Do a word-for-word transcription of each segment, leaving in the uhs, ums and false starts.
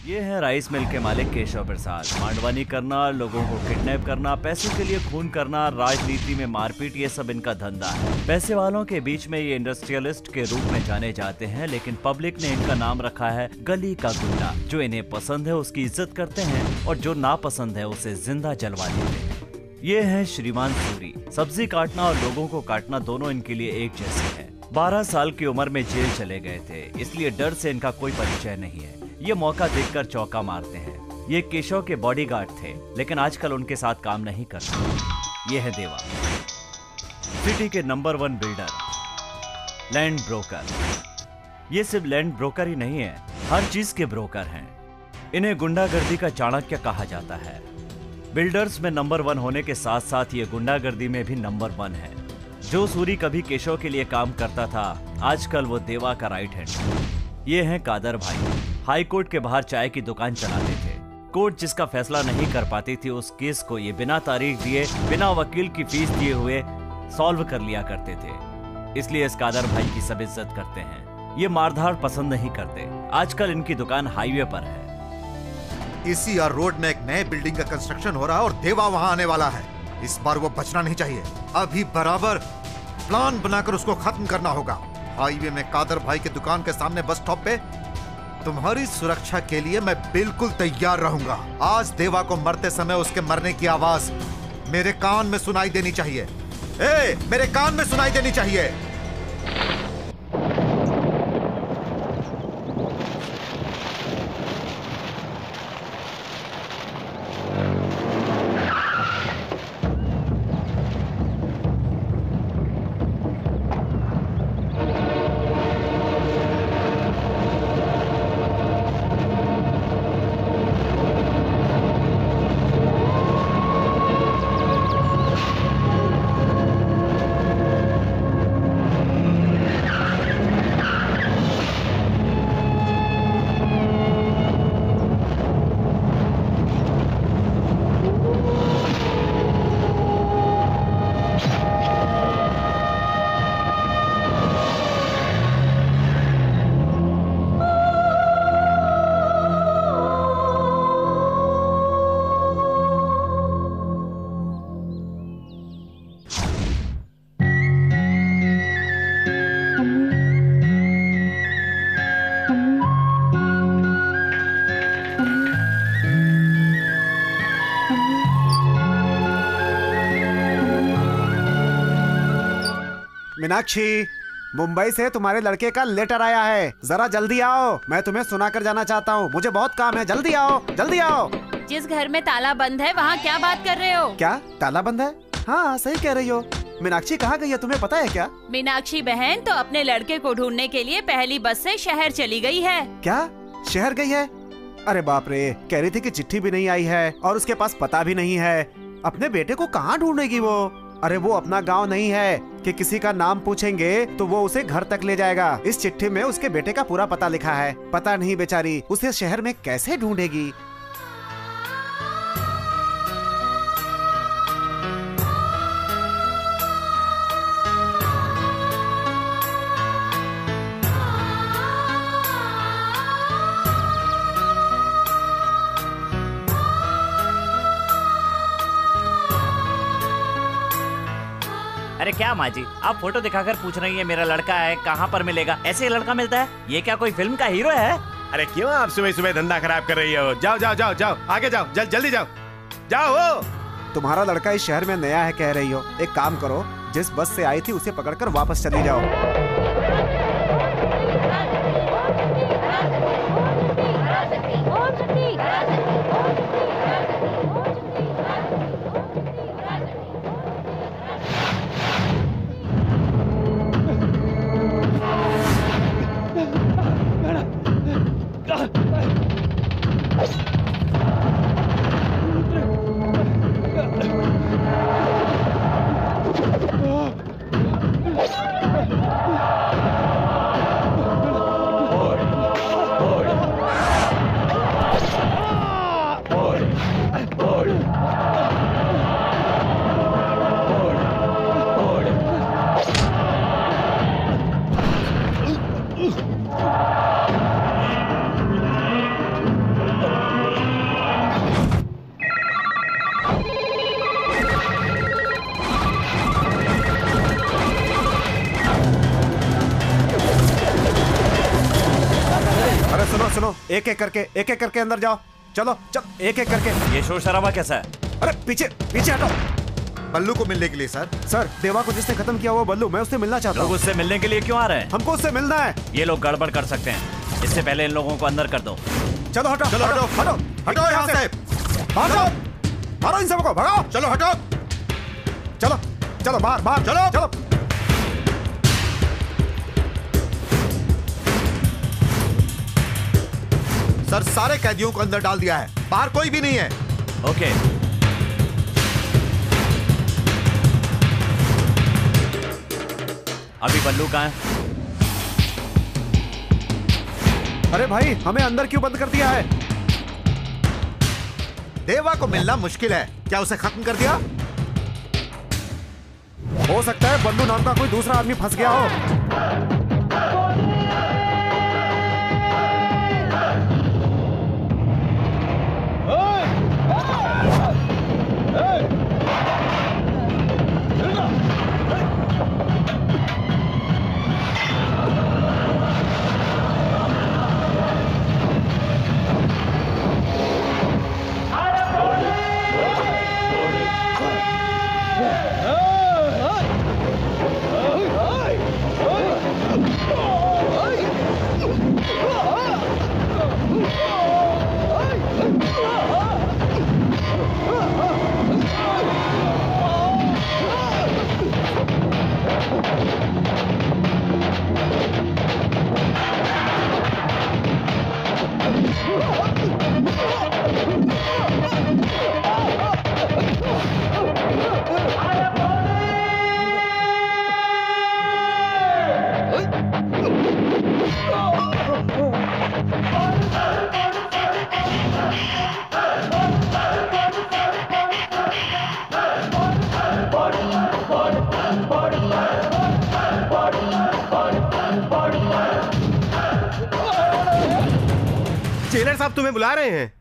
ये है rice mill के मालिक केशव प्रसाद। मांडवानी करना, लोगों को किडनैप करना, पैसे के लिए खून करना, राजनीति में मारपीट, ये सब इनका धंधा है। पैसे वालों के बीच में ये इंडस्ट्रियलिस्ट के रूप में जाने जाते हैं, लेकिन पब्लिक ने इनका नाम रखा है गली का गुंडा। जो इन्हें पसंद है उसकी इज्जत करते हैं और जो नापसंद है उसे जिंदा जलवा देते हैं। ये है श्रीमान सूरी। सब्जी काटना और लोगों को काटना दोनों इनके लिए एक जैसे है। बारह साल की उम्र में जेल चले गए थे, इसलिए डर से इनका कोई परिचय नहीं है। ये मौका देखकर चौका मारते हैं। ये केशव के बॉडीगार्ड थे, लेकिन आजकल उनके साथ काम नहीं करते। ये है देवा, सिटी के number one builder, land broker. ये सिर्फ लैंड ब्रोकर ही नहीं है, हर चीज के ब्रोकर हैं। इन्हें गुंडागर्दी का चाणक्य कहा जाता है। बिल्डर्स में नंबर वन होने के साथ साथ ये गुंडागर्दी में भी नंबर वन है। जो सूरी कभी केशव के लिए काम करता था, आजकल वो देवा का राइट हैंड। ये हैं कादर भाई। हाई कोर्ट के बाहर चाय की दुकान चलाते थे। कोर्ट जिसका फैसला नहीं कर पाती थी, उस केस को ये बिना तारीख दिए, बिना वकील की फीस दिए हुए सॉल्व कर लिया करते थे। इसलिए इस कादर भाई की सब इज्जत करते हैं। ये मारधाड़ पसंद नहीं करते। आजकल इनकी दुकान हाईवे पर है। ईसीआर रोड में एक नए बिल्डिंग का कंस्ट्रक्शन हो रहा है और देवा वहां आने वाला है। इस बार वो बचना नहीं चाहिए। अभी बराबर प्लान बनाकर उसको खत्म करना होगा। हाईवे में कादर भाई के दुकान के सामने बस स्टॉप पे तुम्हारी सुरक्षा के लिए मैं बिल्कुल तैयार रहूंगा। आज देवा को मरते समय उसके मरने की आवाज मेरे कान में सुनाई देनी चाहिए। ए, मेरे कान में सुनाई देनी चाहिए। मीनाक्षी, मुंबई से तुम्हारे लड़के का लेटर आया है। जरा जल्दी आओ, मैं तुम्हें सुना कर जाना चाहता हूँ। मुझे बहुत काम है, जल्दी आओ, जल्दी आओ। जिस घर में ताला बंद है वहाँ क्या बात कर रहे हो? क्या ताला बंद है? हाँ सही कह रही हो। मीनाक्षी कहाँ गई है, तुम्हें पता है क्या? मीनाक्षी बहन तो अपने लड़के को ढूंढने के लिए पहली बस से शहर चली गई है। क्या शहर गई है? अरे बाप रे, कह रही थी कि चिट्ठी भी नहीं आई है और उसके पास पता भी नहीं है। अपने बेटे को कहाँ ढूंढेगी वो? अरे वो अपना गांव नहीं है कि किसी का नाम पूछेंगे तो वो उसे घर तक ले जाएगा। इस चिट्ठी में उसके बेटे का पूरा पता लिखा है। पता नहीं बेचारी उसे शहर में कैसे ढूंढेगी। अरे क्या माँ जी, आप फोटो दिखाकर पूछ रही है मेरा लड़का है कहाँ पर मिलेगा? ऐसे लड़का मिलता है? ये क्या कोई फिल्म का हीरो है? अरे क्यों आप सुबह सुबह धंधा खराब कर रही हो? जाओ जाओ जाओ जाओ, आगे जाओ, जल, जल्दी जाओ जाओ। तुम्हारा लड़का इस शहर में नया है कह रही हो। एक काम करो, जिस बस से आई थी उसे पकड़कर वापस चली जाओ। सुनो, एक एक करके एक एक करके अंदर जाओ। चलो चल, एक एक करके। ये शोर शराबा कैसा है? अरे पीछे पीछे हटो। बल्लू को मिलने के लिए सर। सर, देवा को जिसने खत्म किया वो बल्लू, मैं उससे मिलना चाहता लोग हूँ। उससे मिलने के लिए क्यों आ रहे हैं? हमको उससे मिलना है। ये लोग गड़बड़ कर सकते हैं, इससे पहले इन लोगों को अंदर कर दो। चलो हटो, चलो हटो, हटो हटो यहाँ से। भागो, मारो इन सबको, भगाओ। चलो हटो, चलो चलो बाहर बाहर चलो। चलो। सर, सारे कैदियों को अंदर डाल दिया है, बाहर कोई भी नहीं है। ओके। अभी बल्लू कहाँ है? अरे भाई, हमें अंदर क्यों बंद कर दिया है? देवा को मिलना मुश्किल है, क्या उसे खत्म कर दिया? हो सकता है बल्लू नाम का कोई दूसरा आदमी फंस गया हो। जेलर साहब तुम्हें बुला रहे हैं।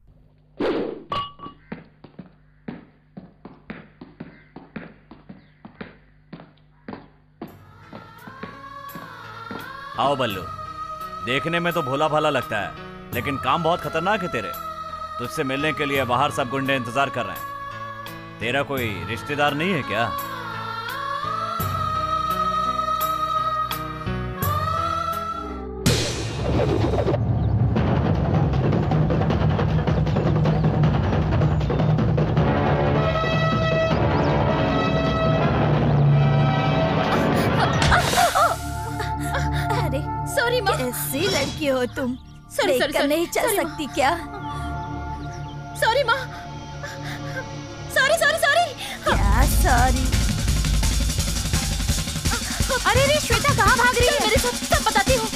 आओ बल्लू, देखने में तो भोला भाला लगता है, लेकिन काम बहुत खतरनाक है तेरे। तुझसे मिलने के लिए बाहर सब गुंडे इंतजार कर रहे हैं। तेरा कोई रिश्तेदार नहीं है क्या? कैसी लड़की हो तुम? सॉरी सॉरी सॉरी नहीं चल सकती क्या? सॉरी माँ, सॉरी सॉरी सॉरी। क्या सॉरी? अरे रे श्वेता कहाँ भाग रही है? मेरे साथ सब बताती हूँ।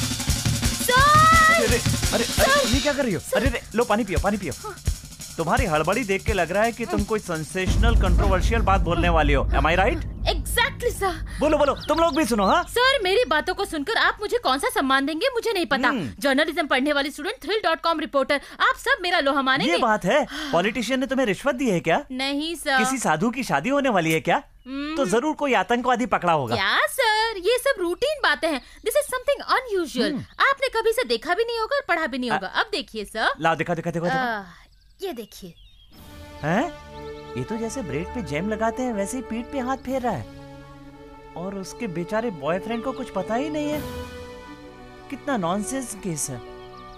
सर! अरे अरे अरे ये क्या कर रही हो? अरे रे, लो पानी पियो, पानी पियो। तुम्हारी हड़बड़ी देख के लग रहा है कि तुम कोई सेंसेशनल कंट्रोवर्शियल बात बोलने वाली हो। Am I right? Exactly sir. बोलो बोलो, तुम लोग भी सुनो। हाँ सर, मेरी बातों को सुनकर आप मुझे कौन सा सम्मान देंगे मुझे नहीं पता। जर्नलिज्म पढ़ने वाली student, thrill dot com reporter, आप सब मेरा लोहा मानेंगे। ये बात है। पॉलिटिशियन ने तुम्हें रिश्वत दी है क्या? नहीं सर। किसी साधु की शादी होने वाली है क्या? तो जरूर कोई आतंकवादी पकड़ा होगा। क्या सर, ये सब रूटीन बातें हैं। This is something unusual. आपने कभी से देखा भी नहीं होगा और पढ़ा भी नहीं होगा। अब देखिए सर। लाओ दिखा दिखा दिखा ये देखिए। हैं? ये तो जैसे ब्रेड पे जैम लगाते हैं वैसे ही पीठ पे हाथ फेर रहा है, और उसके बेचारे बॉयफ्रेंड को कुछ पता ही नहीं है। कितना नॉनसेंस केस है।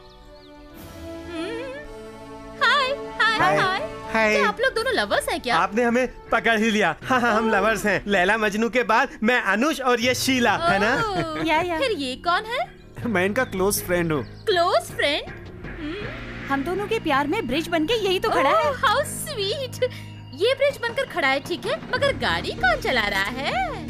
हाय हाय हाय हाय। क्या आप लोग दोनों लवर्स हैं क्या? आपने हमें पकड़ ही लिया। हाँ हाँ, हम लवर्स हैं। लैला मजनू के बाद मैं अनुष और ये शीला, है ना? या, या। फिर ये कौन है? मैं इनका क्लोज फ्रेंड हूँ। Close friend? हम दोनों के प्यार में ब्रिज बनके यही तो खड़ा है। How sweet. ये ब्रिज बनकर खड़ा है ठीक है, मगर गाड़ी कौन चला रहा है?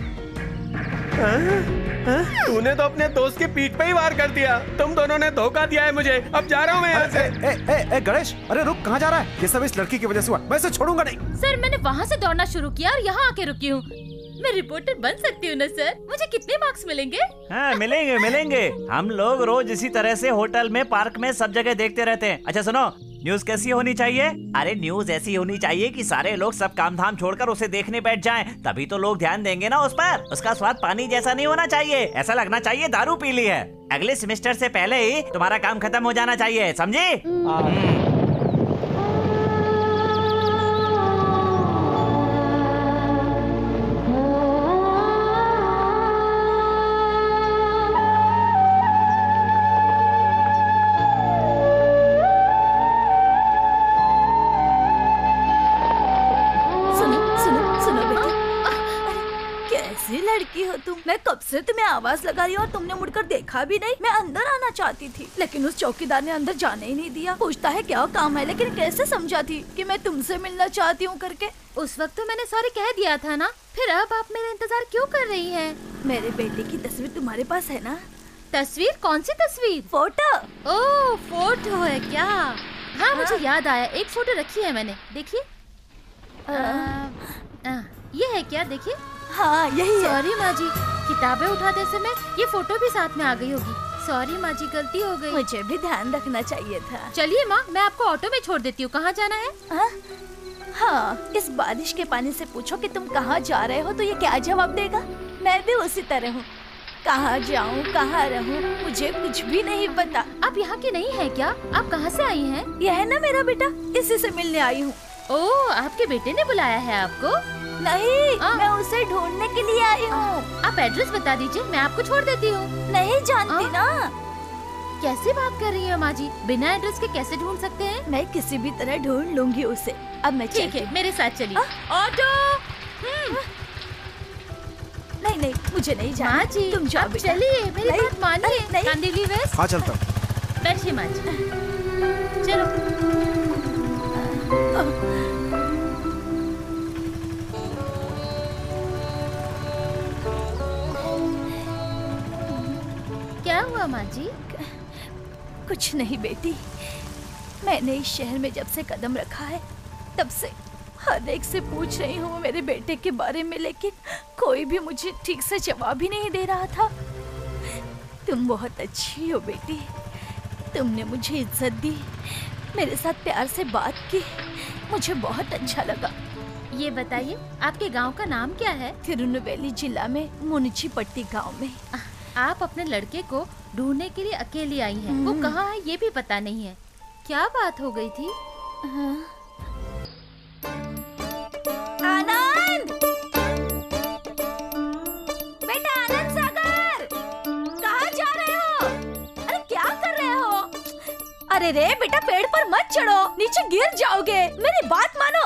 तूने तो अपने दोस्त के पीठ पे ही वार कर दिया। तुम दोनों ने धोखा दिया है मुझे। अब जा रहा हूँ मैं यहाँ से। ए, ए, ए, ए, गणेश, अरे रुक, कहाँ जा रहा है? ये सब इस लड़की की वजह से हुआ। मैं इसे छोड़ूंगा नहीं। सर, मैंने वहाँ से दौड़ना शुरू किया और यहाँ आके रुकी हूँ। मैं रिपोर्टर बन सकती हूँ ना सर? मुझे कितने मार्क्स मिलेंगे? हाँ मिलेंगे मिलेंगे। हम लोग रोज इसी तरह से होटल में, पार्क में, सब जगह देखते रहते हैं। अच्छा सुनो, न्यूज कैसी होनी चाहिए? अरे न्यूज ऐसी होनी चाहिए कि सारे लोग सब काम धाम छोड़कर उसे देखने बैठ जाएं, तभी तो लोग ध्यान देंगे ना उस पर। उसका स्वाद पानी जैसा नहीं होना चाहिए, ऐसा लगना चाहिए दारू पी ली है। अगले सेमेस्टर से पहले ही तुम्हारा काम खत्म हो जाना चाहिए, समझी? लड़की हो तुम। मैं कब से तुम्हें आवाज लगा रही हूँ और तुमने मुड़कर देखा भी नहीं। मैं अंदर आना चाहती थी लेकिन उस चौकीदार ने अंदर जाने ही नहीं दिया। पूछता है क्या काम है, लेकिन कैसे समझाती कि मैं तुमसे मिलना चाहती हूँ करके। उस वक्त तो मैंने सॉरी कह दिया था ना, फिर अब आप मेरा इंतजार क्यों कर रही हैं? मेरे बेटे की तस्वीर तुम्हारे पास है ना? तस्वीर? कौन सी तस्वीर? फोटो। ओह फोटो है क्या? हाँ मुझे याद आया, एक फोटो रखी है मैंने, देखिए। ये है क्या? देखिए। हाँ यही है। सॉरी माँ जी, किताबें उठाते समय ये फोटो भी साथ में आ गई होगी। सॉरी माँ जी, गलती हो गई। मुझे भी ध्यान रखना चाहिए था। चलिए माँ, मैं आपको ऑटो में छोड़ देती हूँ। कहाँ जाना है? हाँ? हाँ, इस बारिश के पानी से पूछो कि तुम कहाँ जा रहे हो तो ये क्या जवाब देगा। मैं भी उसी तरह हूँ, कहाँ जाऊँ कहाँ रहूँ मुझे कुछ भी नहीं पता। आप यहाँ की नहीं है क्या? आप कहाँ से आई हैं? यह है ना मेरा बेटा, इसी से मिलने आई हूँ। ओह, आपके बेटे ने बुलाया है आपको? नहीं, मैं उसे ढूंढने के लिए आई हूँ। आप एड्रेस बता दीजिए, मैं आपको छोड़ देती हूँ। नहीं जानती आ? ना। कैसे बात कर रही है माँ जी? बिना एड्रेस के कैसे ढूंढ सकते हैं? मैं किसी भी तरह ढूंढ लूंगी उसे। अब मैं ठीक है, मेरे साथ चलिए। ऑटो। नहीं नहीं, मुझे नहीं जाना। माँ जी, तुम जाओ बेटा। चलिए, मेरी बात मानिए। कांदिवली वेस्ट। हाँ चलता हूँ। बैठिए माँ जी। चलो। क्या हुआ माँ जी? कुछ नहीं बेटी, मैंने इस शहर में जब से कदम रखा है तब से हर एक से पूछ रही हूँ मेरे बेटे के बारे में, लेकिन कोई भी मुझे ठीक से जवाब ही नहीं दे रहा था। तुम बहुत अच्छी हो बेटी, तुमने मुझे इज्जत दी, मेरे साथ प्यार से बात की, मुझे बहुत अच्छा लगा। ये बताइए, आपके गांव का नाम क्या है? तिरुनेलवेली जिला में मुनिचीपट्टी गांव में। आप अपने लड़के को ढूंढने के लिए अकेली आई हैं। वो कहाँ है ये भी पता नहीं है। क्या बात हो गई थी? आनंद! बेटा आनंद सागर! कहाँ जा रहे हो? अरे क्या कर रहे हो? अरे रे बेटा, पेड़ पर मत चढ़ो, नीचे गिर जाओगे। मेरी बात मानो।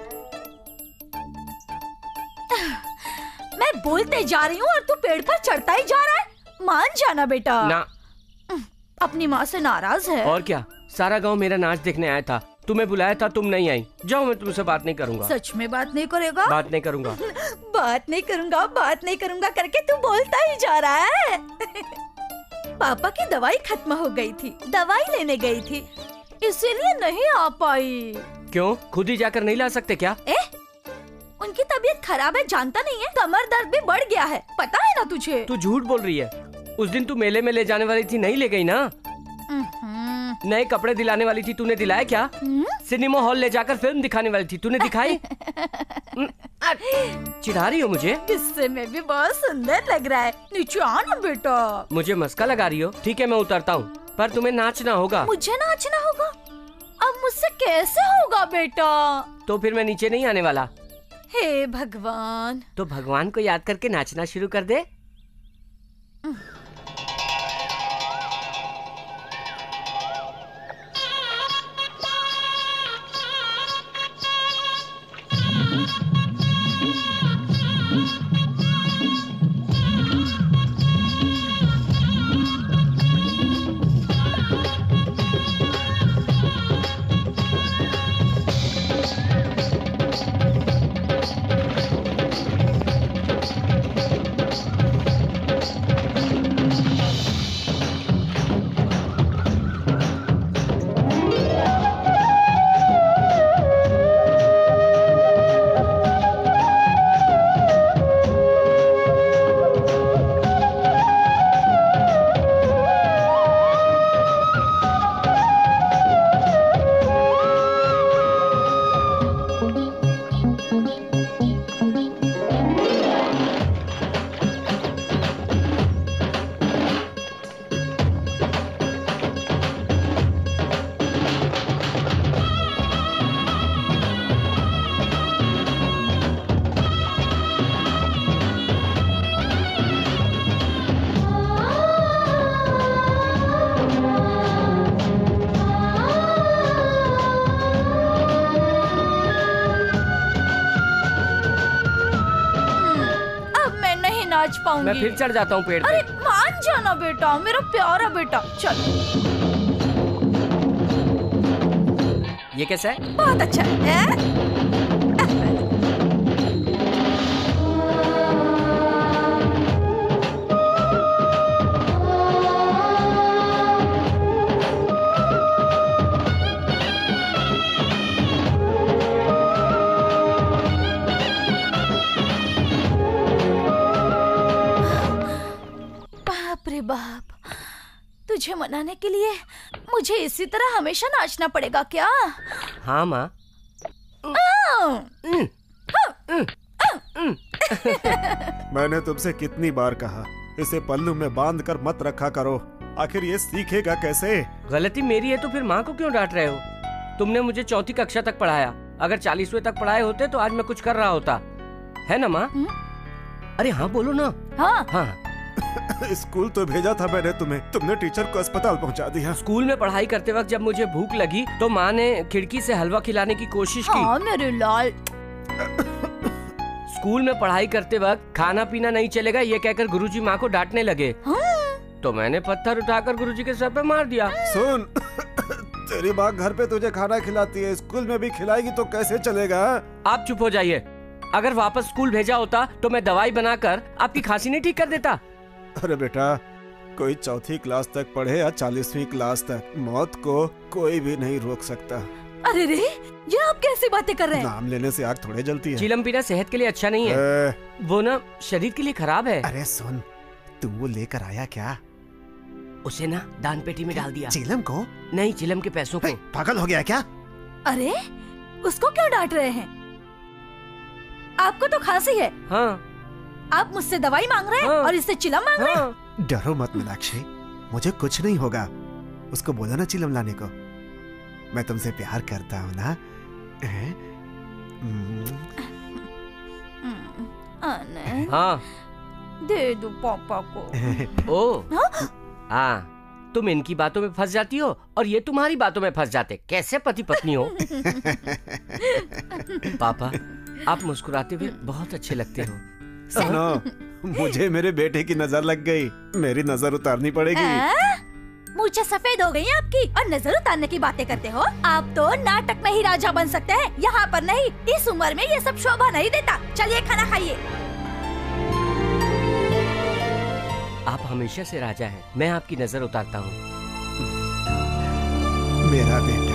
मैं बोलते जा रही हूँ और तू पेड़ पर चढ़ता ही जा रहा है। मान जाना बेटा। ना। अपनी माँ से नाराज है? और क्या, सारा गांव मेरा नाच देखने आया था, तुम्हें बुलाया था, तुम नहीं आई। जाओ, मैं तुमसे बात नहीं करूंगा। सच में बात नहीं करेगा? बात नहीं करूंगा। बात नहीं करूंगा, बात नहीं करूंगा करके तू बोलता ही जा रहा है। पापा की दवाई खत्म हो गई थी, दवाई लेने गई थी, इसीलिए नहीं आ पाई। क्यों, खुद ही जाकर नहीं ला सकते क्या? ए? उनकी तबीयत खराब है, जानता नहीं है? कमर दर्द भी बढ़ गया है, पता है ना तुझे? तू झूठ बोल रही है। उस दिन तू मेले में ले जाने वाली थी, नहीं ले गई ना? नए कपड़े दिलाने वाली थी, तूने दिलाया क्या? सिनेमा हॉल ले जाकर फिल्म दिखाने वाली थी, तूने दिखाई? चिढ़ा रही हो मुझे? इससे में भी बहुत सुंदर लग रहा है। नीचे आना बेटा। मुझे मस्का लगा रही हो? ठीक है, मैं उतरता हूँ, पर तुम्हें नाचना होगा। मुझे नाचना होगा? अब मुझसे कैसे होगा बेटा? तो फिर मैं नीचे नहीं आने वाला। हे भगवान। तो भगवान को याद करके नाचना शुरू कर दे। बच पाऊंगी। मैं फिर चढ़ जाता हूँ पेड़ पे। अरे मान जाना बेटा, मेरा प्यारा बेटा। चल। ये कैसा है? बहुत अच्छा है। रे बाप, तुझे मनाने के लिए मुझे इसी तरह हमेशा नाचना पड़ेगा क्या? हाँ माँ। मैंने तुमसे कितनी बार कहा इसे पल्लू में बांध कर मत रखा करो, आखिर ये सीखेगा कैसे? गलती मेरी है तो फिर माँ को क्यों डांट रहे हो? तुमने मुझे चौथी कक्षा तक पढ़ाया, अगर चालीसवें तक पढ़ाए होते तो आज मैं कुछ कर रहा होता, है ना माँ? अरे हाँ बोलो ना। हाँ हाँ। स्कूल तो भेजा था मैंने तुम्हें, तुमने टीचर को अस्पताल पहुंचा दिया। स्कूल में पढ़ाई करते वक्त जब मुझे भूख लगी तो माँ ने खिड़की से हलवा खिलाने की कोशिश की। हाँ मेरे लाल। स्कूल में पढ़ाई करते वक्त खाना पीना नहीं चलेगा ये कहकर गुरुजी माँ को डांटने लगे। हाँ? तो मैंने पत्थर उठाकर गुरुजी के सर पे मार दिया। सुन, तेरी माँ घर पे तुझे खाना खिलाती है, स्कूल में भी खिलाएगी तो कैसे चलेगा? आप चुप हो जाइए। अगर वापस स्कूल भेजा होता तो मैं दवाई बनाकर आपकी खांसी नहीं ठीक कर देता। अरे बेटा, कोई चौथी क्लास तक पढ़े या चालीसवीं क्लास तक, मौत को कोई भी नहीं रोक सकता। अरे रे, ये आप कैसी बातें कर रहे हैं? नाम लेने से आग थोड़े जलती है। चिलम पीना सेहत के लिए अच्छा नहीं है। ए... वो ना शरीर के लिए खराब है। अरे सुन, तू वो लेकर आया क्या? उसे ना दान पेटी में डाल दिया। चिलम को? नहीं, चिलम के पैसों को। पागल हो गया क्या? अरे उसको क्यों डांट रहे हैं? आपको तो खांसी है। हाँ। आप मुझसे दवाई मांग रहे हैं हाँ। और इससे चिलम मांग रहे हैं? डरो मत मीनाक्षी, मुझे कुछ नहीं होगा। उसको बोलो ना चिलम लाने को, मैं तुमसे प्यार करता हूँ ना। हाँ दे दो पापा को। ओ हाँ, तुम इनकी बातों में फंस जाती हो और ये तुम्हारी बातों में फंस जाते। कैसे पति पत्नी हो? पापा, आप मुस्कुराते हुए बहुत अच्छे लगते हो। सुनो, मुझे मेरे बेटे की नजर लग गई, मेरी नजर उतारनी पड़ेगी। मूंछें सफेद हो गई आपकी और नजर उतारने की बातें करते हो? आप तो नाटक में ही राजा बन सकते हैं, यहाँ पर नहीं। इस उम्र में ये सब शोभा नहीं देता। चलिए खाना खाइए। आप हमेशा से राजा हैं, मैं आपकी नजर उतारता हूँ। मेरा बेटा।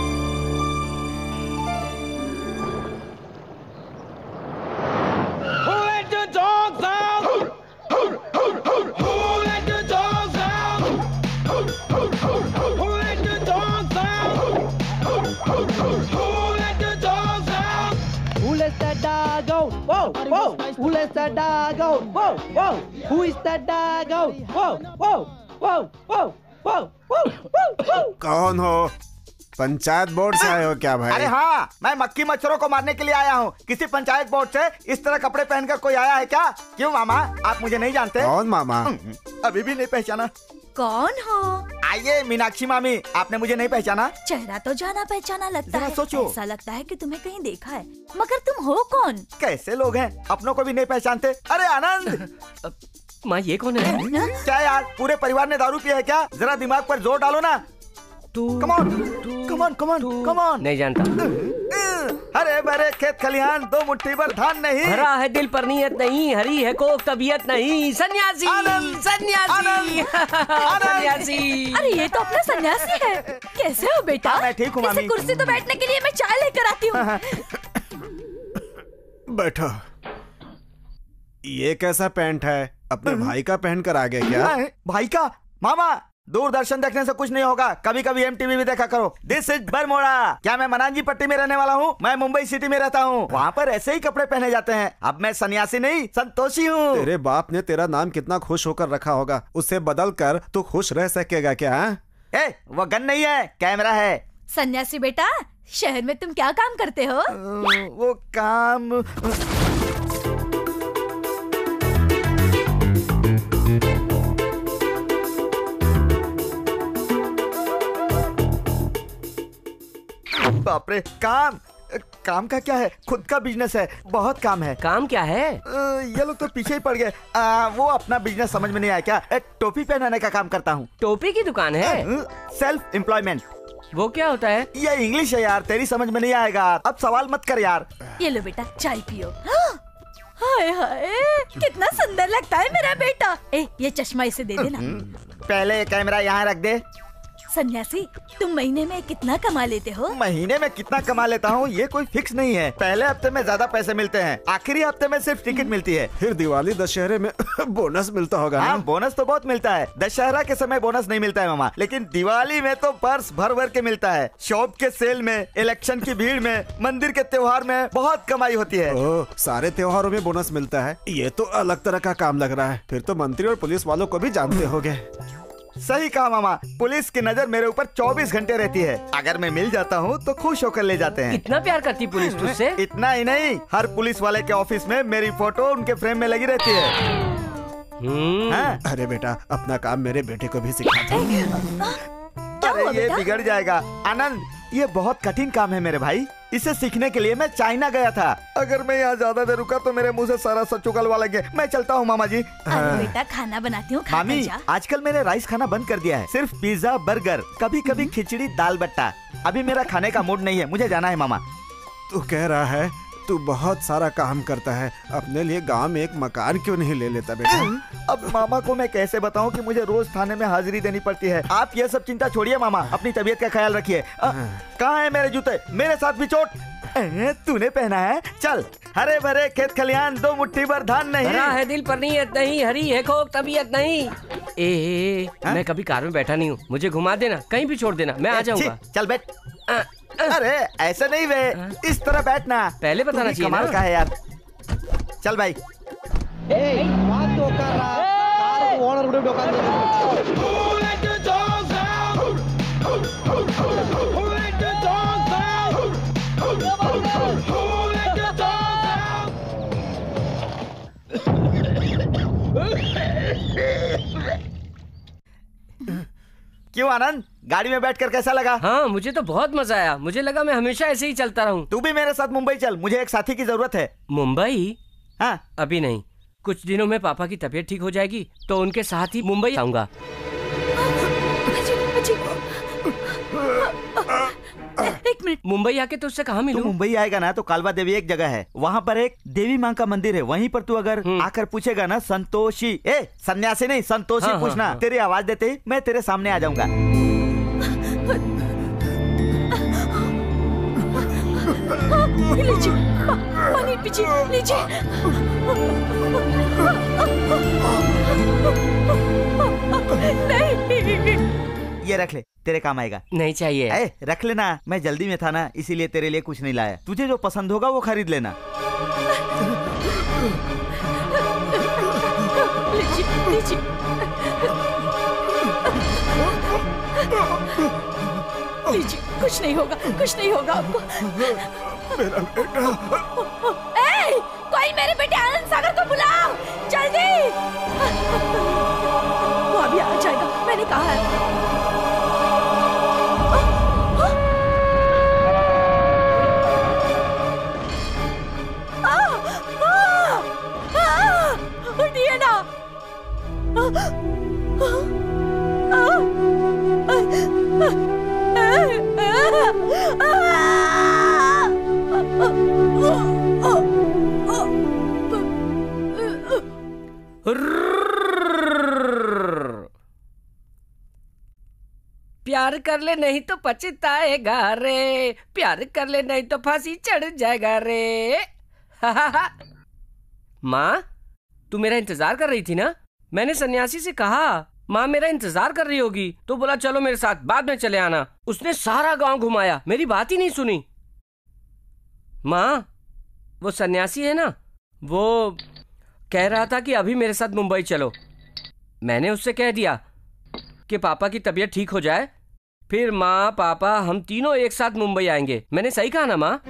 Whoa, whoa, who lets that dog go? Whoa, whoa, who is that dog go? Whoa, whoa, whoa, whoa, whoa, whoa, whoa. कौन हो? पंचायत बोर्ड से आए हो क्या भाई? अरे हाँ, मैं मक्खी मच्छरों को मारने के लिए आया हूँ। किसी पंचायत बोर्ड से इस तरह कपड़े पहनकर कोई आया है क्या? क्यों मामा, आप मुझे नहीं जानते? कौन मामा? अभी भी नहीं पहचाना? कौन हो? आइए मीनाक्षी मामी, आपने मुझे नहीं पहचाना? चेहरा तो जाना पहचाना लगता है। सोचो। ऐसा लगता है कि तुम्हें कहीं देखा है, मगर तुम हो कौन? कैसे लोग हैं, अपनों को भी नहीं पहचानते। अरे आनंद। माँ ये कौन है? क्या यार, पूरे परिवार ने दारू पिया है क्या? जरा दिमाग पर जोर डालो ना। तू come on, come on, come on, come on. नहीं जानता। हरे भरे खेत खलिहान, दो मुट्ठी भर धान नहीं। भरा है दिल पर नियत नहीं, हरी है कोक तबीयत नहीं। सन्यासी, सन्यासी, सन्यासी। अरे ये तो अपना सन्यासी है। कैसे हो बेटा? हाँ, मैं ठीक हूँ मामी। कुर्सी तो बैठने के लिए मैं चाय लेकर आती हूँ। बैठो। ये कैसा पैंट है? अपने भाई का पहन कर आ गया क्या? भाई का? मामा, दूरदर्शन देखने से कुछ नहीं होगा, कभी कभी एमटीवी भी देखा करो। This is Bermuda. क्या मैं मनांजी पट्टी में रहने वाला हूँ? मैं मुंबई सिटी में रहता हूँ, वहाँ पर ऐसे ही कपड़े पहने जाते हैं। अब मैं सन्यासी नहीं, संतोषी हूँ। तेरे बाप ने तेरा नाम कितना खुश होकर रखा होगा, उससे बदल कर तू खुश रह सकेगा क्या? ए, वो गन नहीं है, कैमरा है। सन्यासी बेटा, शहर में तुम क्या काम करते हो? वो काम बाप रे, काम काम का क्या है, खुद का बिजनेस है, बहुत काम है। काम क्या है? ये लोग तो पीछे ही पड़ गए। वो अपना बिजनेस समझ में नहीं आया क्या? एक टोपी पहनाने का काम करता हूँ। टोपी की दुकान है? Self employment. वो क्या होता है? ये इंग्लिश है यार, तेरी समझ में नहीं आएगा। अब सवाल मत कर यार। ये लो बेटा, चाय पियो। हाय हाय, कितना सुंदर लगता है मेरा बेटा। ए, ये चश्मा इसे दे देना। पहले कैमरा यहाँ रख दे। सन्यासी, तुम महीने में कितना कमा लेते हो? महीने में कितना कमा लेता हूँ ये कोई फिक्स नहीं है। पहले हफ्ते में ज्यादा पैसे मिलते हैं, आखिरी हफ्ते में सिर्फ टिकट मिलती है। फिर दिवाली दशहरे में बोनस मिलता होगा। हाँ, बोनस तो बहुत मिलता है। दशहरा के समय बोनस नहीं मिलता है मामा, लेकिन दिवाली में तो पर्स भर भर के मिलता है। शॉप के सेल में, इलेक्शन की भीड़ में, मंदिर के त्योहार में बहुत कमाई होती है। ओ, सारे त्योहारों में बोनस मिलता है। ये तो अलग तरह का काम लग रहा है। फिर तो मंत्री और पुलिस वालों को भी जानते होगे। सही कहा मामा, पुलिस की नजर मेरे ऊपर चौबीस घंटे रहती है। अगर मैं मिल जाता हूँ तो खुश होकर ले जाते हैं। इतना प्यार करती पुलिस तुझसे? इतना ही नहीं, हर पुलिस वाले के ऑफिस में मेरी फोटो उनके फ्रेम में लगी रहती है। हाँ? अरे बेटा, अपना काम मेरे बेटे को भी सिखा दो। अरे ये बिगड़ जाएगा। आनंद, ये बहुत कठिन काम है मेरे भाई। इसे सीखने के लिए मैं चाइना गया था। अगर मैं यहाँ ज्यादा देर रुका तो मेरे मुंह से सारा सच उगलवा लगे। मैं चलता हूँ मामा जी। अरे बेटा, खाना बनाती हूँ, खा मामी, जा। आजकल मैंने राइस खाना बंद कर दिया है, सिर्फ पिज्जा, बर्गर, कभी कभी खिचड़ी, दाल बट्टा। अभी मेरा खाने का मूड नहीं है, मुझे जाना है मामा। तू कह रहा है तू बहुत सारा काम करता है, अपने लिए गांव में एक मकान क्यों नहीं ले लेता बेटा? अब मामा को मैं कैसे बताऊं कि मुझे रोज थाने में हाजिरी देनी पड़ती है। आप ये सब चिंता छोड़िए मामा, अपनी तबीयत का ख्याल रखिए। कहाँ है मेरे जूते? मेरे साथ भी चोट तूने पहना है। चल, हरे भरे खेत खलियान, दो मुट्ठी भर धान नहीं। हरा है दिल पर नीयत नहीं, हरी है खोक तबीयत नहीं। ए, ए, ए मैं कभी कार में बैठा नहीं हूँ, मुझे घुमा देना, कहीं भी छोड़ देना, मैं आ जाऊंगा। चल बैठ। अरे ऐसे नहीं वे, इस तरह बैठना। पहले बताना चाहिए कमाल का है यार। चल भाई। ए, बात तो कर रहा है, कार को ओनर उड़े दुकान दे। क्यों आनंद, गाड़ी में बैठकर कैसा लगा? हाँ, मुझे तो बहुत मजा आया। मुझे लगा मैं हमेशा ऐसे ही चलता रहूं। तू भी मेरे साथ मुंबई चल, मुझे एक साथी की जरूरत है। मुंबई? हाँ। अभी नहीं, कुछ दिनों में पापा की तबीयत ठीक हो जाएगी तो उनके साथ ही मुंबई आऊंगा। एक मिनट। मुंबई आके तो उससे कहाँ मिलूं? तू मुंबई आएगा ना तो कालवा देवी एक जगह है, वहाँ पर एक देवी माँ का मंदिर है। वहीं पर तू अगर आकर पूछेगा ना संतोषी, ए सन्यासी नहीं संतोषी हाँ, पूछना। हाँ, हाँ। तेरी आवाज देते ही मैं तेरे सामने आ जाऊंगा। लीजिए, पानी पीजिए, लीजिए। नहीं, ये रख ले, तेरे काम आएगा। नहीं चाहिए। ए, रख लेना, मैं जल्दी में था ना इसीलिए तेरे लिए कुछ नहीं लाया। तुझे जो पसंद होगा वो खरीद लेना। लीजिए, लीजिए। लीजिए, कुछ नहीं होगा, कुछ नहीं होगा आपको। मेरा बेटा। ए, कोई मेरे बेटे आनंद सागर को बुलाओ, जल्दी। वो अभी आ जाएगा, मैंने कहा है। उठिए ना। प्यार कर ले नहीं तो पछताएगा रे, प्यार कर ले नहीं तो फांसी चढ़ जाएगा रे। माँ, तू मेरा इंतजार कर रही थी ना? मैंने सन्यासी से कहा माँ मेरा इंतजार कर रही होगी, तो बोला चलो मेरे साथ, बाद में चले आना। उसने सारा गांव घुमाया, मेरी बात ही नहीं सुनी। माँ, वो सन्यासी है ना, वो कह रहा था कि अभी मेरे साथ मुंबई चलो। मैंने उससे कह दिया कि पापा की तबीयत ठीक हो जाए, फिर माँ पापा हम तीनों एक साथ मुंबई आएंगे। मैंने सही कहा ना माँ?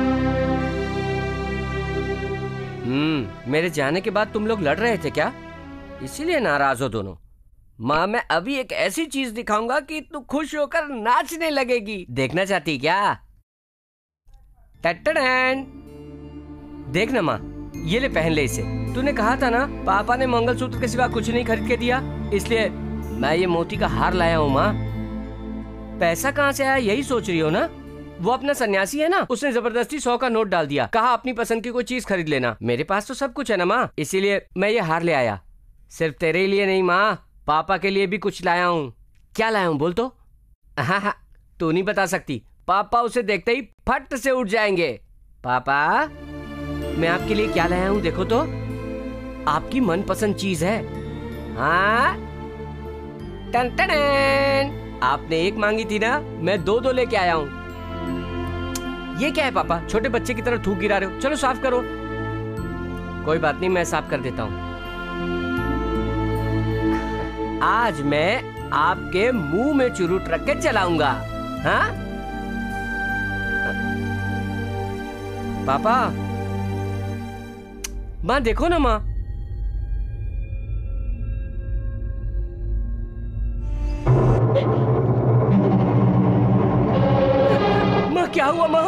हम्म मेरे जाने के बाद तुम लोग लड़ रहे थे क्या? इसीलिए नाराज हो दोनों। माँ, मैं अभी एक ऐसी चीज दिखाऊंगा कि तू खुश होकर नाचने लगेगी। देखना चाहती क्या? टटटन। देख ना माँ, ये ले पहन ले इसे। तूने कहा था ना पापा ने मंगलसूत्र के सिवा कुछ नहीं खरीद के दिया, इसलिए मैं ये मोती का हार लाया हूँ माँ। पैसा कहाँ से आया यही सोच रही हो ना? वो अपना सन्यासी है ना, उसने जबरदस्ती सौ का नोट डाल दिया, कहा अपनी पसंद की कोई चीज खरीद लेना। मेरे पास तो सब कुछ है ना माँ, इसीलिए मैं ये हार ले आया। सिर्फ तेरे लिए नहीं माँ, पापा के लिए भी कुछ लाया हूँ। क्या लाया हूँ बोल तो? हाँ हाँ, तू नहीं बता सकती, पापा उसे देखते ही फट से उठ जाएंगे। पापा, मैं आपके लिए क्या लाया हूँ देखो तो। आपकी मनपसंद चीज है। हाँ, टन टन। आपने एक मांगी थी ना, मैं दो दो लेके आया हूँ। ये क्या है पापा, छोटे बच्चे की तरह थूक गिरा रहे हो? चलो साफ करो। कोई बात नहीं, मैं साफ कर देता हूँ। आज मैं आपके मुंह में चुरूट रख के चलाऊंगा। हाँ पापा, माँ देखो ना माँ। माँ क्या हुआ माँ?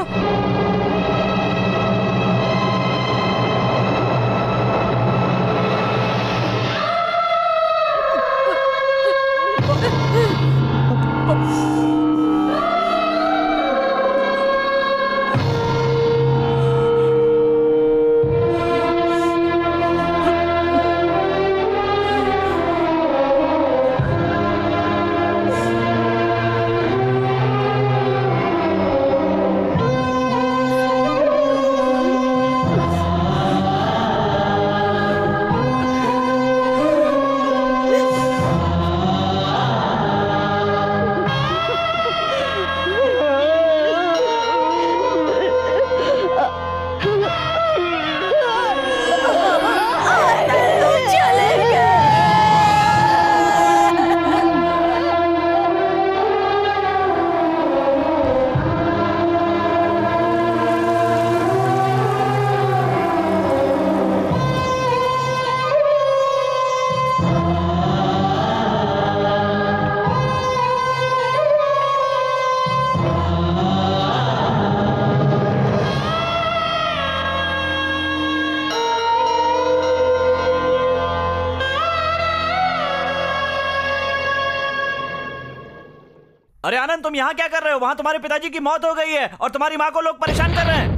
अरे आनंद, तुम यहाँ क्या कर रहे हो? वहाँ तुम्हारे पिताजी की मौत हो गई है और तुम्हारी माँ को लोग परेशान कर रहे हैं।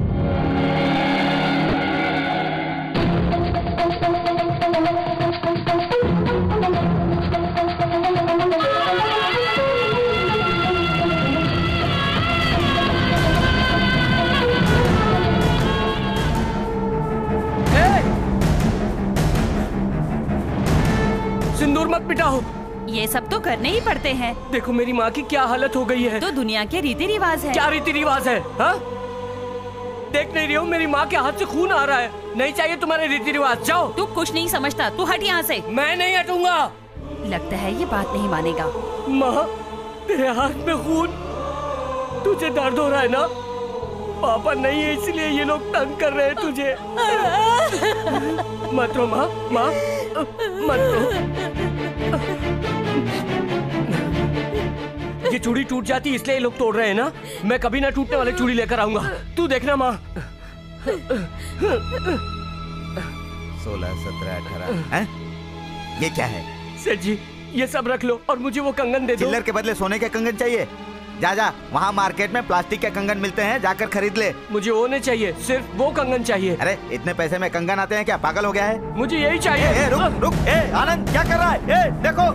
सिंदूर मत मिटाओ। ये सब तो करने ही पड़ते हैं। देखो मेरी माँ की क्या हालत हो गई है। तो दुनिया के रीति रिवाज है। क्या रीति रिवाज है? हाँ? देख नहीं रही हो मेरी माँ के हाथ से खून आ रहा है। नहीं चाहिए तुम्हारे रीति रिवाज, जाओ। तू कुछ नहीं समझता, तू हट यहाँ से। मैं नहीं हटूंगा। लगता है ये बात नहीं मानेगा। माँ, तेरे हाथ में खून, तुझे दर्द हो रहा है ना? पापा नहीं है इसलिए ये लोग तंग कर रहे हैं तुझे। मत रो माँ, माँ मत रो। ये चूड़ी टूट जाती इसलिए ये लोग तोड़ रहे हैं ना। मैं कभी ना टूटने वाले चूड़ी लेकर आऊंगा, तू देखना माँ। सोलह सत्रह अठारह हैं? ये क्या है? सेठ जी ये सब रख लो और मुझे वो कंगन दे दो। चिल्लर के बदले सोने के कंगन चाहिए? जा जा, वहाँ मार्केट में प्लास्टिक के कंगन मिलते हैं, जाकर खरीद ले। मुझे वो नहीं चाहिए, सिर्फ वो कंगन चाहिए। अरे इतने पैसे में कंगन आते हैं क्या? पागल हो गया है? मुझे यही चाहिए। ए, ए, रुक रुक, ए, आनंद क्या कर रहा है? ए, देखो।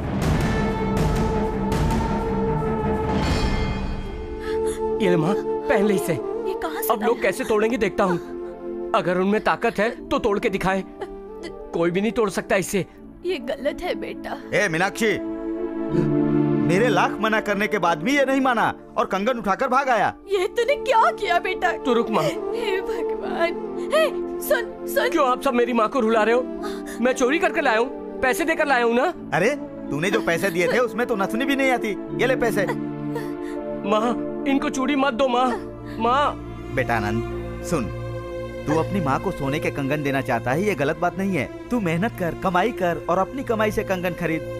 ये ले माँ, पहन ले इसे। ये कहाँ से अब लोग कैसे तोड़ेंगे देखता हूँ। अगर उनमें ताकत है तो तोड़ के दिखाए। कोई भी नहीं तोड़ सकता इससे। ये गलत है बेटा। ए मीनाक्षी, मेरे लाख मना करने के बाद भी ये नहीं माना और कंगन उठाकर भाग आया। ये तूने क्या किया बेटा? तू रुक माँ। हे भगवान, हे सुन सुन। क्यों आप सब मेरी माँ को रुला रहे हो? मैं चोरी करके लाया हूँ, पैसे देकर लाया हूँ ना। अरे तूने जो पैसे दिए थे उसमें तो नथनी भी नहीं आती। ये ले पैसे। माँ इनको चूड़ी मत दो माँ। माँ। बेटा आनंद सुन, तू अपनी माँ को सोने के कंगन देना चाहता है, ये गलत बात नहीं है। तू मेहनत कर, कमाई कर और अपनी कमाई से कंगन खरीद।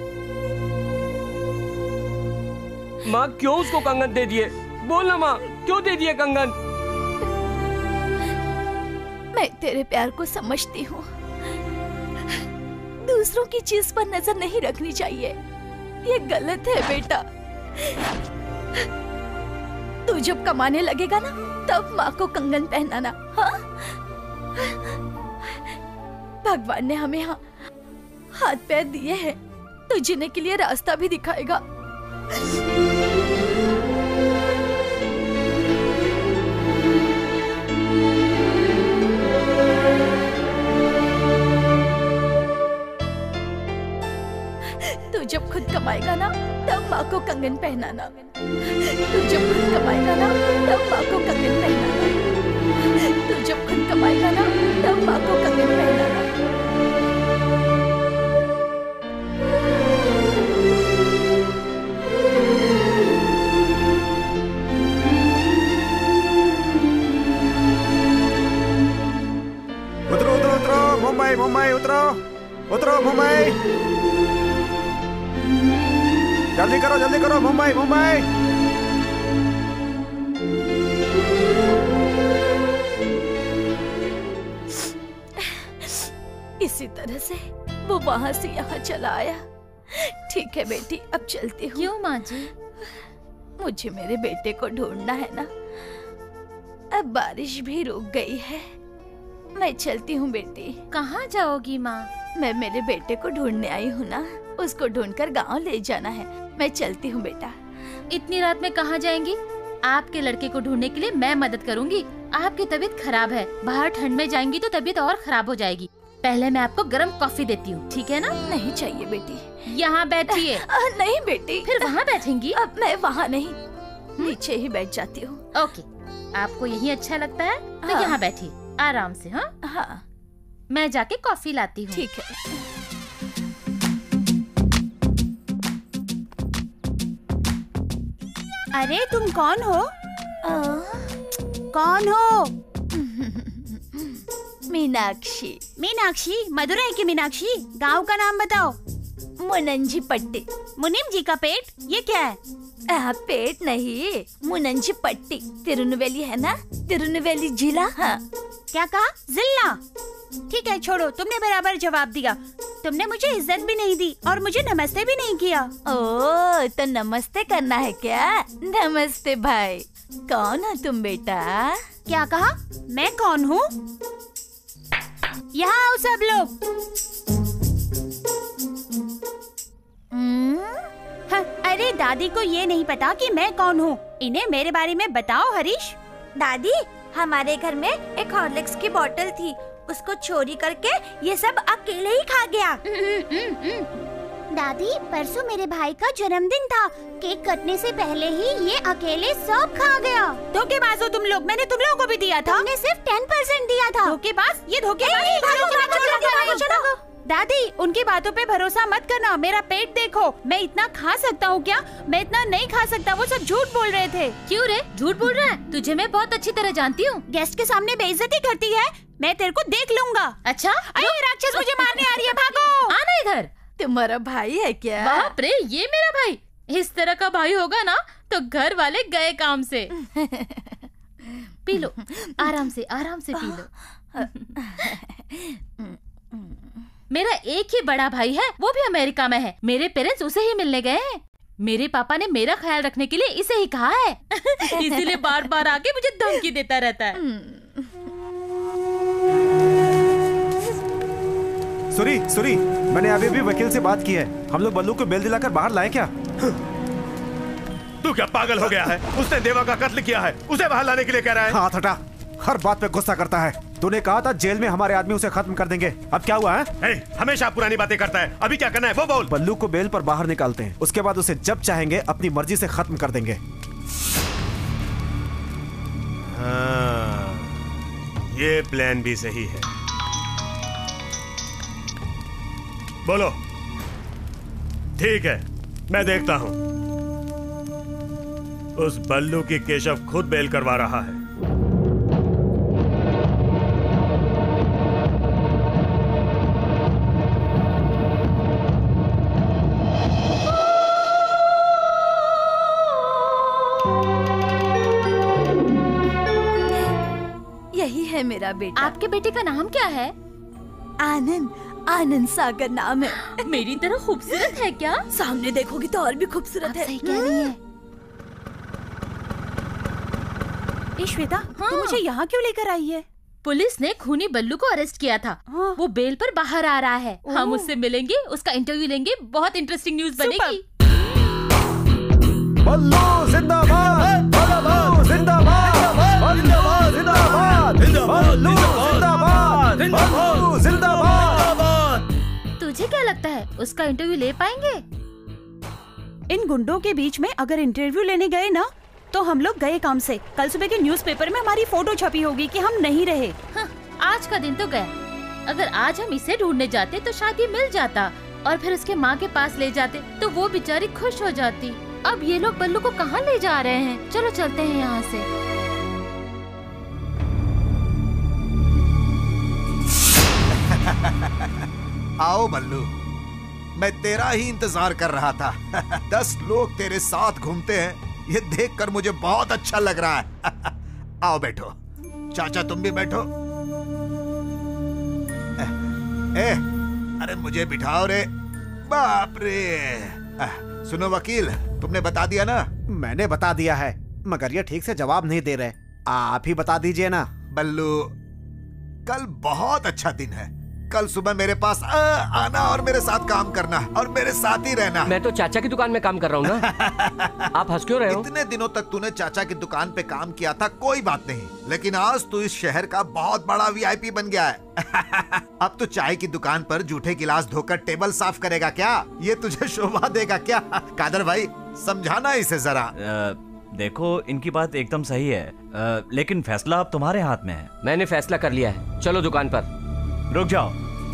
माँ क्यों उसको कंगन दे दिए? बोल ना माँ, क्यों दे दिए कंगन? मैं तेरे प्यार को समझती हूँ। दूसरों की चीज पर नजर नहीं रखनी चाहिए, ये गलत है बेटा। तू जब कमाने लगेगा ना, तब माँ को कंगन पहनाना। हाँ? भगवान ने हमें हा, हाथ पैर दिए हैं, तो जीने के लिए रास्ता भी दिखाएगा। तू जब खुद कमाएगा ना, तब माँ को कंगन पहनाना। तू जब खुद कमाएगा ना, तब माँ को कंगन पहनाना। तू जब खुद कमाएगा ना, तब माँ को कंगन पहनाना। उतरो उतरो उतरो मुंबई मुंबई उतरो उतरो मुंबई, जल्दी करो जल्दी करो मुंबई मुंबई। इसी तरह से वो वहाँ से यहाँ चला आया। ठीक है बेटी, अब चलती हूँ। क्यों माँ जी? मुझे मेरे बेटे को ढूंढना है ना। अब बारिश भी रुक गई है, मैं चलती हूँ बेटी। कहाँ जाओगी माँ? मैं मेरे बेटे को ढूंढने आई हूँ ना, उसको ढूंढकर गांव ले जाना है। मैं चलती हूँ बेटा। इतनी रात में कहाँ जाएंगी? आपके लड़के को ढूंढने के लिए मैं मदद करूँगी। आपकी तबीयत खराब है, बाहर ठंड में जाएंगी तो तबीयत और खराब हो जाएगी। पहले मैं आपको गर्म कॉफी देती हूँ, ठीक है ना? नहीं चाहिए बेटी। यहाँ बैठिए। नहीं बेटी। फिर वहाँ बैठेंगी? अब मैं वहाँ नहीं, नीचे ही बैठ जाती हूँ। ओके, आपको यही अच्छा लगता है तो हाँ। यहाँ बैठिए आराम से। हाँ हाँ, मैं जाके कॉफी लाती हूँ। ठीक है। अरे तुम कौन हो? आ, कौन हो? मीनाक्षी। मीनाक्षी? मदुरई की मीनाक्षी? गांव का नाम बताओ। मुनंजी पट्टी। मुनिम जी का पेट? ये क्या है? आ, पेट नहीं, मुनंजी पट्टी। तिरुनेलवेली है ना, तिरुनेलवेली जिला। हाँ। क्या कहा? जिला? ठीक है छोड़ो, तुमने बराबर जवाब दिया। तुमने मुझे इज्जत भी नहीं दी और मुझे नमस्ते भी नहीं किया। ओ, तो नमस्ते करना है क्या? नमस्ते भाई। कौन हो तुम बेटा? क्या कहा? मैं कौन हूँ? यहाँ आओ सब लोग। हाँ, अरे दादी को ये नहीं पता कि मैं कौन हूँ। इन्हें मेरे बारे में बताओ हरीश। दादी, हमारे घर में एक हॉर्लिक्स की बोतल थी, उसको चोरी करके ये सब अकेले ही खा गया। दादी, परसों मेरे भाई का जन्मदिन था, केक कटने से पहले ही ये अकेले सब खा गया। धोखेबाज हो तुम लोग, मैंने तुम लोगों को भी दिया था। तुमने सिर्फ टेन परसेंट दिया था। धोखेबाज, ये धोखेबाज। दादी, उनकी बातों पे भरोसा मत करना। मेरा पेट देखो, मैं इतना खा सकता हूँ क्या? मैं इतना नहीं खा सकता। वो सब झूठ बोल रहे थे। क्यों रे, झूठ बोल रहा है? तुझे मैं बहुत अच्छी तरह जानती हूँ। गेस्ट के सामने बेइज्जती करती है, मैं तेरे को देख लूंगा। अच्छा? अरे राक्षस मुझे मारने आ रही है, भागो। आना इधर। तुम्हारा भाई है क्या? बाप रे, ये मेरा भाई? इस तरह का भाई होगा ना तो घर वाले गए काम से। पी लो, आराम से आराम से पी लो। मेरा एक ही बड़ा भाई है, वो भी अमेरिका में है। मेरे पेरेंट्स उसे ही मिलने गए हैं। मेरे पापा ने मेरा ख्याल रखने के लिए इसे ही कहा है। इसीलिए बार बार आके मुझे धमकी देता रहता है। सुरी सुरी, मैंने अभी भी वकील से बात की है। हम लोग बल्लू को बेल दिलाकर बाहर लाए क्या? तू क्या पागल हो गया है? उसने देवा का कत्ल किया है, उसे बाहर लाने के लिए कह रहा है। हाथ हटा, हर बात पे गुस्सा करता है। तूने कहा था जेल में हमारे आदमी उसे खत्म कर देंगे, अब क्या हुआ है? ए, हमेशा पुरानी बातें करता है। अभी क्या करना है वो बोल। बल्लू को बेल पर बाहर निकालते हैं, उसके बाद उसे जब चाहेंगे अपनी मर्जी से खत्म कर देंगे। हाँ, ये प्लान भी सही है। बोलो। ठीक है, मैं देखता हूं। उस बल्लू की केशव खुद बेल करवा रहा है। यही है है मेरा बेटा। आपके बेटे का नाम क्या है? आनंद, आनंद सागर नाम है। मेरी तरह खूबसूरत है क्या? सामने देखोगी तो और भी खूबसूरत है। सही कह रही है। ए श्वेता, हाँ। तू मुझे यहाँ क्यों लेकर आई है? पुलिस ने खूनी बल्लू को अरेस्ट किया था। हाँ। वो बेल पर बाहर आ रहा है। हम उससे मिलेंगे, उसका इंटरव्यू लेंगे, बहुत इंटरेस्टिंग न्यूज बनेगी। बल्लू जिंदाबाद, बल्लू जिंदाबाद, बल्लू जिंदाबाद, बल्लू जिंदाबाद, बल्लू जिंदाबाद। तुझे क्या लगता है उसका इंटरव्यू ले पाएंगे? इन गुंडों के बीच में अगर इंटरव्यू लेने गए ना तो हम लोग गए काम से। कल सुबह के न्यूज़पेपर में हमारी फोटो छपी होगी कि हम नहीं रहे। हाँ, आज का दिन तो गया। अगर आज हम इसे ढूंढने जाते तो शायद ये मिल जाता और फिर उसके माँ के पास ले जाते तो वो बेचारी खुश हो जाती। अब ये लोग बल्लू को कहाँ ले जा रहे हैं? चलो चलते हैं यहाँ से। आओ बल्लू, मैं तेरा ही इंतजार कर रहा था। दस लोग तेरे साथ घूमते हैं, ये देखकर मुझे बहुत अच्छा लग रहा है। आओ बैठो। चाचा तुम भी बैठो। ए, ए, अरे मुझे बिठाओ रे। बाप रे। सुनो वकील, तुमने बता दिया ना? मैंने बता दिया है, मगर ये ठीक से जवाब नहीं दे रहे। आप ही बता दीजिए ना। बल्लू, कल बहुत अच्छा दिन है। कल सुबह मेरे पास आ, आना और मेरे साथ काम करना और मेरे साथ ही रहना। मैं तो चाचा की दुकान में काम कर रहा हूँ ना। आप हंस क्यों रहे हो? इतने दिनों तक तूने चाचा की दुकान पे काम किया था, कोई बात नहीं, लेकिन आज तू इस शहर का बहुत बड़ा वीआईपी बन गया है। अब तो चाय की दुकान पर जूठे गिलास धोकर टेबल साफ करेगा क्या? ये तुझे शोभा देगा क्या? कादर भाई, समझाना इसे जरा। आ, देखो, इनकी बात एकदम सही है, आ, लेकिन फैसला अब तुम्हारे हाथ में है। मैंने फैसला कर लिया है, चलो दुकान पर। रुक जाओ।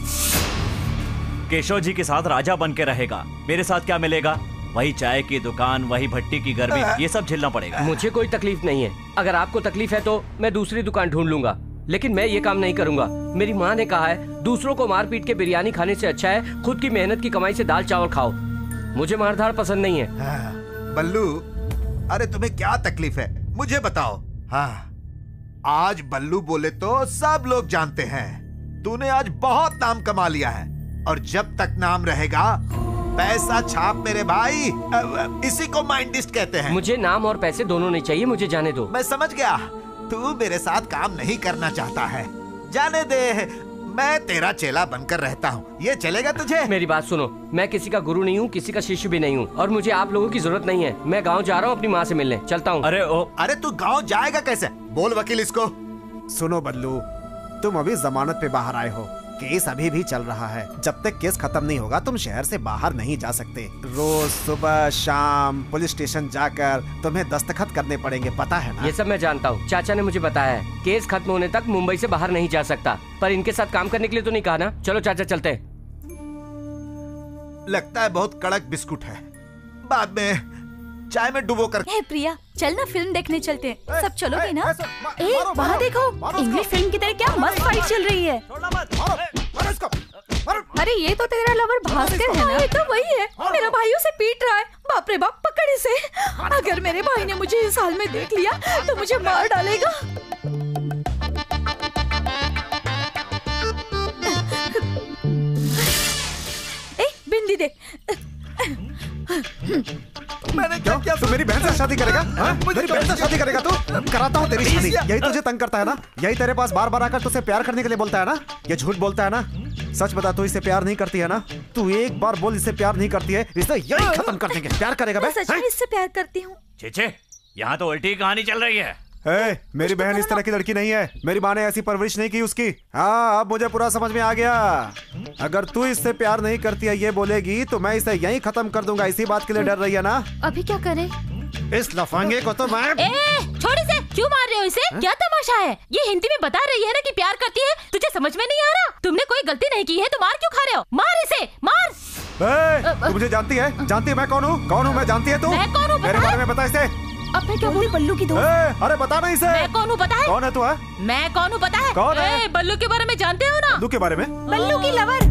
केशव जी के साथ राजा बन के रहेगा। मेरे साथ क्या मिलेगा? वही चाय की दुकान, वही भट्टी की गर्मी, ये सब झेलना पड़ेगा। मुझे कोई तकलीफ नहीं है। अगर आपको तकलीफ है तो मैं दूसरी दुकान ढूंढ लूंगा, लेकिन मैं ये काम नहीं करूंगा। मेरी माँ ने कहा है, दूसरों को मार पीट के बिरयानी खाने से अच्छा है खुद की मेहनत की कमाई से दाल चावल खाओ। मुझे मारधाड़ पसंद नहीं है। बल्लू, अरे तुम्हें क्या तकलीफ है, मुझे बताओ। हाँ, आज बल्लू बोले तो सब लोग जानते हैं। तूने आज बहुत नाम कमा लिया है और जब तक नाम रहेगा पैसा छाप मेरे भाई, इसी को माइंडिस्ट कहते हैं। मुझे नाम और पैसे दोनों नहीं चाहिए, मुझे जाने दो। मैं समझ गया, तू मेरे साथ काम नहीं करना चाहता है। जाने दे, मैं तेरा चेला बनकर रहता हूँ, ये चलेगा तुझे? मेरी बात सुनो, मैं किसी का गुरु नहीं हूँ, किसी का शिष्य भी नहीं हूँ, और मुझे आप लोगों की जरूरत नहीं है। मैं गाँव जा रहा हूँ अपनी माँ से मिलने, चलता हूँ। अरे ओ, अरे तू गाँव जाएगा कैसे? बोल वकील इसको। सुनो बल्लू, तुम अभी जमानत पे बाहर आए हो, केस अभी भी चल रहा है। जब तक केस खत्म नहीं होगा तुम शहर से बाहर नहीं जा सकते। रोज सुबह शाम पुलिस स्टेशन जाकर तुम्हें दस्तखत करने पड़ेंगे, पता है ना? ये सब मैं जानता हूँ, चाचा ने मुझे बताया है। केस खत्म होने तक मुंबई से बाहर नहीं जा सकता, पर इनके साथ काम करने के लिए तो नहीं कहा ना। चलो चाचा चलते हैं। लगता है बहुत कड़क बिस्कुट है, बाद में चाय में डुबो कर। ए प्रिया, चल ना फिल्म देखने चलते हैं। सब चलोगे ना? ए, वहाँ देखो, इंग्लिश फिल्म की तरह क्या मस्त फाइट चल रही है। अरे ये तो तेरा लवर भास्कर है ना? ये तो वही है, मेरा भाई उसे पीट रहा है। बाप रे बाप, पकड़ इसे। अगर मेरे भाई ने मुझे इस हाल में देख लिया तो मुझे मार डालेगा। ए, बिंदी दे। मैंने क्या किया? तू मेरी बहन से शादी करेगा? हाँ? मेरी बहन से शादी करेगा तू? कराता हूँ तेरी शादी। यही तुझे तंग करता है ना? यही तेरे पास बार बार आकर तुझसे प्यार करने के लिए बोलता है ना? ये झूठ बोलता है ना? सच बता, तू इससे प्यार नहीं करती है ना? तू एक बार बोल इससे प्यार नहीं करती है, इसे यही खत्म कर देंगे। प्यार करेगा बे? सच में इससे प्यार करती हूँ। छे, यहाँ तो उल्टी कहानी चल रही है। ए, मेरी बहन इस तरह की लड़की नहीं है। मेरी माँ ने ऐसी परवरिश नहीं की उसकी। हाँ, अब मुझे पूरा समझ में आ गया। अगर तू इससे प्यार नहीं करती है ये बोलेगी तो मैं इसे यहीं खत्म कर दूंगा। इसी बात के लिए डर रही है ना? अभी क्या करें? इस लफंगे को तो मैं। ए, छोड़ इसे, क्यों मार रहे हो इसे? क्या तमाशा है? ये हिंदी में बता रही है ना कि प्यार करती है, तुझे समझ में नहीं आ रहा? तुमने कोई गलती नहीं की है तो मार क्यों खा रहे हो? मार इसे, मार। ए, तू मुझे जानती है? जानती है मैं कौन हूँ? कौन हूँ मैं? जानती है तू? मैं कौन हूँ? मेरे बारे में बता इसे। अब मैं क्या बोली? बल्लू की दोस्त। अरे बता ना इसे। मैं कौन हूँ पता है? कौन है तू? है मैं कौन हूँ पता है? कौन है? ए, बल्लू के बारे में जानते हो ना? बल्लू के बारे में? बल्लू की लवर।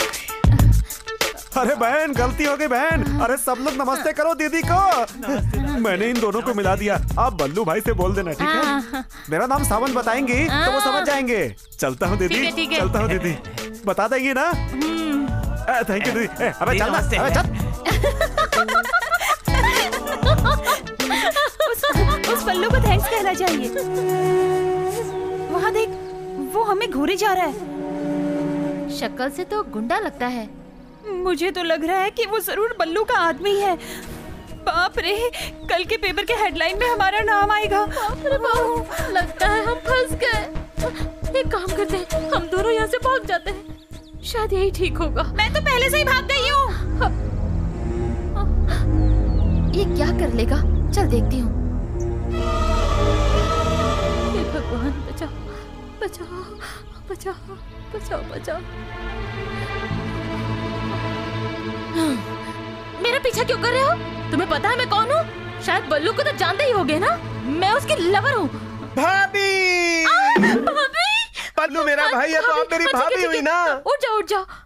अरे बहन, गलती हो गई बहन। अरे सब लोग नमस्ते करो दीदी को। मैंने इन दोनों को मिला दिया। आप बल्लू भाई से बोल देना, ठीक है? मेरा नाम सावन बताएंगी तो वो समझ जाएंगे। चलता हूँ दीदी, चलता हूँ दीदी। बता देंगी ना? थैंक यू दीदी। ए, अबे चल ना, अबे चल। उस, उस बल्लू को थैंक्स कहना चाहिए। वहाँ देख, वो हमें घूरे जा रहा है। शक्ल से तो गुंडा लगता है। मुझे तो लग रहा है कि वो जरूर बल्लू का आदमी है। बाप रे, कल के पेपर के हेडलाइन में हमारा नाम आएगा। बाप रे बाप, लगता है हम फंस गए। एक काम करते हैं, हम दोनों यहाँ से भाग जाते हैं, शायद यही ठीक होगा। मैं तो पहले से ही भाग गई हूँ। ये क्या कर लेगा? चल देखती हूँ। हे भगवान, बचाओ बचाओ बचाओ बचाओ बचाओ। मेरा पीछा क्यों कर रहे हो? तुम्हें पता है मैं कौन हूँ? शायद बल्लू को तो जानते ही होगे ना? मैं उसकी लवर हूँ। भाभी! भाभी! बल्लू मेरा भाई है तो आप मेरी भाभी हुई ना? उठ जाओ उठ जाओ।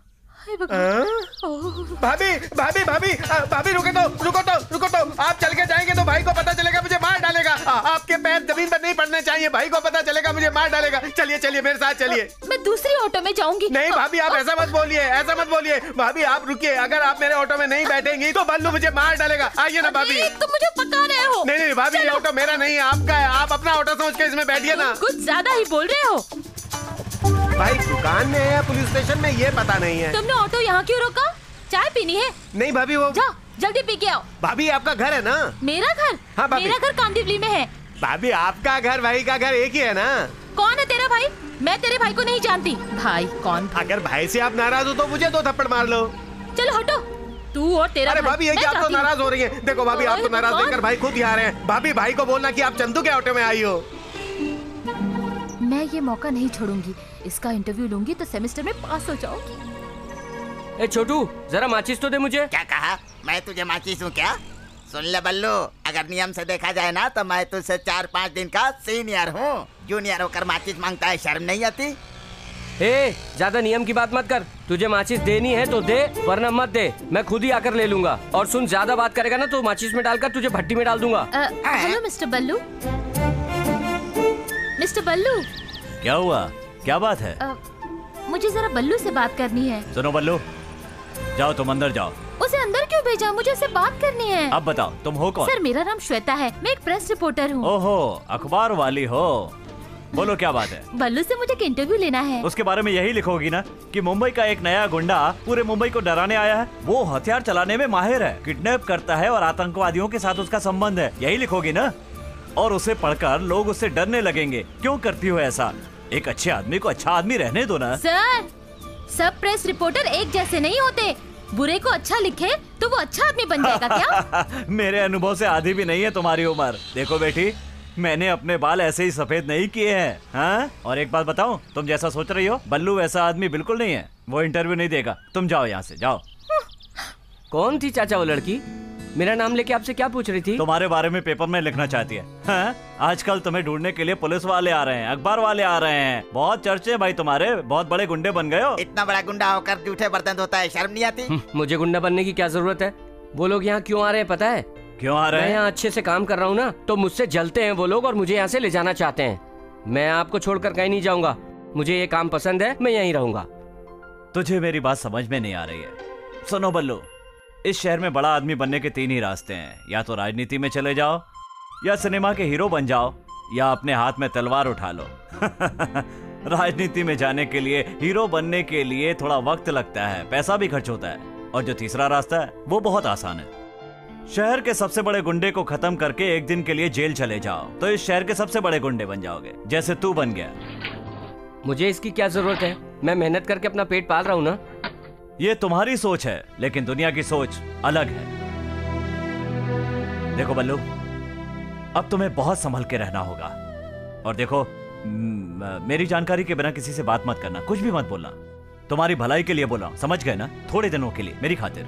भाभी भाभी भाभी भाभी रुके तो रुको तो रुको तो आप चल के जाएंगे तो भाई को पता चलेगा, मुझे मार डालेगा। आ, आपके पैर जमीन पर नहीं पड़ने चाहिए, भाई को पता चलेगा मुझे मार डालेगा। चलिए चलिए मेरे साथ चलिए। मैं दूसरी ऑटो में जाऊंगी। नहीं भाभी आप ऐसा मत बोलिए, ऐसा मत बोलिए। भाभी आप रुकिए, अगर आप मेरे ऑटो में नहीं बैठेंगी तो बल्लू मुझे मार डालेगा। आइए ना भाभी। तुम मुझे पका रहे हो। नहीं नहीं भाभी, ये ऑटो मेरा नहीं है, आपका है। आप अपना ऑटो समझ के इसमें बैठिए ना। कुछ ज्यादा ही बोल रहे हो। भाई दुकान में है या पुलिस स्टेशन में ये पता नहीं है। तुमने ऑटो यहाँ क्यों रोका? चाय पीनी है? नहीं भाभी, वो जाओ जल्दी पी के आओ। भाभी आपका घर है ना? मेरा घर? हाँ भाभी। मेरा घर कांदिवली में है। भाभी आपका घर भाई का घर एक ही है ना? कौन है तेरा भाई? मैं तेरे भाई को नहीं जानती। भाई कौन भाई? अगर भाई से आप नाराज हो तो मुझे दो थप्पड़ मार लो। चलो हटो, तू और तेरा अरे भाई। भाभी ये क्या आप तो नाराज हो रही हैं? देखो भाभी आप तो नाराज देखकर भाई खुद ही आ रहे हैं। भाभी भाई को बोलना कि आप चंदू के ऑटो में आई हो। मैं ये मौका नहीं छोड़ूंगी। इसका इंटरव्यू लूंगी तो सेमेस्टर में पास हो जाऊंगी। ए छोटू, जरा माचिस तो दे मुझे। क्या कहा? मैं तुझे माचिस हूँ क्या? सुन ले बल्लू, अगर नियम से देखा जाए ना तो मैं तुझसे चार पाँच दिन का सीनियर हूँ। जूनियर होकर माचिस मांगता है, शर्म नहीं आती? ए, ज्यादा नियम की बात मत कर। तुझे माचिस देनी है तो दे, वरना मत दे। मैं खुद ही आकर ले लूंगा। और सुन, ज्यादा बात करेगा ना तो माचिस में डालकर तुझे भट्टी में डाल दूंगा। Hello mister Ballu. Mister Ballu, क्या हुआ? क्या बात है? आ, मुझे जरा बल्लू से बात करनी है। सुनो बल्लू, जाओ तुम अंदर जाओ। उसे अंदर क्यों भेजा? मुझे उससे बात करनी है। अब बताओ तुम हो कौन? सर मेरा नाम श्वेता है, मैं एक प्रेस रिपोर्टर हूँ। ओहो, अखबार वाली हो। बोलो क्या बात है? बल्लू से मुझे एक इंटरव्यू लेना है। उसके बारे में यही लिखोगी ना कि मुंबई का एक नया गुंडा पूरे मुंबई को डराने आया है। वो हथियार चलाने में माहिर है, किडनैप करता है और आतंकवादियों के साथ उसका संबंध है। यही लिखोगी ना? और उसे पढ़कर लोग उससे डरने लगेंगे। क्यों करती हो ऐसा? एक अच्छे आदमी को अच्छा आदमी रहने दो ना। सर, सब प्रेस रिपोर्टर एक जैसे नहीं होते। बुरे को अच्छा लिखे तो वो अच्छा आदमी बन जाएगा क्या? मेरे अनुभव से आधी भी नहीं है तुम्हारी उम्र। देखो बेटी, मैंने अपने बाल ऐसे ही सफेद नहीं किए हैं। हाँ? और एक बात बताऊं, तुम जैसा सोच रही हो बल्लू वैसा आदमी बिल्कुल नहीं है। वो इंटरव्यू नहीं देगा। तुम जाओ यहाँ से, जाओ। कौन थी चाचा वो लड़की? मेरा नाम लेके आपसे क्या पूछ रही थी? तुम्हारे बारे में पेपर में लिखना चाहती है। हाँ? आजकल तुम्हें ढूंढने के लिए पुलिस वाले आ रहे हैं, अखबार वाले आ रहे हैं। बहुत चर्चे भाई तुम्हारे, बहुत बड़े गुंडे बन गए हो। इतना बड़ा गुंडा होकर जूठे बर्तन धोता है, शर्म नहीं आती? मुझे गुंडा बनने की क्या जरूरत है? वो लोग यहाँ क्यों आ रहे हैं पता है? क्यों आ रहे हैं? मैं यहाँ अच्छे से काम कर रहा हूँ ना, तो मुझसे जलते हैं वो लोग और मुझे यहाँ से ले जाना चाहते हैं। मैं आपको छोड़कर कहीं नहीं जाऊंगा। मुझे ये काम पसंद है, मैं यहीं रहूंगा। तुझे मेरी बात समझ में नहीं आ रही है। सुनो बल्लू, इस शहर में बड़ा आदमी बनने के तीन ही रास्ते हैं। या तो राजनीति में चले जाओ, या सिनेमा के हीरो बन जाओ, या अपने हाथ में तलवार उठा लो। राजनीति में जाने के लिए, हीरो बनने के लिए थोड़ा वक्त लगता है, पैसा भी खर्च होता है। और जो तीसरा रास्ता है वो बहुत आसान है। शहर के सबसे बड़े गुंडे को खत्म करके एक दिन के लिए जेल चले जाओ, तो इस शहर के सबसे बड़े गुंडे बन जाओगे, जैसे तू बन गया। मुझे इसकी क्या जरूरत है? मैं मेहनत करके अपना पेट पाल रहा हूँ ना। ये तुम्हारी सोच है, लेकिन दुनिया की सोच अलग है। देखो बल्लू, अब तुम्हें बहुत संभल के रहना होगा। और देखो, मेरी जानकारी के बिना किसी से बात मत करना, कुछ भी मत बोलना। तुम्हारी भलाई के लिए बोला, समझ गए ना? थोड़े दिनों के लिए, मेरी खातिर।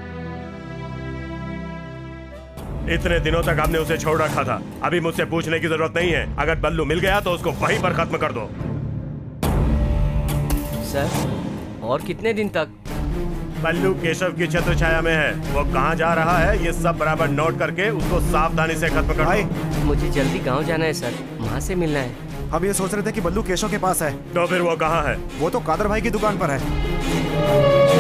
इतने दिनों तक हमने उसे छोड़ रखा था, अभी मुझसे पूछने की जरूरत नहीं है। अगर बल्लू मिल गया तो उसको वहीं पर खत्म कर दो। सर, और कितने दिन तक? बल्लू केशव की छत्र छाया में है। वो कहाँ जा रहा है ये सब बराबर नोट करके उसको सावधानी से खत्म कर भाई दो। मुझे जल्दी गांव जाना है सर, वहाँ से मिलना है। हम ये सोच रहे थे कि बल्लू केशव के पास है। तो फिर वो कहाँ है? वो तो कादर भाई की दुकान पर है।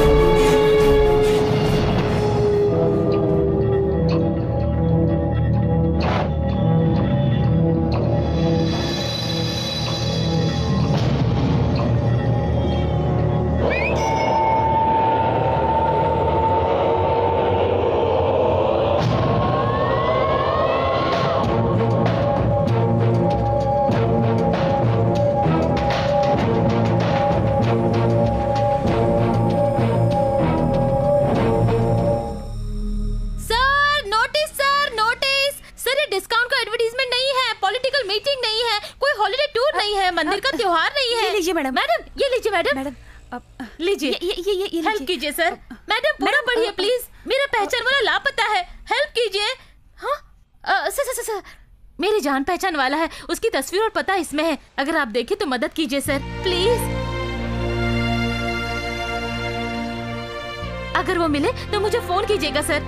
हेल्प कीजिए सर। मैडम पूरा पढ़िए प्लीज, मेरा पहचान वाला लापता है, हेल्प कीजिए। हाँ सर सर सर मेरी जान पहचान वाला है, उसकी तस्वीर और पता इसमें है, अगर आप देखें तो मदद कीजिए सर प्लीज। अगर वो मिले तो मुझे फोन कीजिएगा सर।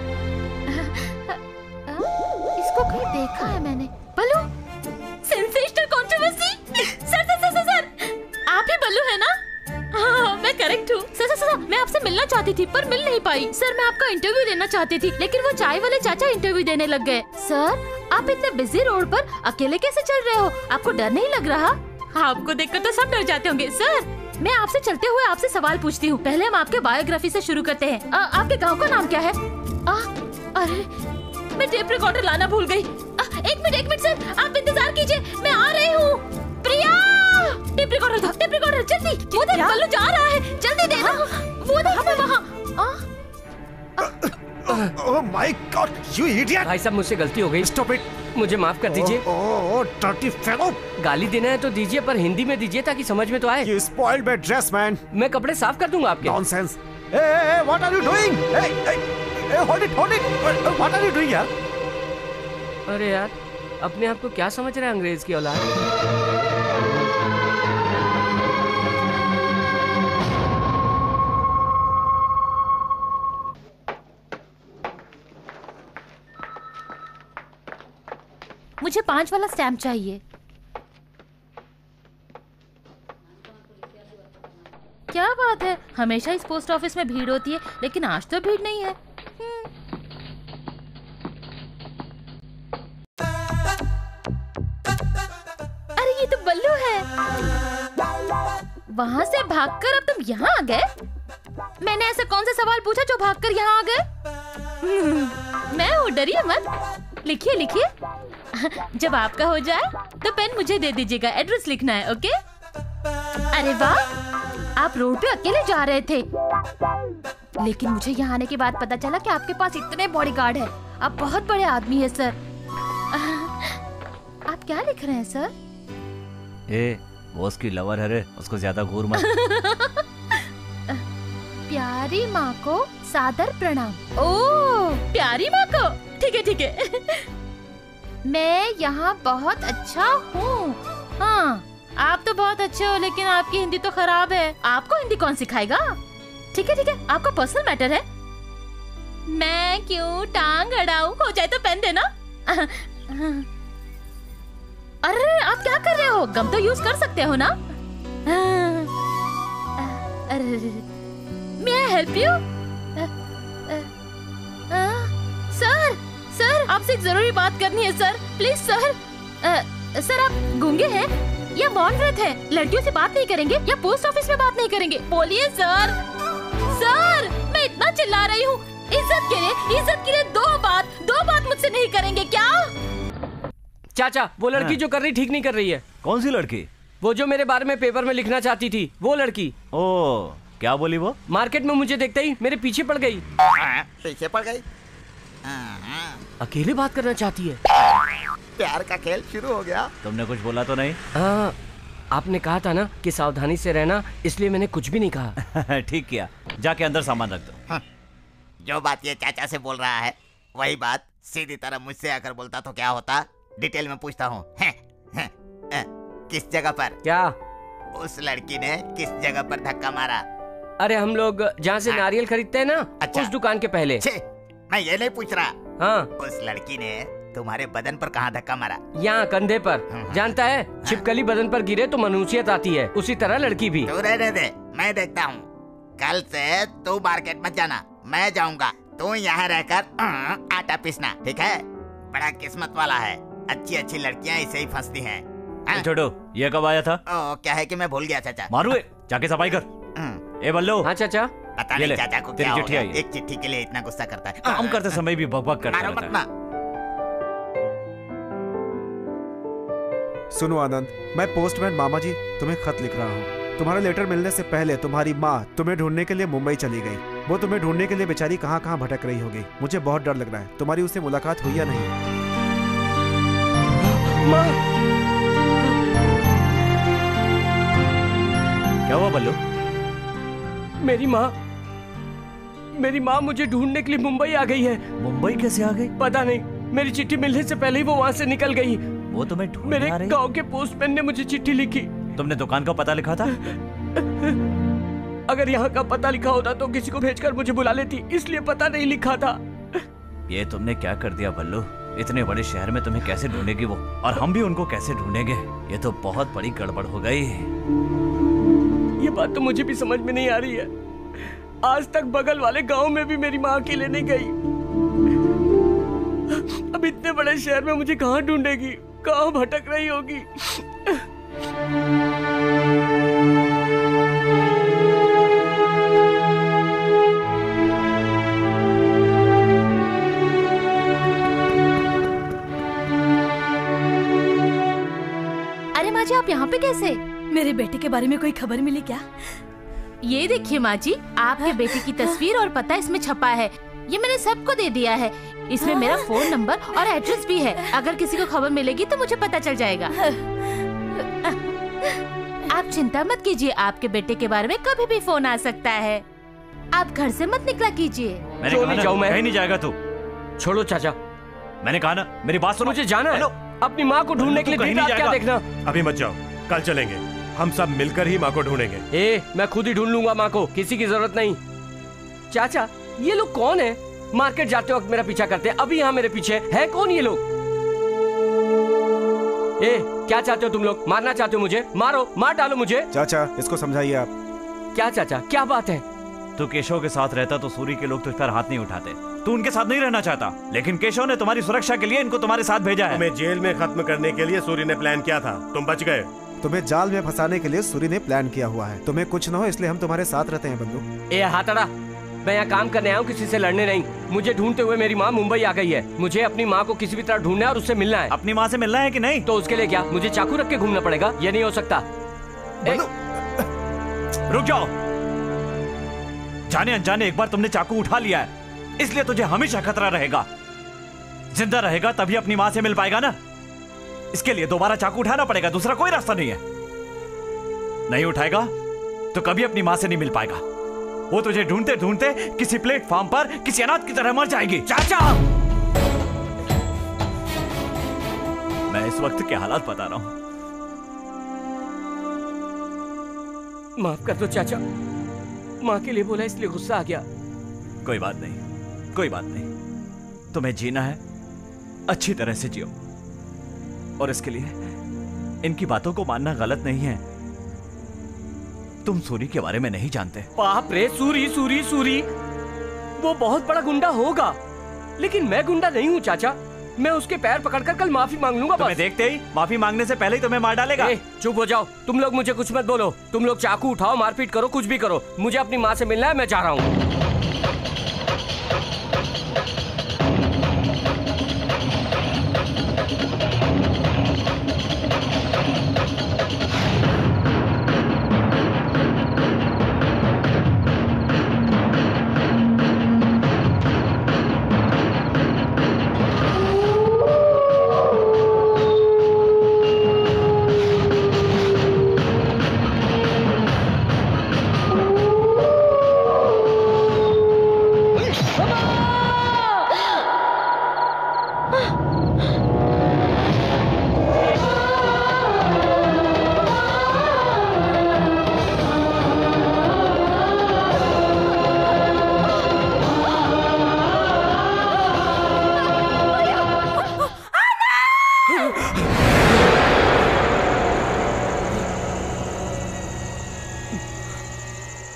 इसको कहीं देखा है मैंने। Ballu sensational controversy. Sir sir sir sir आप ही बल्लू है ना? हाँ, मैं करेक्ट हूँ। सर सर सर मैं आपसे मिलना चाहती थी पर मिल नहीं पाई। सर मैं आपका इंटरव्यू देना चाहती थी लेकिन वो चाय वाले चाचा इंटरव्यू देने लग गए। सर आप इतने बिजी रोड पर अकेले कैसे चल रहे हो? आपको डर नहीं लग रहा? आपको देखकर तो सब डर जाते होंगे। सर मैं आपसे चलते हुए आपसे सवाल पूछती हूँ। पहले हम आपके बायोग्राफी से शुरू करते हैं। आ, आपके गाँव का नाम क्या है? आ, अरे मैं टेप रिकॉर्डर लाना भूल गई। आ, एक मिनट एक मिनट सर आप इंतजार कीजिए, मैं आ रही हूँ। प्रिया टेप रिकॉर्डर दो, टेप रिकॉर्डर जल्दी। वो देख बल्लू जा रहा है, जल्दी दे ना। वो देख मैं वहाँ। Oh my god you idiot. भाई साहब मुझसे गलती हो गई। Stop it. मुझे माफ कर दीजिए। Oh dirty fellow. गाली देना है तो दीजिए पर हिंदी में दीजिए ताकि समझ में तो आए। You spoiled my dress man। मैं कपड़े साफ कर दूंगा आपके। Nonsense। Hey hey hey what are you doing? Hey hey hey hold it hold it what are you doing यार? अरे यार अपने आप को क्या समझ रहे हैं अंग्रेज की औलाद? मुझे पांच वाला स्टैम्प चाहिए। क्या बात है, हमेशा इस पोस्ट ऑफिस में भीड़ होती है लेकिन आज तो भीड़ नहीं है। अरे ये तो बल्लू है। वहाँ से भागकर अब तुम यहाँ आ गए? मैंने ऐसा कौन सा सवाल पूछा जो भागकर यहाँ आ गए? मैं हूँ, डरिए मत। लिखिए लिखिए। जब आपका हो जाए तो पेन मुझे दे दीजिएगा, एड्रेस लिखना है। ओके? अरे वाह, आप रोड पे अकेले जा रहे थे लेकिन मुझे यहाँ आने के बाद पता चला कि आपके पास इतने बॉडीगार्ड है। आप बहुत बड़े आदमी है सर। आप क्या लिख रहे हैं सर? ए, वो उसकी लवर है रे, उसको ज्यादा घूर मत। प्यारी माँ को सादर प्रणाम। ओह प्यारी माँ को, ठीक है ठीक है। मैं यहाँ बहुत अच्छा हूँ। हाँ आप तो बहुत अच्छे हो लेकिन आपकी हिंदी तो खराब है। आपको हिंदी कौन सिखाएगा? ठीक है ठीक है, आपका पर्सनल मैटर है। मैं क्यों टांग अड़ाऊं? हो जाए तो पेन देना। अरे आप क्या कर रहे हो? गम तो यूज कर सकते हो ना? मैं हेल्प यू? सर सर आपसे एक जरूरी बात करनी है सर, प्लीज सर। आ, सर आप गूंगे हैं या मौन व्रत है? लड़कियों से बात नहीं करेंगे या पोस्ट ऑफिस में बात नहीं करेंगे? बोलिए सर। सर मैं इतना चिल्ला रही हूँ, इज्जत के लिए इज्जत के लिए दो बात दो बात मुझसे नहीं करेंगे क्या? चाचा वो लड़की जो कर रही ठीक नहीं कर रही है। कौन सी लड़की? वो जो मेरे बारे में पेपर में लिखना चाहती थी, वो लड़की। ओ क्या बोली वो? मार्केट में मुझे देखते ही मेरे पीछे पड़ गई। पीछे पड़ गई? अकेले बात करना चाहती है। प्यार का खेल शुरू हो गया। तुमने कुछ बोला तो नहीं? हाँ आपने कहा था ना कि सावधानी से रहना, इसलिए मैंने कुछ भी नहीं कहा। ठीक किया, जाके अंदर सामान रख दो। हाँ, जो बात ये चाचा से बोल रहा है वही बात सीधी तरह मुझसे आकर बोलता तो क्या होता? डिटेल में पूछता हूँ। किस जगह पर? क्या? उस लड़की ने किस जगह पर धक्का मारा? अरे हम लोग जहाँ से नारियल खरीदते हैं ना, अच्छा। उस दुकान के पहले। छे, मैं ये नहीं पूछ रहा। हाँ, उस लड़की ने तुम्हारे बदन पर कहाँ धक्का मारा? यहाँ कंधे पर। जानता है, छिपकली बदन पर गिरे तो मनुष्यत आती है, उसी तरह लड़की भी। तू रहने दे, मैं देखता हूँ। कल से तू मार्केट मत जाना, मैं जाऊंगा। तू यहाँ रहकर आटा पीसना, ठीक है? बड़ा किस्मत वाला है, अच्छी अच्छी लड़कियाँ इसे ही फंसती हैं। छोड़ो, ये कब आया था? ओ, क्या है कि मैं भूल गया चाचा। मारू, जाके सफाई कर। ए बल्लो। हाँ चाचा। पता नहीं चाचा को क्या हो गया, एक चिट्ठी के लिए इतना गुस्सा करता है। काम करते समय भी बकबक करता मारो मत ना। सुनो आनंद, मैं पोस्टमैन मामा जी तुम्हें खत लिख रहा हूँ। तुम्हारा लेटर मिलने से पहले तुम्हारी माँ तुम्हें ढूंढने के लिए मुंबई चली गई। वो तुम्हें ढूंढने के लिए बेचारी कहाँ कहाँ भटक रही होगी। मुझे बहुत डर लग रहा है, तुम्हारी उससे मुलाकात हुई या नहीं? माँ। क्या हुआ बल्लू? मेरी माँ मेरी माँ मुझे ढूंढने के लिए मुंबई आ गई है। मुंबई कैसे आ गई? पता नहीं, मेरी चिट्ठी मिलने से पहले ही वो वहाँ से निकल गई। वो तुम्हें ढूंढने मेरे आ रही? गांव के पोस्टमैन ने मुझे चिट्ठी लिखी। तुमने दुकान का पता लिखा था? अगर यहाँ का पता लिखा होता तो किसी को भेजकर मुझे बुला लेती, इसलिए पता नहीं लिखा था। ये तुमने क्या कर दिया बल्लू? इतने बड़े शहर में तुम्हें कैसे ढूंढेगी वो, और हम भी उनको कैसे ढूंढेंगे? ये तो बहुत बड़ी गड़बड़ हो गई। ये बात तो मुझे भी समझ में नहीं आ रही है। आज तक बगल वाले गांव में भी मेरी माँ अकेले नहीं गई। अब इतने बड़े शहर में मुझे कहाँ ढूंढेगी, कहाँ भटक रही होगी? अरे माँ जी, आप यहाँ पे कैसे? मेरे बेटे के बारे में कोई खबर मिली क्या? ये देखिए माँ जी, आपके बेटे की तस्वीर और पता इसमें छपा है। ये मैंने सबको दे दिया है। इसमें मेरा फोन नंबर और एड्रेस भी है। अगर किसी को खबर मिलेगी तो मुझे पता चल जाएगा। आप चिंता मत कीजिए, आपके बेटे के बारे में कभी भी फोन आ सकता है। आप घर से मत निकला कीजिए। मैंने कहा ना, कहीं नहीं जाएगा तू। छोड़ो चाचा, मैंने कहा ना, मेरी बात सुनो। मुझे जाना है अपनी माँ को ढूंढने के लिए। कहीं नहीं क्या देखना? अभी मत जाओ, कल चलेंगे। हम सब मिलकर ही माँ को ढूंढेंगे। ए, मैं खुद ही ढूंढ लूंगा माँ को, किसी की जरूरत नहीं। चाचा, ये लोग कौन है? मार्केट जाते वक्त मेरा पीछा करते हैं, अभी यहाँ मेरे पीछे है। कौन ये लोग? ए, क्या चाहते हो तुम लोग? मारना चाहते हो मुझे? मारो, मार डालो मुझे। चाचा, इसको समझाइए आप। क्या चाचा, क्या बात है? तू केशव के साथ रहता तो सूरी के लोग तुझ पर हाथ नहीं उठाते। तू उनके साथ नहीं रहना चाहता, लेकिन केशव ने तुम्हारी सुरक्षा के लिए इनको तुम्हारे साथ भेजा है। तुम्हें जेल में खत्म करने के लिए सूरी ने प्लान किया था, तुम बच गए। तुम्हें जाल में फंसाने के लिए सूरी ने प्लान किया हुआ है। तुम्हें कुछ न हो इसलिए हम तुम्हारे साथ रहते हैं बंधु। ए हाथड़ा, मैं यहाँ काम करने आया हूँ, किसी से लड़ने नहीं। मुझे ढूंढते हुए मेरी माँ मुंबई आ गई है। मुझे अपनी माँ को किसी भी तरह ढूंढना है और उससे मिलना है। अपनी माँ से मिलना है कि नहीं? तो उसके लिए क्या मुझे चाकू रख के घूमना पड़ेगा? ये नहीं हो सकता। रुक जाओ। जाने अनजाने एक बार तुमने चाकू उठा लिया है, इसलिए तुझे हमेशा खतरा रहेगा। जिंदा रहेगा तभी अपनी माँ से मिल पाएगा ना। इसके लिए दोबारा चाकू उठाना पड़ेगा, दूसरा कोई रास्ता नहीं है। नहीं उठाएगा तो कभी अपनी माँ से नहीं मिल पाएगा। वो तुझे ढूंढते ढूंढते किसी प्लेटफॉर्म पर किसी अनाथ की तरह मर जाएगी। चाचा, मैं इस वक्त के हालात बता रहा हूं। माफ कर दो चाचा, माँ के लिए बोला इसलिए गुस्सा आ गया। कोई बात नहीं, कोई बात नहीं। तुम्हें जीना है, अच्छी तरह से जियो, और इसके लिए इनकी बातों को मानना गलत नहीं है। तुम सूरी के बारे में नहीं जानते। बाप रे, सूरी सूरी सूरी, वो बहुत बड़ा गुंडा होगा, लेकिन मैं गुंडा नहीं हूँ चाचा। मैं उसके पैर पकड़कर कल माफी मांग लूंगा। तुम्हें देखते ही माफी मांगने से पहले ही तुम्हें मार डालेगा। ए, चुप हो जाओ, तुम लोग मुझे कुछ मत बोलो। तुम लोग चाकू उठाओ, मारपीट करो, कुछ भी करो, मुझे अपनी माँ से मिलना है, मैं जा रहा हूँ।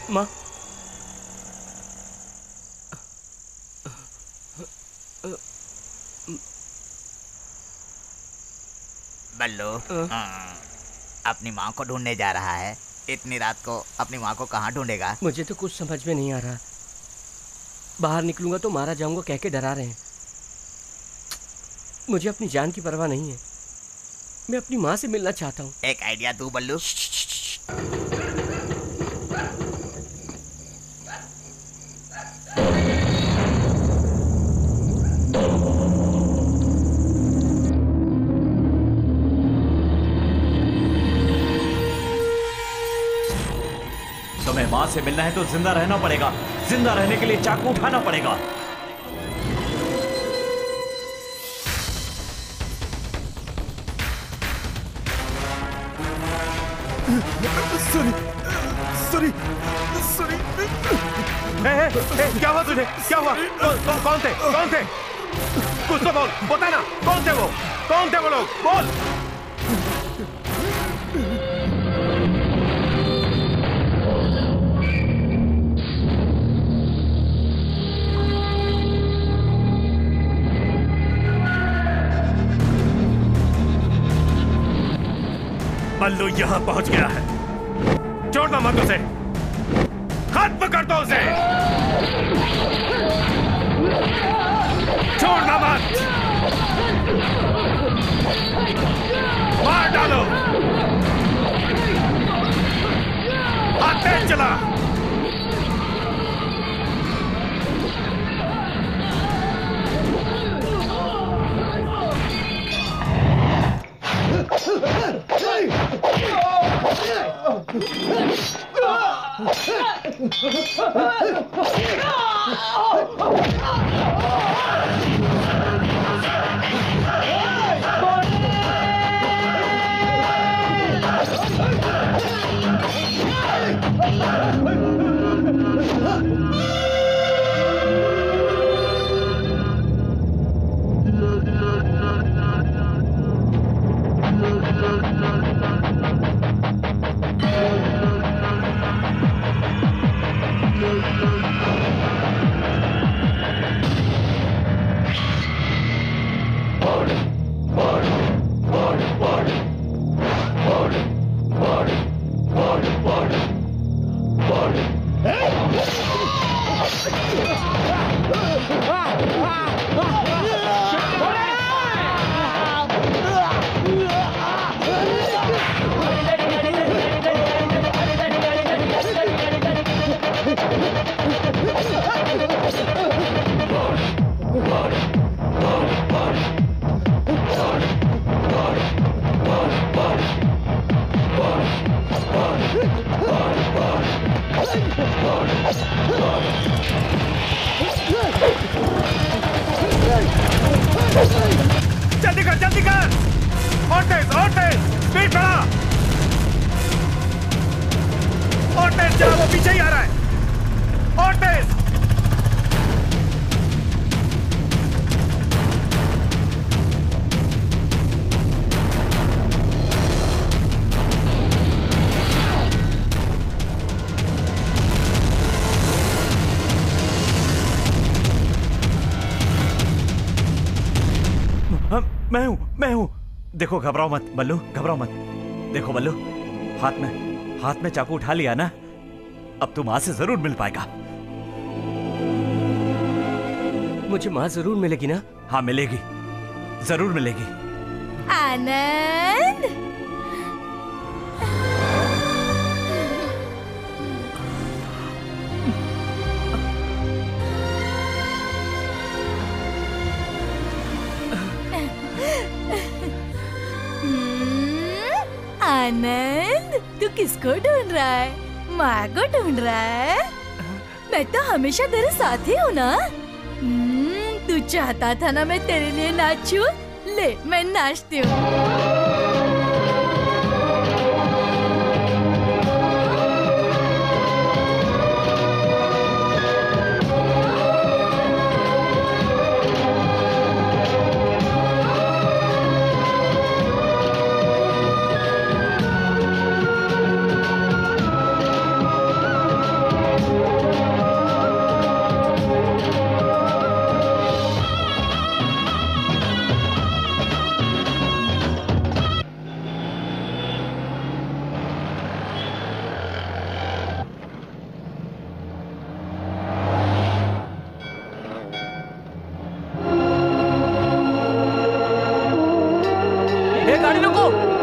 माँ बल्लू अपनी माँ को ढूंढने जा रहा है। इतनी रात को अपनी माँ को कहाँ ढूंढेगा? मुझे तो कुछ समझ में नहीं आ रहा। बाहर निकलूंगा तो मारा जाऊंगा कह के डरा रहे हैं। मुझे अपनी जान की परवाह नहीं है। मैं अपनी माँ से मिलना चाहता हूँ। एक आइडिया दू बल्लू। तुम्हें माँ से मिलना है तो जिंदा रहना पड़ेगा। जिंदा रहने के लिए चाकू उठाना पड़ेगा। Sorry sorry sorry. क्या हुआ तुझे? क्या हुआ? कौन कौन थे? कौन थे? कुछ तो बोल, बता ना कौन थे वो? कौन थे वो लोग? बोल। बल्लू यहां पहुंच गया है। छोड़ना मत उसे, खत्म कर दो उसे, छोड़ना मत, मार डालो, हाथ तेज चला। जल्दी कर, जल्दी कर, और तेज, और तेज, स्पीड बढ़ा, और तेज चला, वो पीछे ही आ रहा है, और तेज। मैं हूं, मैं हूं। देखो घबराओ मत बल्लू, घबराओ मत। देखो बल्लू, हाथ में हाथ में चाकू उठा लिया ना, अब तू माँ से जरूर मिल पाएगा। मुझे माँ जरूर मिलेगी ना? हाँ मिलेगी, जरूर मिलेगी। आनंद, आनंद, तू किसको ढूंढ रहा है? माँ को ढूंढ रहा है? मैं तो हमेशा तेरे साथ ही हूँ ना। तू चाहता था ना मैं तेरे लिए नाचूं? ले मैं नाचती हूँ। ए, गाड़ी रोको।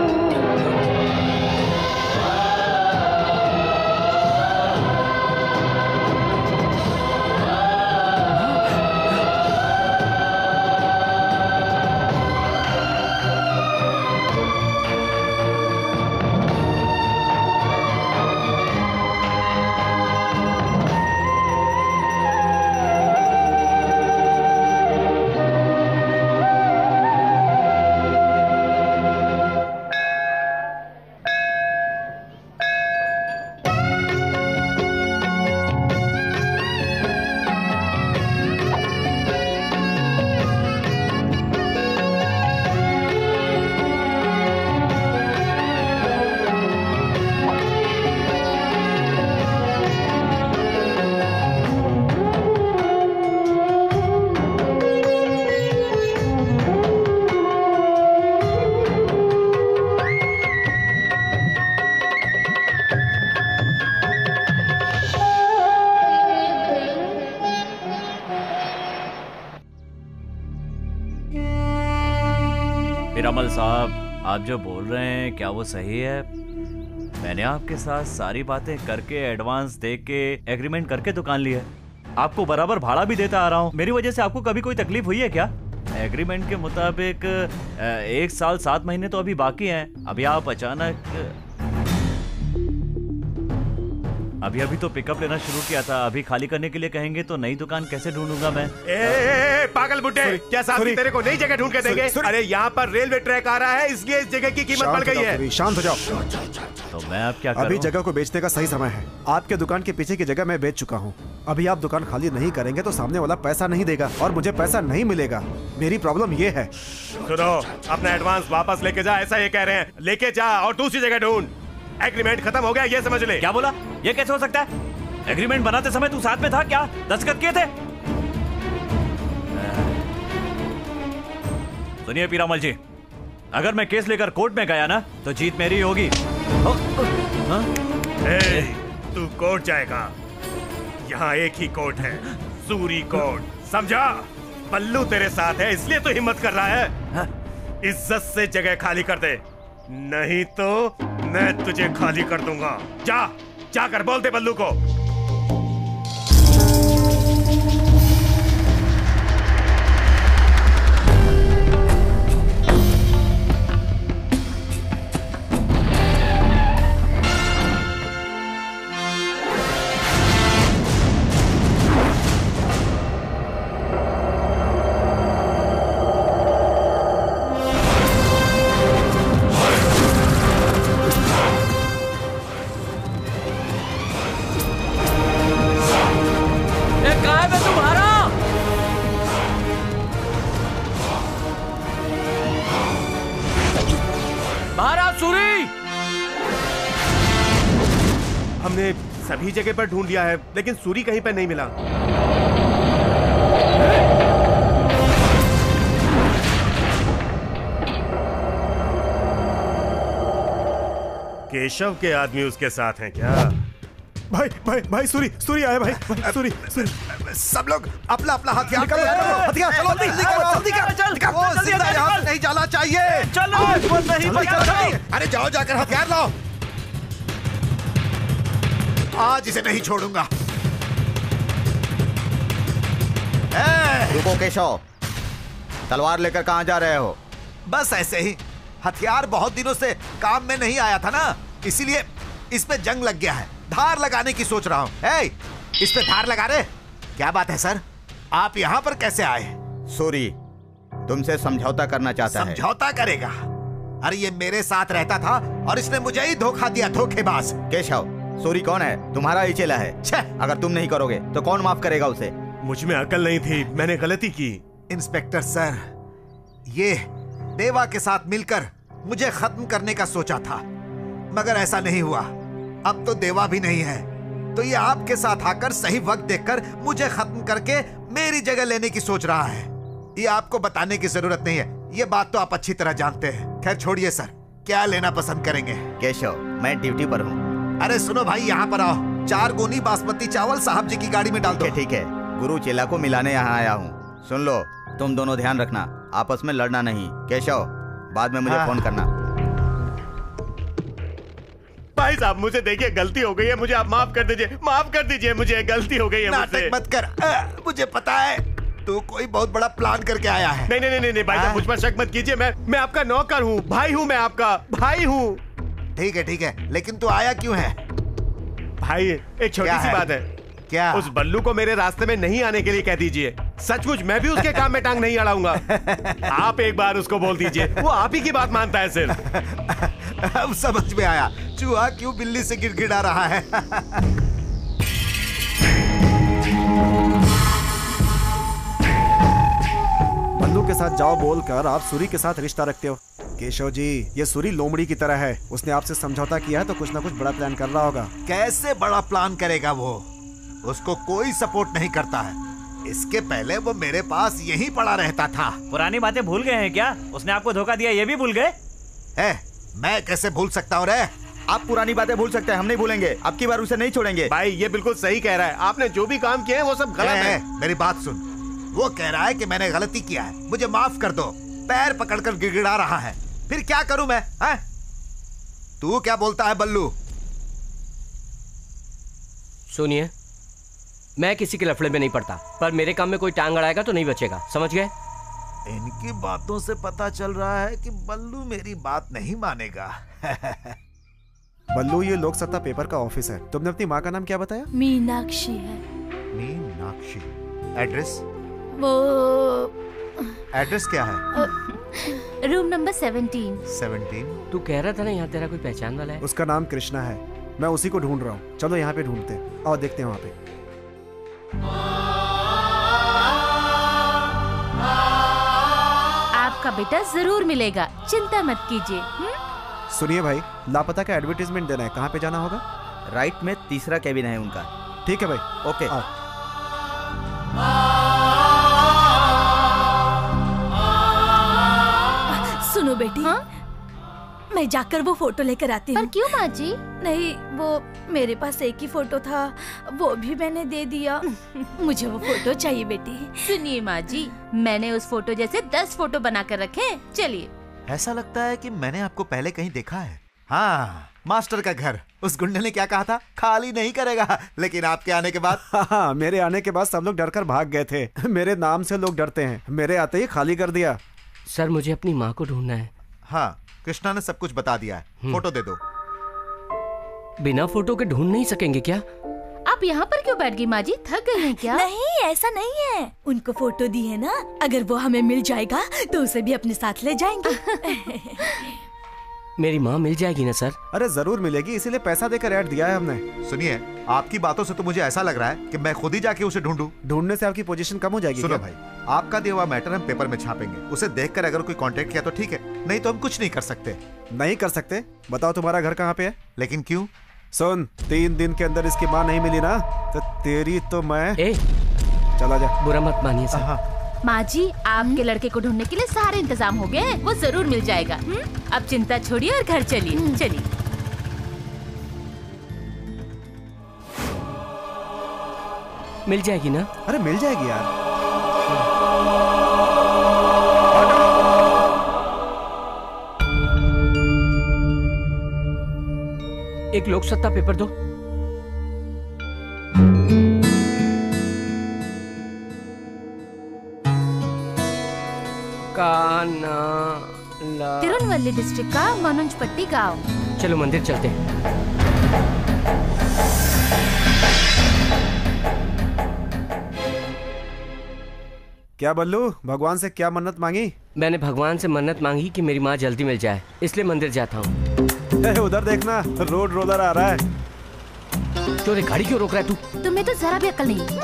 पीरामल साहब, आप जो बोल रहे हैं क्या वो सही है? मैंने आपके साथ सारी बातें करके, एडवांस दे के, एग्रीमेंट करके दुकान ली है। आपको बराबर भाड़ा भी देता आ रहा हूँ। मेरी वजह से आपको कभी कोई तकलीफ हुई है क्या? एग्रीमेंट के मुताबिक एक साल सात महीने तो अभी बाकी हैं। अभी आप अचानक अभी अभी तो पिकअप लेना शुरू किया था, अभी खाली करने के लिए कहेंगे तो नई दुकान कैसे ढूंढूंगा मैं? ए, ए, ए, पागल बुड्ढे, क्या साहब तेरे को नई जगह ढूंढ के देंगे? अरे यहाँ पर रेलवे ट्रैक आ रहा है, इसलिए इस जगह की कीमत बढ़ गई है। शांत हो जाओ। तो मैं अब क्या करूं? अभी जगह को बेचने का सही समय है। आपके दुकान के पीछे की जगह मैं बेच चुका हूँ। अभी आप दुकान खाली नहीं करेंगे तो सामने वाला पैसा नहीं देगा और मुझे पैसा नहीं मिलेगा। मेरी प्रॉब्लम ये है। सुनो, अपना एडवांस वापस लेके जा, ऐसा ये कह रहे हैं। लेके जा और दूसरी जगह ढूंढ। एग्रीमेंट खत्म हो गया, ये समझ ले। क्या बोला? ये कैसे हो सकता है? एग्रीमेंट बनाते समय तू साथ में था क्या? दस्तखत किए थे? सुनिए पीरामल जी, अगर मैं केस लेकर कोर्ट में गया ना तो जीत मेरी होगी। तू कोर्ट जाएगा? यहाँ एक ही कोर्ट है, सूरी कोर्ट, समझा? बल्लू तेरे साथ है इसलिए तो हिम्मत कर रहा है। इज्जत से जगह खाली कर दे, नहीं तो मैं तुझे खाली कर दूंगा। जा, जाकर बोल दे बल्लू को। हमने सभी जगह पर ढूंढ लिया है लेकिन सूरी कहीं पर नहीं मिला। केशव के आदमी उसके साथ हैं क्या? भाई भाई भाई सूरी सूरी आया भाई, भाई सूरी सूरी। सब लोग अपना अपना हथियार हथियार चलो जल्दी करो, जल्दी करो। वो जिंदा यहाँ से नहीं जाना चाहिए। चलो अरे जाओ जाकर हथियार लाओ। आज इसे नहीं छोड़ूंगा। रुको केशव, तलवार लेकर कहाँ जा रहे हो? बस ऐसे ही, हथियार बहुत दिनों से काम में नहीं आया था ना, इसीलिए इस पे जंग लग गया है। धार लगाने की सोच रहा हूँ। ए, इस पे धार लगा रहे? क्या बात है सर, आप यहाँ पर कैसे आए? सूरी तुमसे समझौता करना चाहता है। समझौता करेगा? अरे ये मेरे साथ रहता था और इसने मुझे ही धोखा दिया, धोखेबाज। केशव, सूरी कौन है? तुम्हारा ही चेला है। अगर तुम नहीं करोगे तो कौन माफ करेगा उसे? मुझ में अकल नहीं थी, मैंने गलती की। इंस्पेक्टर सर, ये देवा के साथ मिलकर मुझे खत्म करने का सोचा था, मगर ऐसा नहीं हुआ। अब तो देवा भी नहीं है, तो ये आपके साथ आकर सही वक्त देखकर मुझे खत्म करके मेरी जगह लेने की सोच रहा है। ये आपको बताने की जरूरत नहीं है, ये बात तो आप अच्छी तरह जानते हैं। खैर छोड़िए सर, क्या लेना पसंद करेंगे? केशव, मैं ड्यूटी पर हूँ। अरे सुनो भाई, यहाँ पर आओ। चार गोनी बासमती चावल साहब जी की गाड़ी में डाल दो। ठीक है, गुरु चेला को मिलाने यहाँ आया हूँ। सुन लो, तुम दोनों ध्यान रखना, आपस में लड़ना नहीं। केशव, बाद में मुझे हाँ। फोन करना। भाई साहब मुझे देखिए गलती हो गई है, मुझे आप माफ कर दीजिए, माफ कर दीजिए, मुझे गलती हो गई है मुझसे। नाटक मत कर। आ, मुझे पता है तू कोई बहुत बड़ा प्लान करके आया है। नहीं नहीं नहीं नहीं भाई साहब, मुझ पर शक मत कीजिए। मैं मैं आपका नौकर हूँ, भाई हूँ, मैं आपका भाई हूँ। ठीक है ठीक है, लेकिन तू आया क्यों है? भाई एक छोटी क्या सी है? बात है। क्या? उस बल्लू को मेरे रास्ते में नहीं आने के लिए कह दीजिए। सचमुच मैं भी उसके काम में टांग नहीं अड़ाऊंगा। आप एक बार उसको बोल दीजिए, वो आप ही की बात मानता है सिर्फ। अब समझ में आया चूहा क्यों बिल्ली से गिड़गिड़ा रहा है। बल्लू के साथ जाओ बोलकर आप सूरी के साथ रिश्ता रखते हो। केशव जी, ये सूरी लोमड़ी की तरह है, उसने आपसे समझौता किया है तो कुछ ना कुछ बड़ा प्लान कर रहा होगा। कैसे बड़ा प्लान करेगा वो? उसको कोई सपोर्ट नहीं करता है। इसके पहले वो मेरे पास यहीं पड़ा रहता था। पुरानी बातें भूल गए हैं क्या? उसने आपको धोखा दिया ये भी भूल गए? है, मैं कैसे भूल सकता हूँ रे? आप पुरानी बातें भूल सकते हैं, हम नहीं भूलेंगे। अब की बार उसे नहीं छोड़ेंगे। भाई ये बिल्कुल सही कह रहा है, आपने जो भी काम किए हैं वो सब गलत है। मेरी बात सुन, वो कह रहा है कि मैंने गलती किया है, मुझे माफ कर दो। पैर पकड़कर गिड़गिड़ा रहा है, फिर क्या करूं मैं? है? तू क्या बोलता है बल्लू? सुनिए, मैं किसी के लफड़े में नहीं पड़ता, पर मेरे काम में कोई टांग अड़ाएगा तो नहीं बचेगा, समझ गए? इनकी बातों से पता चल रहा है कि बल्लू मेरी बात नहीं मानेगा। बल्लू, ये लोक सत्ता पेपर का ऑफिस है। तुमने अपनी माँ का नाम क्या बताया? मीनाक्षी है। मीनाक्षी? एड्रेस? वो एड्रेस क्या है? Room number seventeen. सेवनटीन? तू कह रहा था ना यहाँ तेरा कोई पहचान वाला है। उसका नाम कृष्णा है, मैं उसी को ढूंढ रहा हूँ। चलो यहाँ पे ढूंढते हैं और देखते हैं वहाँ पे। आपका बेटा जरूर मिलेगा, चिंता मत कीजिए। सुनिए भाई, लापता का एडवर्टीजमेंट देना है, कहाँ पे जाना होगा? राइट में तीसरा केबिन है उनका। ठीक है भाई, ओके। सुनो बेटी, हाँ? मैं जाकर वो फोटो लेकर आती हूँ। पर क्यों माँ जी? नहीं, वो मेरे पास एक ही फोटो था, वो भी मैंने दे दिया। मुझे वो फोटो चाहिए बेटी। सुनिए माँ जी, मैंने उस फोटो जैसे दस फोटो बना कर रखे हैं। चलिए। ऐसा लगता है कि मैंने आपको पहले कहीं देखा है। हाँ, मास्टर का घर। उस गुंडे ने क्या कहा था? खाली नहीं करेगा। लेकिन आपके आने के बाद? हाँ, मेरे आने के बाद सब लोग डरकर भाग गए थे। मेरे नाम से लोग डरते हैं, मेरे आते ही खाली कर दिया। सर, मुझे अपनी माँ को ढूंढना है। हाँ, कृष्णा ने सब कुछ बता दिया है। फोटो दे दो। बिना फोटो के ढूंढ नहीं सकेंगे क्या? आप यहाँ पर क्यों बैठ गई माँ जी? थक गई हैं क्या? नहीं, ऐसा नहीं है। उनको फोटो दी है ना, अगर वो हमें मिल जाएगा तो उसे भी अपने साथ ले जाएंगे। मेरी माँ मिल जाएगी ना सर? अरे जरूर मिलेगी, इसीलिए पैसा देकर ऐड दिया है हमने। सुनिए, आपकी बातों से तो मुझे ऐसा लग रहा है कि मैं खुद ही जाके उसे ढूंढूं। ढूंढने से आपकी पोजीशन कम हो जाएगी। सुनो भाई, आपका दिया हुआ मैटर हम पेपर में छापेंगे। उसे देखकर अगर कोई कांटेक्ट किया तो ठीक है, नहीं तो हम कुछ नहीं कर सकते। नहीं कर सकते? बताओ तुम्हारा घर कहाँ पे है? लेकिन क्यों? सुन, तीन दिन के अंदर इसकी माँ नहीं मिली ना तो तेरी तो मैं। ए, चला जा। बुरा मत मानिए सर। माँ जी, आपके लड़के को ढूंढने के लिए सारे इंतजाम हो गए हैं, वो जरूर मिल जाएगा। अब चिंता छोड़िए और घर चलिए। चलिए। मिल जाएगी ना? अरे मिल जाएगी यार। एक लोक सत्ता पेपर दो। काना ला... तिरुनवल्ली डिस्ट्रिक्ट का मनोजपट्टी गांव। चलो मंदिर चलते हैं। क्या बल्लू, भगवान से क्या मन्नत मांगी? मैंने भगवान से मन्नत मांगी कि मेरी माँ जल्दी मिल जाए, इसलिए मंदिर जाता हूँ। उधर देखना, रोड रोलर आ रहा है। तो गाड़ी क्यों रोक रहा है तू? तुम्हें तो जरा भी अकल नहीं।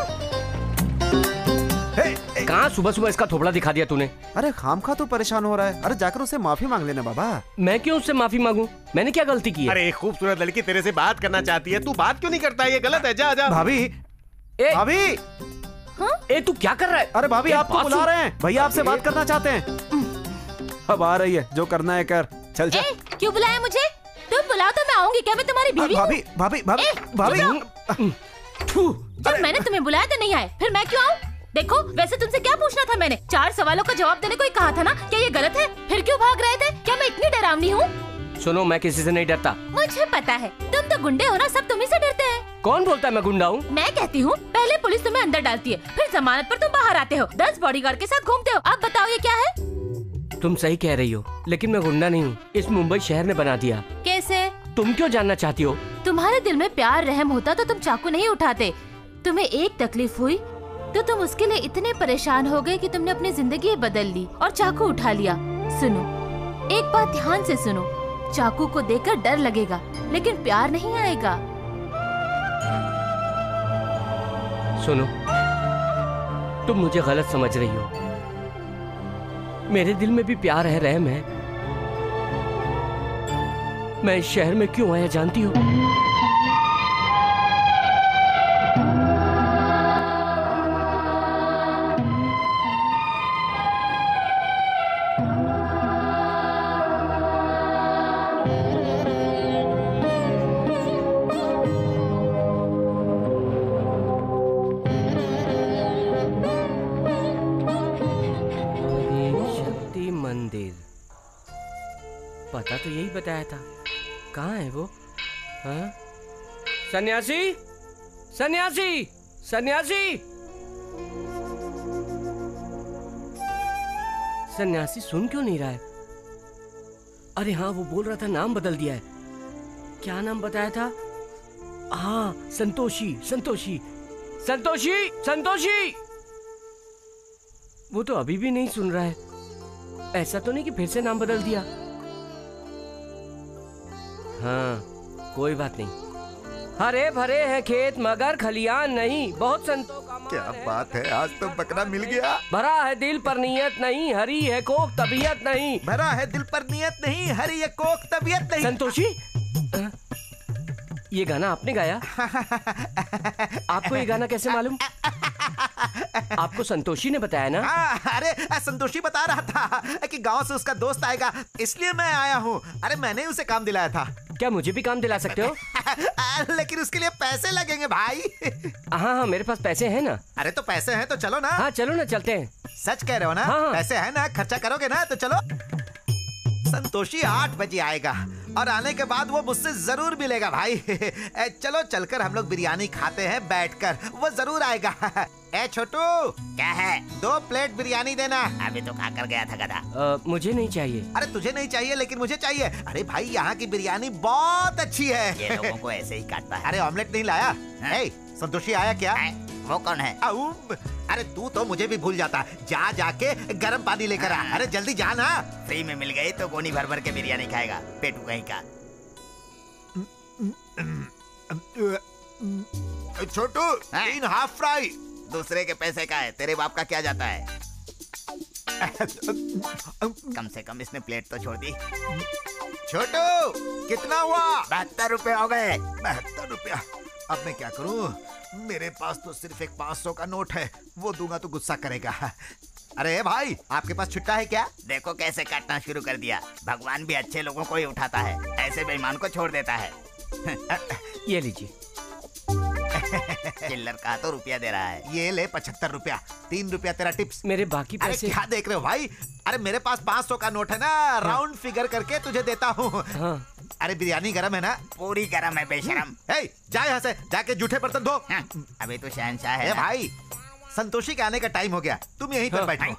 कहाँ सुबह सुबह इसका थोबड़ा दिखा दिया तूने? अरे खामखा तो परेशान हो रहा है। अरे जाकर उसे माफी मांग लेना बाबा। मैं क्यों उससे माफी मांगू? मैंने क्या गलती की है? अरे एक खूबसूरत लड़की तेरे से बात करना चाहती है, तू बात क्यों नहीं करता? ये गलत है। जा जा। भाभी, ए, भाभी, हाँ? ए तू क्या कर रहा है? अरे भाभी आपको बुला रहे हैं, भैया आपसे बात करना चाहते हैं। अब आ रही है, जो करना है कर। चल चल। ए, क्यों बुलाया मुझे? तुम बुलाओ तो मैं आऊंगी। क्या मैं तुम्हारी बीवी हूँ? भाभी भाभी भाभी भाभी जब मैंने तुम्हें बुलाया तो नहीं आए, फिर मैं क्यों आऊँ? देखो वैसे तुमसे क्या पूछना था मैंने? चार सवालों का जवाब देने को ही कहा था ना। क्या ये गलत है? फिर क्यों भाग रहे थे? क्या मैं इतनी डरावनी हूँ? सुनो, मैं किसी से नहीं डरता। मुझे पता है, तुम तो गुंडे हो ना, सब तुम्ही से डरते हैं। कौन बोलता है मैं गुंडा हूँ? मैं कहती हूँ, पहले पुलिस तुम्हें अंदर डालती है, फिर जमानत पर तुम बाहर आते हो, दस बॉडीगार्ड के साथ घूमते हो। अब बताओ ये क्या है? तुम सही कह रही हो, लेकिन मैं गुंडा नहीं हूँ। इस मुंबई शहर ने बना दिया। कैसे? तुम क्यों जानना चाहती हो? तुम्हारे दिल में प्यार रहम होता तो तुम चाकू नहीं उठाते। तुम्हें एक तकलीफ हुई तो तुम उसके लिए इतने परेशान हो गए कि तुमने अपनी जिंदगी बदल ली और चाकू उठा लिया। सुनो, एक बात ध्यान से सुनो, चाकू को देखकर डर लगेगा लेकिन प्यार नहीं आएगा। सुनो, तुम मुझे गलत समझ रही हो। मेरे दिल में भी प्यार है, रहम है। मैं इस शहर में क्यों आया जानती हो? पता तो यही बताया था। कहाँ है वो? हाँ? सन्यासी, सन्यासी, सन्यासी, सन्यासी सुन क्यों नहीं रहा है? अरे हाँ, वो बोल रहा था नाम बदल दिया है। क्या नाम बताया था? हाँ, संतोषी, संतोषी, संतोषी, संतोषी। वो तो अभी भी नहीं सुन रहा है। ऐसा तो नहीं कि फिर से नाम बदल दिया? हाँ, कोई बात नहीं। हरे भरे हैं खेत मगर खलियान नहीं, बहुत संतों का मान क्या है। बात है, आज तो बकरा मिल गया। भरा है दिल पर नियत नहीं, हरी है कोक तबीयत नहीं। भरा है दिल पर नियत नहीं, हरी है कोक तबीयत नहीं। संतोषी, ये गाना आपने गाया? आपको ये गाना कैसे मालूम? आपको संतोषी ने बताया ना? हाँ, अरे संतोषी बता रहा था कि गांव से उसका दोस्त आएगा, इसलिए मैं आया हूँ। अरे मैंने उसे काम दिलाया था। क्या मुझे भी काम दिला सकते हो? लेकिन उसके लिए पैसे लगेंगे भाई। हाँ हाँ, मेरे पास पैसे हैं ना। अरे तो पैसे हैं तो चलो ना। हाँ चलो ना, चलते हैं। सच कह रहे हो ना? हाँ, हाँ। पैसे है ना, खर्चा करोगे ना, तो चलो। संतोषी आठ बजे आएगा और आने के बाद वो मुझसे जरूर मिलेगा भाई। चलो चलकर हम लोग बिरयानी खाते हैं बैठकर, वो जरूर आएगा। ए छोटू, क्या है? दो प्लेट बिरयानी देना। अभी तो खाकर गया था गधा। आ, मुझे नहीं चाहिए। अरे तुझे नहीं चाहिए लेकिन मुझे चाहिए। अरे भाई यहाँ की बिरयानी बहुत अच्छी है। ये लोगों को ऐसे ही काटता है। अरे ऑमलेट नहीं लाया? ए, संतोषी आया क्या? वो कौन है? आउम, अरे तू तो मुझे भी भूल जाता। जा जाके गर्म पानी लेकर आ। अरे जल्दी जा ना। फ्री में मिल गई तो गोनी भर भर के बिरयानी खाएगा, पेटू कहीं का। छोटू, तीन हाफ फ्राई। दूसरे के पैसे का है, तेरे बाप का क्या जाता है? कम से कम इसने प्लेट तो छोड़ दी। छोटू, कितना हुआ? बहत्तर रुपए हो गए। बहत्तर रुपया। अब मैं क्या करूं? मेरे पास तो सिर्फ एक पाँच सौ का नोट है, वो दूंगा तो गुस्सा करेगा। अरे भाई, आपके पास छुट्टा है क्या? देखो कैसे काटना शुरू कर दिया। भगवान भी अच्छे लोगों को ही उठाता है, ऐसे बेईमान को छोड़ देता है। ये लीजिए। चिल्लर का तो रुपया दे रहा है। ये ले पचहत्तर रुपया, तीन रुपया तेरा टिप्स। मेरे बाकी पैसे? अरे क्या देख रहे हो भाई? अरे मेरे पास पाँच सौ का नोट है ना, राउंड फिगर करके तुझे देता हूँ। हाँ। अरे बिरयानी गरम है ना? पूरी गरम है बेशरम। ए, जा यहाँ से, जाके जूठे बर्तन धो। हाँ, अभी तो शहंशाह है। ए भाई, संतोषी के आने का टाइम हो गया, तुम यहीं पर बैठो।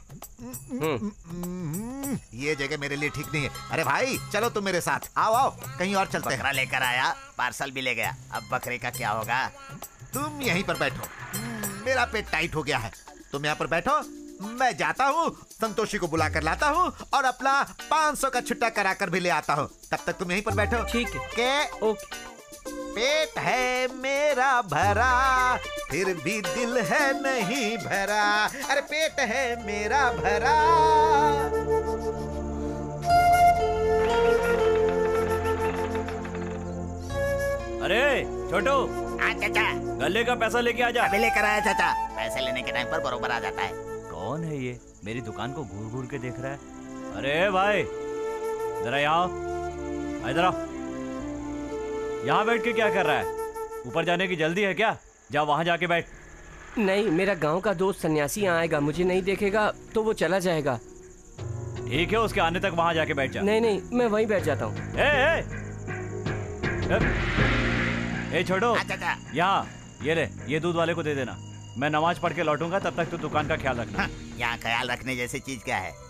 ये जगह मेरे लिए ठीक नहीं है। अरे भाई चलो तुम मेरे साथ, आओ आओ, कहीं और चलते हैं। बकरा लेकर आया, पार्सल भी ले गया, अब बकरे का क्या होगा? तुम यहीं पर बैठो, मेरा पेट टाइट हो गया है। तुम यहाँ पर बैठो, मैं जाता हूँ, संतोषी को बुला कर लाता हूँ और अपना पाँच सौ का छुट्टा करा कर भी ले आता हूँ। तब तक तुम यहीं पर बैठो। ठीक है। के ओके। पेट है मेरा भरा, फिर भी दिल है नहीं भरा। अरे पेट है मेरा भरा। अरे छोटू, हाँ चाचा, गले का पैसा लेके आ जा। अभी लेकर आया चाचा। पैसे लेने के टाइम पर बरोबर आ जाता है। कौन है ये? मेरी दुकान को घूर घूर के देख रहा है। अरे भाई, जरा यहाँ इधर आओ। यहाँ बैठ के क्या कर रहा है? ऊपर जाने की जल्दी है क्या? जा वहां जाके बैठ। नहीं, मेरा गांव का दोस्त सन्यासी यहाँ आएगा, मुझे नहीं देखेगा तो वो चला जाएगा। ठीक है, उसके आने तक वहाँ जाके बैठ जा। नहीं नहीं, मैं वहीं बैठ जाता हूँ। ए, ए, ए छोटो, यहाँ ये ले, ये दूध वाले को दे देना। मैं नमाज पढ़ के लौटूंगा, तब तक तू दुकान का ख्याल रखना। यहाँ ख्याल रखने जैसी चीज क्या है?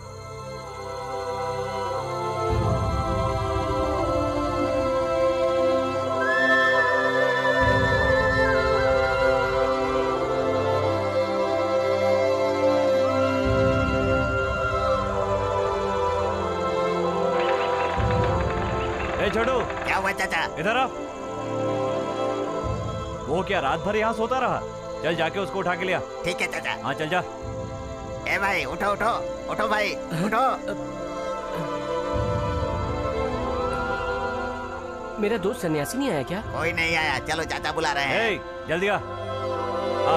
छोटू, क्या हुआ चाचा? इधर आ। वो क्या रात भर यहाँ सोता रहा? चल जाके उसको उठा के लिया। ठीक है चाचा। हाँ चल जा। ए भाई उठो उठो उठो भाई उठो। मेरा दोस्त सन्यासी नहीं आया क्या? कोई नहीं आया, चलो चाचा बुला रहे हैं। ए, जल्दी आ। आ।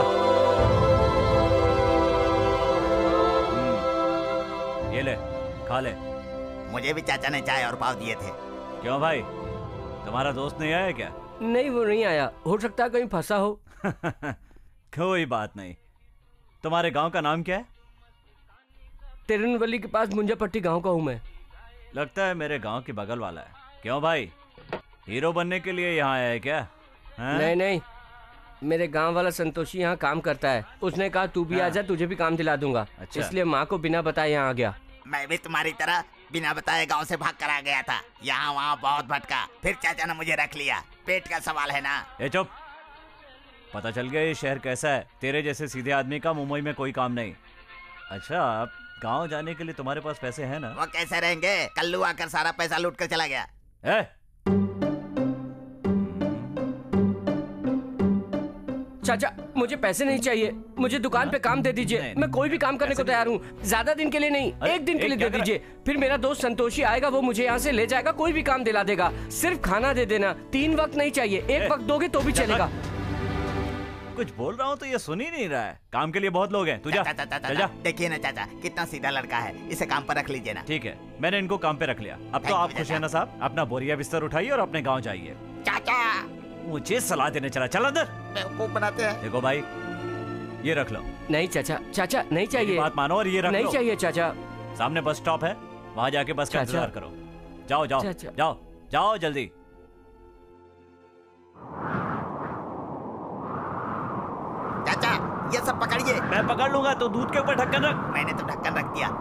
ये ले, खा ले। मुझे भी चाचा ने चाय और पाव दिए थे। क्यों भाई, तुम्हारा दोस्त नहीं आया क्या? नहीं, वो नहीं आया, हो सकता है कहीं फंसा हो। कोई बात नहीं। तुम्हारे गांव का नाम क्या है? तिरुनवली के पास मुंजापट्टी गांव का हूँ मैं। लगता है मेरे गांव के बगल वाला है। क्यों भाई, हीरो बनने के लिए यहाँ आया है क्या? है? नहीं नहीं, मेरे गांव वाला संतोषी यहाँ काम करता है, उसने कहा तू भी आजा, तुझे भी काम दिला दूंगा। अच्छा। इसलिए माँ को बिना बताए यहाँ आ गया। मैं भी तुम्हारी तरह बिना बताए गांव से भाग कर आ गया था। यहाँ वहाँ बहुत भटका, फिर चाचा ने मुझे रख लिया। पेट का सवाल है ना। ए चुप, पता चल गया ये शहर कैसा है। तेरे जैसे सीधे आदमी का मुंबई में कोई काम नहीं। अच्छा, अब गांव जाने के लिए तुम्हारे पास पैसे हैं ना? वो कैसे रहेंगे, कल्लू आकर सारा पैसा लूट कर चला गया। ए? चाचा, मुझे पैसे नहीं चाहिए, मुझे दुकान पे काम दे दीजिए। मैं कोई भी काम करने को तैयार हूँ, ज्यादा दिन के लिए नहीं, एक दिन के लिए दे दीजिए। फिर मेरा दोस्त संतोषी आएगा, वो मुझे यहाँ से ले जाएगा, कोई भी काम दिला देगा। सिर्फ खाना दे देना, तीन वक्त नहीं चाहिए, एक वक्त दोगे तो भी चलेगा। कुछ बोल रहा हूँ तो ये सुन ही नहीं रहा है। काम के लिए बहुत लोग हैं, तू जा। चल जा। देखिए ना चाचा, कितना सीधा लड़का है, इसे काम पर रख लीजिए ना। ठीक है, मैंने इनको काम पे रख लिया। अब तो आप खुश हैं ना साहब? अपना बोरिया बिस्तर उठाइए और अपने गाँव जाइए। चाचा, मुझे सलाह देने चला, चल अंदर। बेवकूफ बनाते हैं। देखो भाई, ये रख लो। नहीं चाचा, चाचा नहीं चाहिए। बात मानो और ये रख लो। नहीं चाहिए चाचा। सामने बस स्टॉप है, वहाँ जाके बस का इंतजार करो। जाओ जाओ जाओ जाओ जल्दी। चाचा, ये सब पकड़िए। मैं पकड़ लूंगा, तो दूध के ऊपर ढक्कन रख। मैंने तो ढक्कन रख दिया।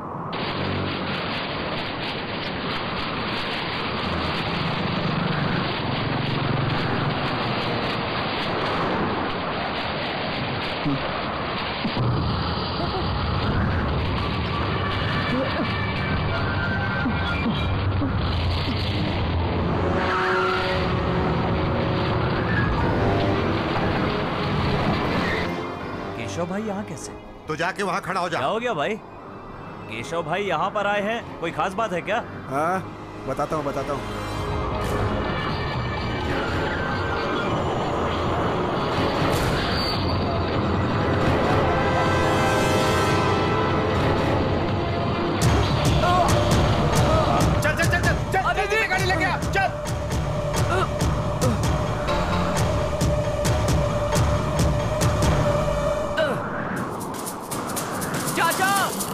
केशव भाई यहाँ कैसे? तो जाके वहाँ खड़ा हो जा। क्या हो गया भाई? केशव भाई यहाँ पर आए हैं, कोई खास बात है क्या? हाँ, बताता हूँ बताता हूँ। चल चल चल चल चल, जल्दी से गाड़ी लेके आ, चल। चाचा,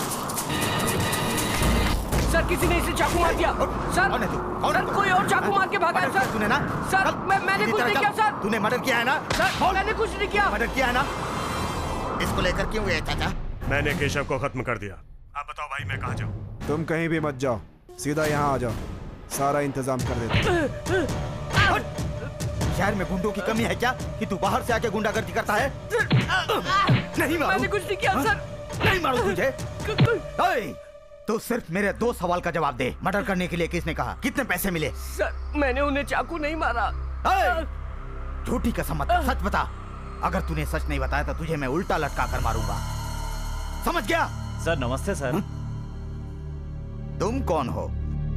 सर किसी ने इसे चाकू मार दिया। सर, कौन है तू? कौन सर, कोई और चाकू मार के भागा है सर। तूने ना? सर, मैं मैंने कुछ नहीं किया सर। तूने मर्डर किया है ना? सर, मैंने कुछ नहीं किया। मर्डर किया है ना? इसको लेकर क्यों गए चाचा? मैंने केशव को खत्म कर दिया। आप बताओ भाई, मैं कहाँ जाऊँ? तुम कहीं भी मत जाओ, सीधा यहाँ आ जाओ, सारा इंतजाम कर देते। शहर में गुंडों की कमी है क्या कि तू बाहर से आके गुंडागर्दी करता है? नहीं मारू। मैंने कुछ नहीं किया सर। नहीं मारू तुझे। ओए, तो सिर्फ मेरे दो सवाल का जवाब दे। मर्डर करने के लिए किसने कहा? कितने पैसे मिले? सर, मैंने उन्हें चाकू नहीं मारा। झूठी कसम मत, सच बता। अगर तूने सच नहीं बताया तो तुझे मैं उल्टा लटका कर मारूंगा, समझ गया? सर नमस्ते सर। तुम कौन हो?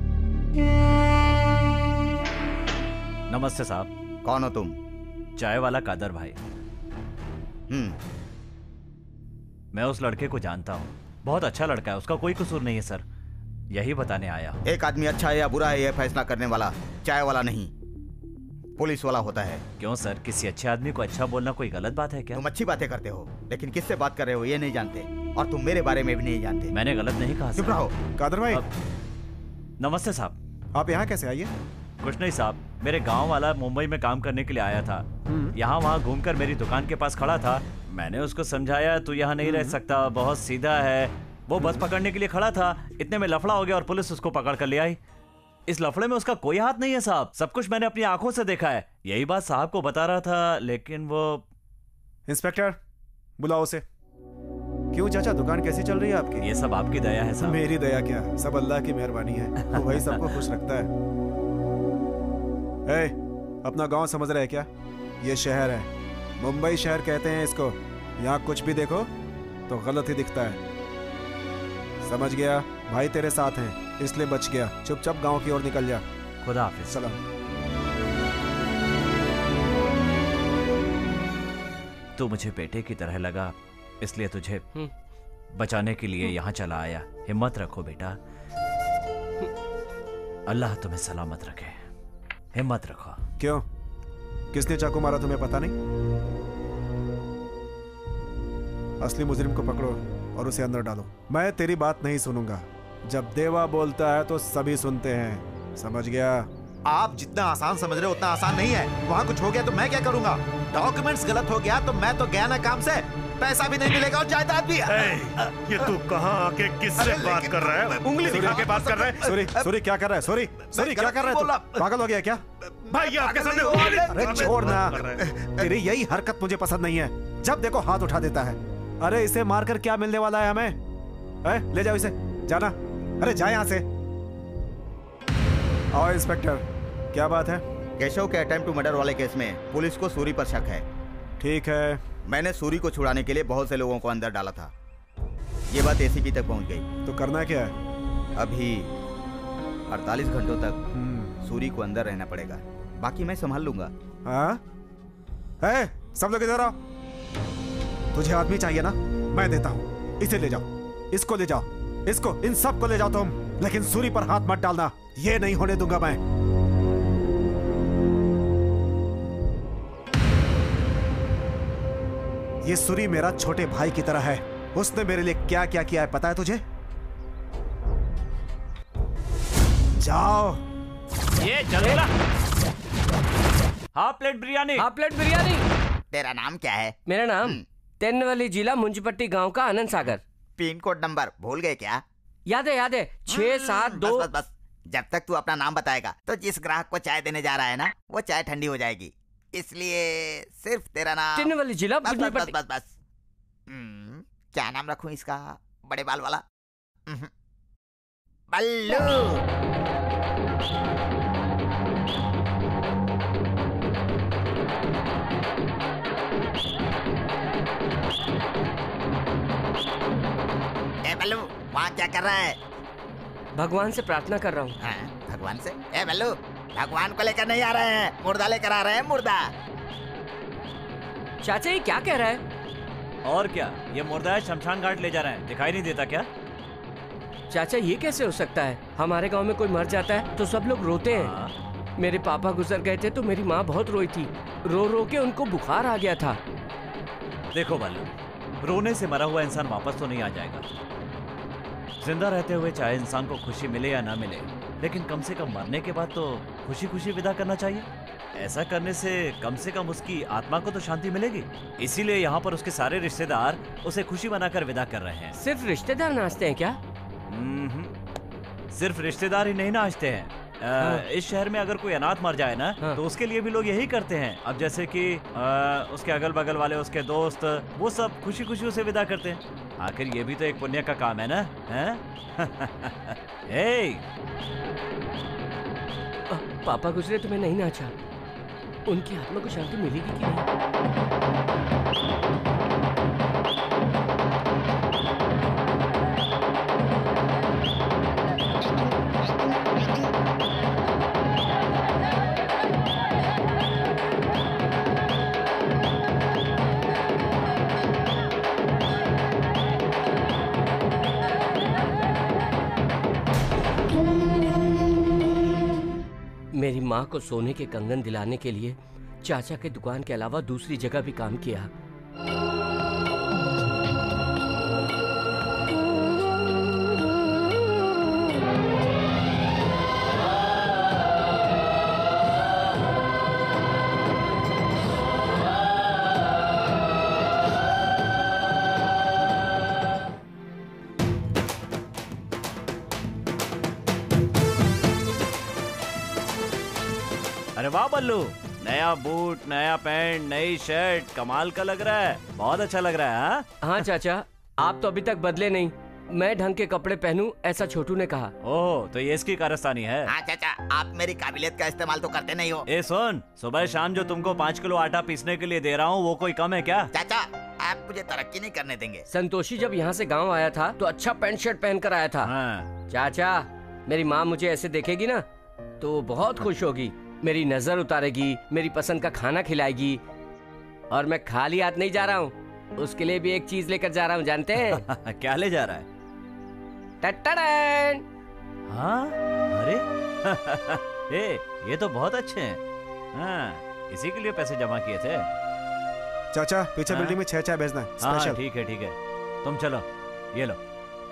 नमस्ते साहब। कौन हो तुम? चाय वाला कादर भाई। हम्म, मैं उस लड़के को जानता हूँ, बहुत अच्छा लड़का है, उसका कोई कसूर नहीं है सर, यही बताने आया हूँ। एक आदमी अच्छा है या बुरा है यह फैसला करने वाला चाय वाला नहीं, पुलिस वाला होता है। क्यों सर, किसी अच्छे आदमी को अच्छा बोलना कोई गलत बात है क्या? तुम अच्छी बातें करते हो, लेकिन किससे बात कर रहे हो ये नहीं जानते, और तुम मेरे बारे में भी नहीं जानते। मैंने गलत नहीं कहा। चुप रहो। कादर भाई। नमस्ते साहब। आप यहाँ कैसे आइए? कुछ नहीं साहब, मेरे गांव वाला मुंबई में काम करने के लिए आया था। यहाँ वहाँ घूमकर मेरी दुकान के पास खड़ा था। मैंने उसको समझाया तू यहाँ नहीं रह सकता, बहुत सीधा है। वो बस पकड़ने के लिए खड़ा था, इतने में लफड़ा हो गया और पुलिस उसको पकड़ कर ले आई। इस लफड़े में उसका कोई हाथ नहीं है साहब, सब कुछ मैंने अपनी आंखों से देखा है। यही बात साहब को बता रहा था, लेकिन वो। इंस्पेक्टर बुलाओ उसे। क्यों चाचा, दुकान कैसी चल रही है आपकी? ये सब आपकी दया है साहब। मेरी दया क्या, सब अल्लाह की मेहरबानी है, वो वही सबको खुश रखता है। ए, अपना गांव समझ रहे हैं क्या? ये शहर है, मुंबई शहर कहते हैं इसको। यहाँ कुछ भी देखो तो गलत ही दिखता है, समझ गया? भाई तेरे साथ हैं इसलिए बच गया, चुपचाप गांव की ओर निकल जा। खुदा हाफिज। सलाम। तू मुझे बेटे की तरह लगा, इसलिए तुझे बचाने के लिए यहाँ चला आया। हिम्मत रखो बेटा, अल्लाह तुम्हें सलामत रखे। हिम्मत रखो। क्यों, किसने चाकू मारा तुम्हें पता नहीं? असली मुजरिम को पकड़ो और उसे अंदर डालो। मैं तेरी बात नहीं सुनूंगा। जब देवा बोलता है तो सभी सुनते हैं, समझ गया? आप जितना आसान समझ रहे हो उतना आसान नहीं है। वहाँ कुछ हो गया तो मैं क्या करूँगा? डॉक्यूमेंट्स गलत हो गया तो मैं तो गया ना काम से, पैसा भी नहीं मिलेगा और जायदाद भी। ये तू कहाँ आके किससे बात कर रहा है? उंगली दिखा के बात कर रहा है। सॉरी सॉरी क्या कर रहा है? सॉरी सॉरी क्या कर रहा है? तू पागल हो गया क्या? भाई आपके सामने। अरे छोड़ ना, तेरी यही हरकत मुझे पसंद नहीं है, जब देखो हाथ उठा देता है। अरे इसे मारकर क्या मिलने वाला है हमें? ए, ले जाओ इसे, जाना। अरे जा यहाँ से। आओ इंस्पेक्टर, क्या बात है? केशव के अटेम्प्ट टू मर्डर वाले केस में पुलिस को सूरी पर शक है। ठीक है। मैंने सूरी को छुड़ाने के लिए बहुत से लोगों को अंदर डाला था। ये बात एसीपी तक पहुंच गई। तो करना क्या है? अभी अड़तालीस घंटों तक सूरी को अंदर रहना पड़ेगा, बाकी मैं संभाल लूंगा। हाँ? ए, सब लोग इधर आओ। तुझे आदमी चाहिए ना, मैं देता हूँ। इसे ले जाओ, इसको ले जाओ, इसको, इन सब को ले जाओ तुम, लेकिन सूरी पर हाथ मत डालना, ये नहीं होने दूंगा मैं। ये सूरी मेरा छोटे भाई की तरह है, उसने मेरे लिए क्या क्या किया है पता है तुझे? जाओ। ये चलेगा। Half plate biryani. Half plate biryani. तेरा नाम क्या है? मेरा नाम तेनवाली जिला मुंजीपट्टी गांव का Anand Sagar. Pin code number भूल गए क्या? याद है याद है, छह सात दो। बस, बस बस जब तक तू अपना नाम बताएगा तो जिस ग्राहक को चाय देने जा रहा है ना, वो चाय ठंडी हो जाएगी, इसलिए सिर्फ तेरा नाम। तेनवाली जिला बस बस बस मुंजीपट्टी। बस, बस। हम्म, क्या नाम रखूं इसका? बड़े बाल वाला बल्लू। बल्लू, वहाँ क्या कर रहा है? भगवान से प्रार्थना कर रहा हूँ। हाँ, भगवान से? ए बल्लू, भगवान को लेकर नहीं आ रहे हैं, मुर्दा लेकर आ रहे हैं, मुर्दा। चाचा ये क्या कह रहा है? और क्या, ये मुर्दा है, शमशान घाट ले जा रहे हैं, दिखाई नहीं देता क्या? चाचा ये कैसे हो सकता है? हमारे गांव में कोई मर जाता है तो सब लोग रोते हैं। मेरे पापा गुजर गए थे तो मेरी माँ बहुत रोई थी, रो रो के उनको बुखार आ गया था। देखो बल्लू, रोने से मरा हुआ इंसान वापस तो नहीं आ जाएगा। जिंदा रहते हुए चाहे इंसान को खुशी मिले या ना मिले, लेकिन कम से कम मरने के बाद तो खुशी खुशी विदा करना चाहिए। ऐसा करने से कम से कम उसकी आत्मा को तो शांति मिलेगी। इसीलिए यहाँ पर उसके सारे रिश्तेदार उसे खुशी मनाकर विदा कर रहे हैं। सिर्फ रिश्तेदार नाचते हैं क्या? सिर्फ रिश्तेदार ही नहीं नाचते हैं। आ, हाँ। इस शहर में अगर कोई अनाथ मर जाए ना, हाँ। तो उसके लिए भी लोग यही करते हैं। अब जैसे कि आ, उसके अगल बगल वाले, उसके दोस्त, वो सब खुशी खुशी उसे विदा करते हैं। आखिर ये भी तो एक पुण्य का काम है ना, हैं? हे! पापा गुजरे तो मैं नहीं नाचा, उनकी आत्मा को शांति मिलेगी कि नहीं? मेरी माँ को सोने के कंगन दिलाने के लिए चाचा के दुकान के अलावा दूसरी जगह भी काम किया। अरे वाह बल्लू, नया बूट, नया पैंट, नई शर्ट, कमाल का लग रहा है। बहुत अच्छा लग रहा है। हाँ हाँ चाचा, आप तो अभी तक बदले नहीं। मैं ढंग के कपड़े पहनूं, ऐसा छोटू ने कहा। ओह, तो ये इसकी कारस्तानी है। हाँ चाचा, आप मेरी काबिलियत का इस्तेमाल तो करते नहीं हो। ए सुन, सुबह शाम जो तुमको पाँच किलो आटा पीसने के लिए दे रहा हूँ वो कोई कम है क्या? चाचा, आप मुझे तरक्की नहीं करने देंगे। संतोषी जब यहाँ से गाँव आया था तो अच्छा पैंट शर्ट पहन कर आया था। हाँ। चाचा, मेरी माँ मुझे ऐसे देखेगी ना तो बहुत खुश होगी, मेरी नजर उतारेगी, मेरी पसंद का खाना खिलाएगी। और मैं खाली हाथ नहीं जा रहा हूँ, उसके लिए भी एक चीज लेकर जा रहा हूँ, जानते हैं? क्या ले जा रहा है? टटटडन! हाँ? अरे ए, ये तो बहुत अच्छे हैं। हाँ, इसी के लिए पैसे जमा किए थे। चाचा, पीछे हाँ? बिल्डिंग में छह चाय भेजना है, हाँ स्पेशल। ठीक है ठीक है, तुम चलो, ये लो।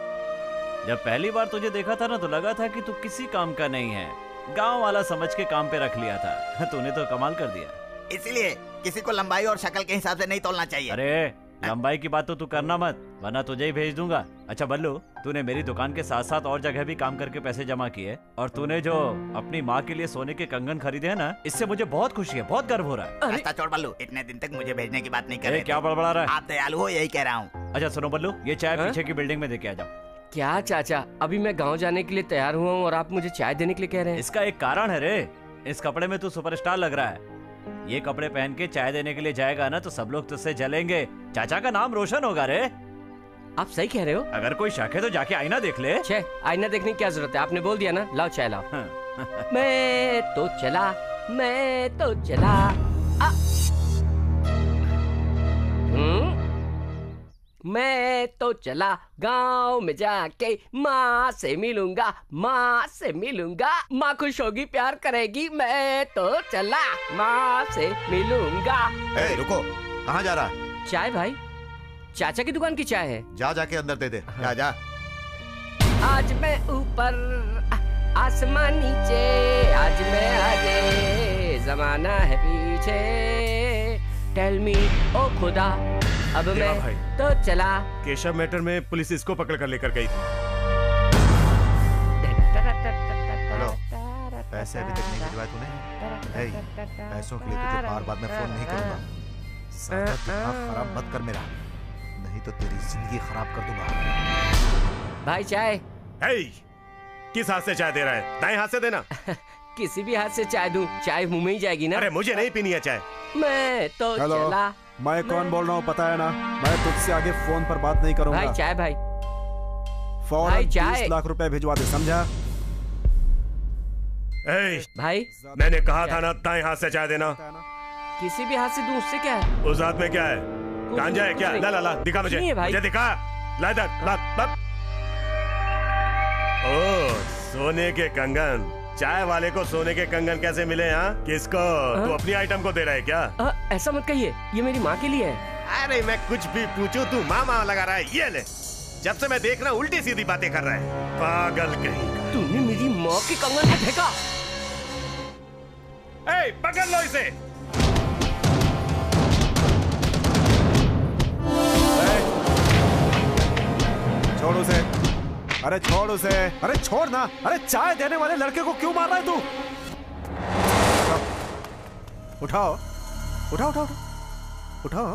जब पहली बार तुझे देखा था ना तो लगा था कि तू किसी काम का नहीं है, गांव वाला समझ के काम पे रख लिया था। तूने तो कमाल कर दिया। इसीलिए किसी को लंबाई और शक्ल के हिसाब से नहीं तोलना चाहिए। अरे लंबाई की बात तो तू करना मत, वरना तुझे ही भेज दूंगा। अच्छा बल्लू, तूने मेरी दुकान के साथ साथ और जगह भी काम करके पैसे जमा किए, और तूने जो अपनी माँ के लिए सोने के कंगन खरीदे हैं ना, इससे मुझे बहुत खुशी है, बहुत गर्व हो रहा है। रास्ता छोड़ बल्लू, इतने दिन तक मुझे भेजने की बात नहीं कर रहे थे। क्या बड़बड़ा रहा है? आप दयालु हो, यही कह रहा हूँ। अच्छा सुनो बल्लू, ये चाय हाँ? पीछे की बिल्डिंग में देके आ जाओ। क्या चाचा, अभी मैं गांव जाने के लिए तैयार हुआ हूँ और आप मुझे चाय देने के लिए कह रहे हैं? इसका एक कारण है रे, इस कपड़े में तू सुपरस्टार लग रहा है। ये कपड़े पहन के चाय देने के लिए जाएगा ना तो सब लोग तुझसे जलेंगे, चाचा का नाम रोशन होगा रे। आप सही कह रहे हो। अगर कोई शक है तो जाके आईना देख ले। छे, आईना देखने की क्या जरूरत है, आपने बोल दिया ना, लाओ चाय लाओ। मैं तो चला, मैं तो चला। आ, हम्म? मैं तो चला गांव में जाके माँ से मिलूंगा, माँ से मिलूंगा, माँ खुश होगी, प्यार करेगी। मैं तो चला माँ से मिलूंगा। ए, रुको, कहाँ जा रहा है? चाय भाई, चाचा की दुकान की चाय है। जा जाके अंदर दे दे। जा जा। आज मैं ऊपर आसमान नीचे, आज मैं आगे जमाना है पीछे। टेल मी ओ खुदा, अब मैं भाई तो चला। केशव मैटर में पुलिस इसको पकड़ कर लेकर गई थी। हेलो, पैसे अभी तक नहीं भिजवाए तूने? ए, पैसों के लिए तुझे बार बार मैं फोन नहीं करूंगा। साला दिमाग खराब मत कर मेरा, नहीं तो तेरी जिंदगी खराब कर दूंगा। भाई चाय। हे, किस हाथ से चाय दे रहा है? दाएं हाथ से देना। किसी भी हाथ से चाय दूं, चाय मुंह में ही जाएगी ना। अरे मुझे नहीं पीनी है चाय। मैं तो हेलो, चला। मैं कौन बोल रहा हूँ पता है ना? मैं तुझसे आगे फोन पर बात नहीं करूंगा। भाई चाय भाई। फौरन बीस लाख रुपए भिजवा दे, समझा? ए, भाई मैंने कहा था ना दाएं हाथ से चाय देना। किसी भी हाथ से दूं, उससे क्या है? उस हाथ में क्या है? गांजा है क्या? ला ला ला, दिखा मुझे। नहीं है भाई। मुझे दिखा। ला इधर, ला ला। ओ, सोने के कंगन। चाय वाले को सोने के कंगन कैसे मिले? हाँ, किसको? तू अपनी आइटम को दे रहा है क्या? आ, ऐसा मत कहिए, ये मेरी माँ के लिए है। अरे मैं कुछ भी पूछूं तू माँ माँ लगा रहा है। ये ले, जब से मैं देख रहा हूँ उल्टी सीधी बातें कर रहा है, पागल कहीं। तूने मेरी माँ के कंगन को फेंका। ए, पकड़ लो इसे। छोड़ उसे, अरे छोड़ उसे, अरे छोड़ ना। अरे चाय देने वाले लड़के को क्यों मार रहा है तू? उठाओ, उठाओ, उठाओ, उठाओ।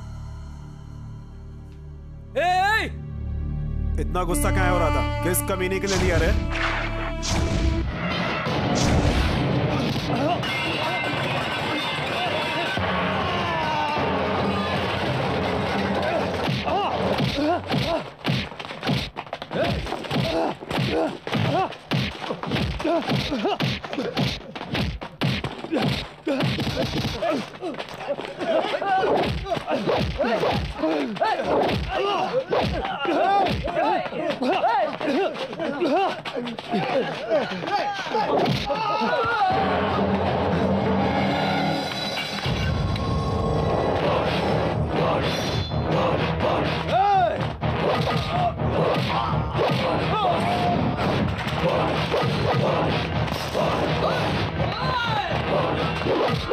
ए! इतना गुस्सा क्या हो रहा था? किस कमीने के लिए लिया रे? Hey!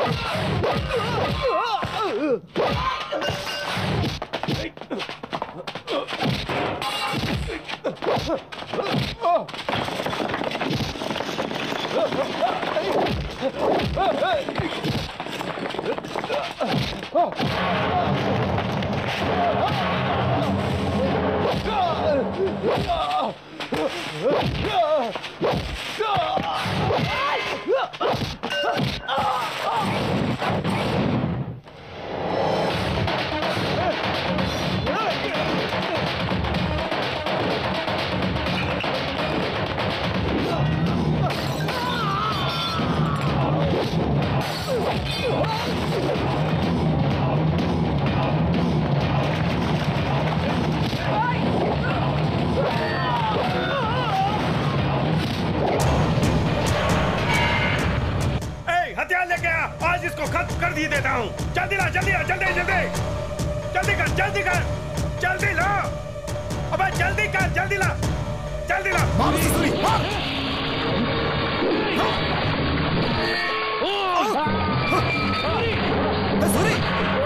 हथियार लेके आ, आज इसको खत्म कर दिए देता हूँ। जल्दी ला, जल्दी ला, जल्दी जल्दी जल्दी कर, जल्दी कर, जल्दी ला, अबे जल्दी कर, जल्दी ला, जल्दी ला। मार ससुरी, मार। ससुरी।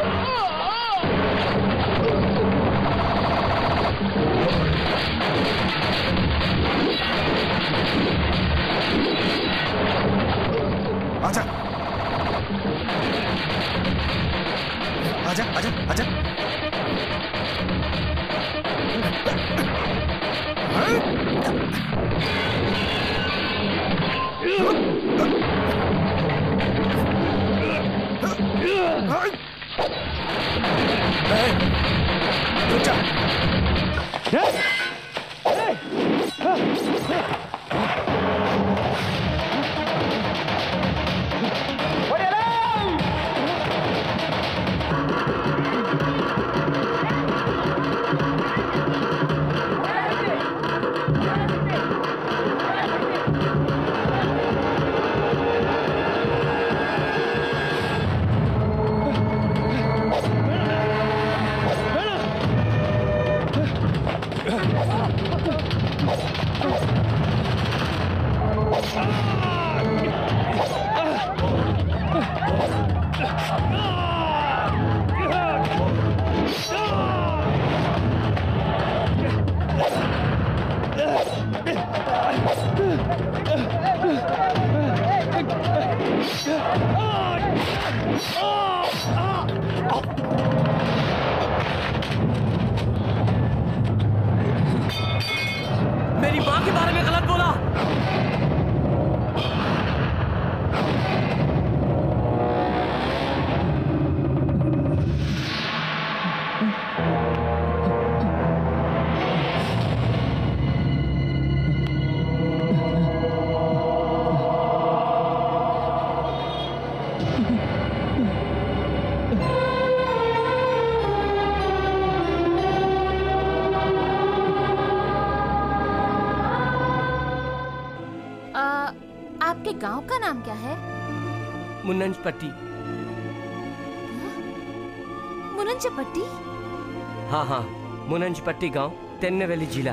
आजा आजा आजा आजा रुक जा। मेरी माँ के बारे में गलत बोला। आपके गांव का नाम क्या है? मुन्नंजपट्टी। मुन्नंजपट्टी? हाँ हाँ, मुन्नंजपट्टी गांव, तिरुनेलवेली जिला।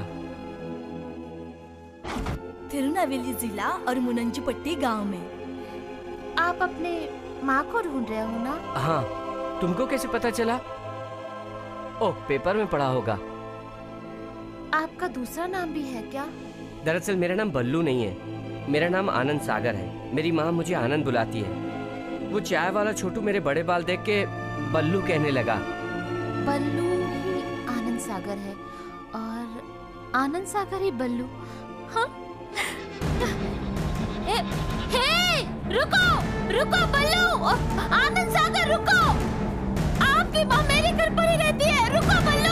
तिरुनेलवेली जिला और मुन्नंजपट्टी गांव में। आप अपने माँ को ढूंढ रहे हो ना? हाँ, तुमको कैसे पता चला? ओह, पेपर में पढ़ा होगा। आपका दूसरा नाम भी है क्या? दरअसल मेरा नाम बल्लू नहीं है, मेरा नाम आनंद सागर है। मेरी माँ मुझे आनंद बुलाती है। वो चाय वाला छोटू मेरे बड़े बाल देख के बल्लू कहने लगा। बल्लू ही आनंद सागर है और आनंद सागर ही बल्लू। हाँ? ए, हे, रुको, रुको बल्लू, आनंद सागर रुको। आपकी माँ मेरे घर पर ही रहती है, रुको बल्लू।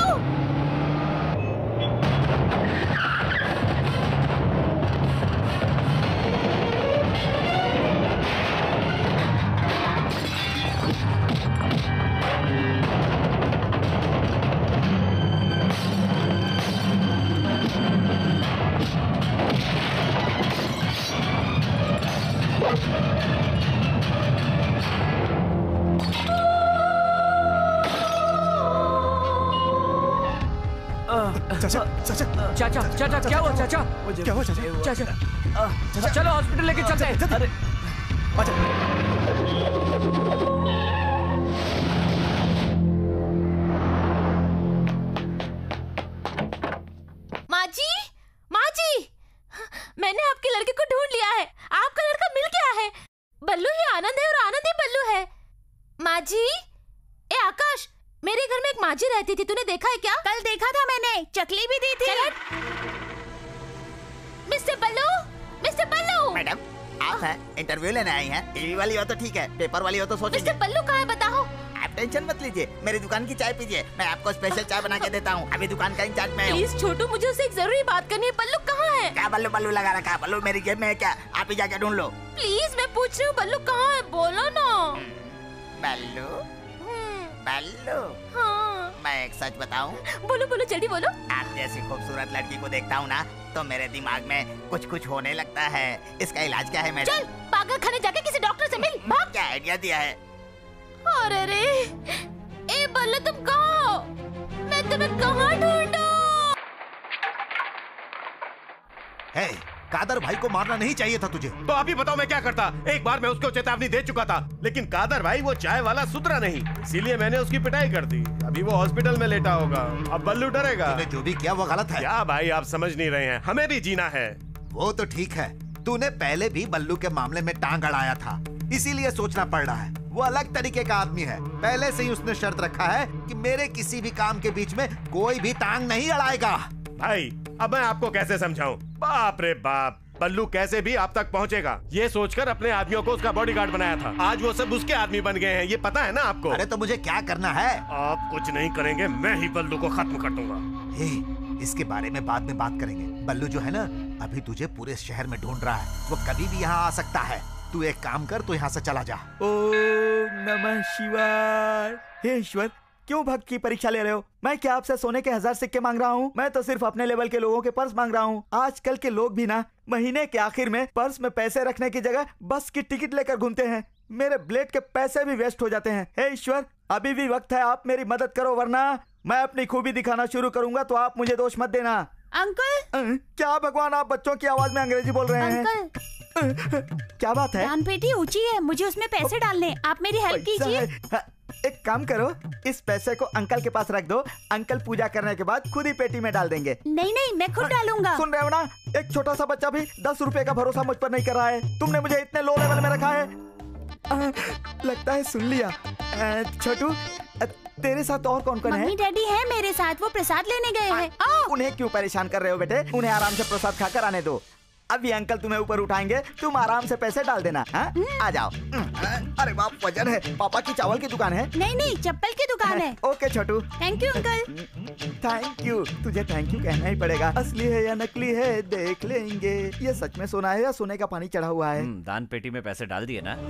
चाचा चाचा चाचा चाचा क्या हुआ चाचा? क्या हुआ चाचा? चाचा चलो हॉस्पिटल लेके चलते हैं। अरे बल्लू ही आनंद है और आनंद ही बल्लू है। माँ जी, ए आकाश, मेरे घर में एक माँ जी रहती थी, तूने देखा है क्या? कल देखा था मैंने, चकली भी दी थी। Mister Ballu, mister Ballu. Madam, आप हैं? इंटरव्यू लेने आई हैं? टीवी वाली हो तो ठीक है, पेपर वाली हो तो सोचेंगे। मिस्टर बल्लू कहाँ है बताओ? आप टेंशन मत लीजिए, मेरी दुकान की चाय पीजिए, मैं आपको स्पेशल चाय बना के देता हूँ। अभी दुकान का इंचार्ज मैं हूँ। प्लीज छोटू, मुझे उससे एक जरूरी बात करनी है। बल्लू कहाँ है? क्या बल्लू बल्लू लगा रखा है? बल्लू मेरी जेब में है क्या? आप ही जाके ढूंढ लो। प्लीज मैं पूछ रही हूँ, बल्लू कहाँ है? बोलो ना। बल्लू, बल्लू। हाँ। मैं एक सच बताऊं? बोलो बोलो, जल्दी बोलो। आप जैसी खूबसूरत लड़की को देखता हूँ ना, तो मेरे दिमाग में कुछ कुछ होने लगता है। इसका इलाज क्या है मैडम? चल पागल खाने जाके किसी डॉक्टर से मिल, भाग। क्या आइडिया दिया है? अरे रे, ए बल्लू तुम कहाँ हो? मैं तुम्हें कहाँ ढूंढूं? हे, कादर भाई को मारना नहीं चाहिए था तुझे। तो अभी बताओ मैं क्या करता? एक बार मैं उसको चेतावनी दे चुका था, लेकिन कादर भाई वो चाय वाला सुधरा नहीं, इसीलिए मैंने उसकी पिटाई कर दी। अभी वो हॉस्पिटल में लेटा होगा, अब बल्लू डरेगा। तूने जो भी किया वो गलत है। क्या भाई आप समझ नहीं रहे हैं, हमें भी जीना है। वो तो ठीक है, तूने पहले भी बल्लू के मामले में टांग अड़ाया था, इसीलिए सोचना पड़ रहा है। वो अलग तरीके का आदमी है, पहले से ही उसने शर्त रखा है कि मेरे किसी भी काम के बीच में कोई भी टांग नहीं अड़ाएगा। भाई अब मैं आपको कैसे समझाऊं? बाप रे बाप, बल्लू कैसे भी आप तक पहुंचेगा, ये सोचकर अपने आदमियों को उसका बॉडीगार्ड बनाया था। आज वो सब उसके आदमी बन गए हैं, ये पता है ना आपको? अरे तो मुझे क्या करना है? आप कुछ नहीं करेंगे, मैं ही बल्लू को खत्म कर दूंगा। हे, इसके बारे में बाद में बात करेंगे। बल्लू जो है ना, अभी तुझे पूरे शहर में ढूंढ रहा है, वो कभी भी यहाँ आ सकता है। तू एक काम कर, तू यहाँ से चला जा। ओम नमः शिवाय। हे ईश्वर, क्यों भक्त की परीक्षा ले रहे हो? मैं क्या आपसे सोने के हजार सिक्के मांग रहा हूँ? मैं तो सिर्फ अपने लेवल के लोगों के पर्स मांग रहा हूँ। आजकल के लोग भी ना महीने के आखिर में पर्स में पैसे रखने की जगह बस की टिकट लेकर घूमते हैं। मेरे ब्लेड के पैसे भी वेस्ट हो जाते हैं। हे ईश्वर, अभी भी वक्त है, आप मेरी मदद करो, वरना मैं अपनी खूबी दिखाना शुरू करूंगा तो आप मुझे दोष मत देना। अंकल। क्या भगवान, आप बच्चों की आवाज में अंग्रेजी बोल रहे हैं? अंकल, क्या बात है? दान पेटी ऊंची है, मुझे उसमें पैसे डालने, आप मेरी हेल्प कीजिए। एक काम करो, इस पैसे को अंकल के पास रख दो, अंकल पूजा करने के बाद खुद ही पेटी में डाल देंगे। नहीं नहीं, मैं खुद डालूंगा। सुन रहे हो ना, एक छोटा सा बच्चा भी दस रुपए का भरोसा मुझ पर नहीं कर रहा है। तुमने मुझे इतने लो लेवल में रखा है। आ, लगता है सुन लिया। छोटू, तेरे साथ और कौन कौन है? मम्मी डैडी है मेरे साथ, वो प्रसाद लेने गए हैं। उन्हें क्यों परेशान कर रहे हो बेटे? उन्हें आराम से प्रसाद खाकर आने दो। अभी अंकल तुम्हें ऊपर उठाएंगे, तुम आराम से पैसे डाल देना। हाँ? आ जाओ। अरे बाप, वजन है। पापा की चावल की दुकान है? नहीं नहीं, चप्पल की दुकान है। Okay Chhotu. Thank you uncle. Thank you, तुझे थैंक यू कहना ही पड़ेगा। असली है या नकली है देख लेंगे। ये सच में सोना है या सोने का पानी चढ़ा हुआ है? दान पेटी में पैसे डाल दिए ना?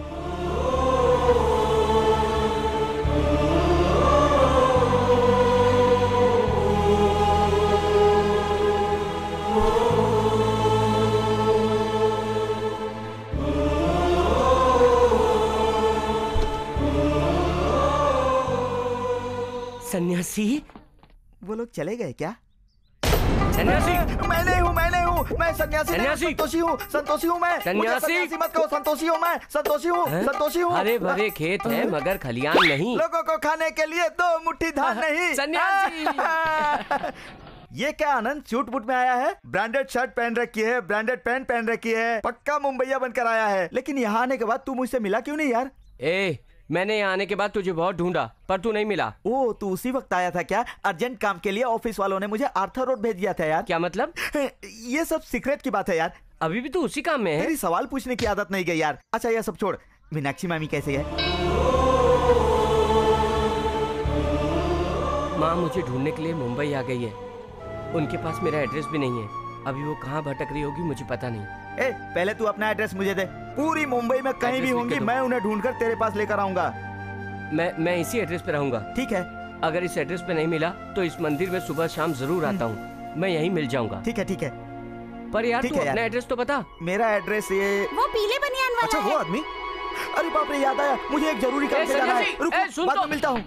सन्यासी, वो लोग चले गए क्या? सन्यासी, मैं नहीं हूँ, मैं नहीं हूँ, मैं सन्यासी नहीं, सन्यासी। संतोषी हूँ, संतोषी हूँ मैं। सन्यासी। मुझे सन्यासी मत कहो, संतोषी हूँ मैं, संतोषी हूँ, संतोषी हूँ। हरे भरे खेत है मगर खलियान नहीं। लोगों को खाने के लिए दो मुट्ठी धान नहीं। सन्यासी। ये क्या आनंद सूट बूट में आया है? ब्रांडेड शर्ट पहन रखी है, ब्रांडेड पैंट पहन रखी है, पक्का मुंबईया बनकर आया है। लेकिन यहाँ आने के बाद तू मुझसे मिला क्यों नहीं यार? ए, मैंने यहाँ आने के बाद तुझे बहुत ढूंढा पर तू नहीं मिला। ओ, तू उसी वक्त आया था क्या? अर्जेंट काम के लिए ऑफिस वालों ने मुझे आर्थर रोड भेज दिया था यार। क्या मतलब? ये सब सीक्रेट की बात है यार। अभी भी तू उसी काम में है? तेरी सवाल पूछने की आदत नहीं गई यार। अच्छा ये सब छोड़, मीनाक्षी मामी कैसे है? माँ मुझे ढूंढने के लिए मुंबई आ गई है, उनके पास मेरा एड्रेस भी नहीं है। अभी वो कहाँ भटक रही होगी मुझे पता नहीं। ए, पहले तू अपना एड्रेस मुझे दे। पूरी मुंबई में कहीं भी होंगी, मैं उन्हें ढूंढकर तेरे पास लेकर आऊंगा। मैं मैं इसी एड्रेस पे रहूंगा। ठीक है। अगर इस एड्रेस पे नहीं मिला तो इस मंदिर में सुबह शाम जरूर आता हूँ, मैं यहीं मिल जाऊंगा। ठीक है ठीक है। पर यार ठीक तू है अपना यार। एड्रेस तो बता। मेरा एड्रेस ये वो पीले बनियान वाला अच्छा, है। वो आदमी? अरे बाप रे, याद आया, मुझे एक जरूरी काम ए, से जाना है। सन्यासी, रुक, ए, सुन बाद तो। में मिलता हूँ।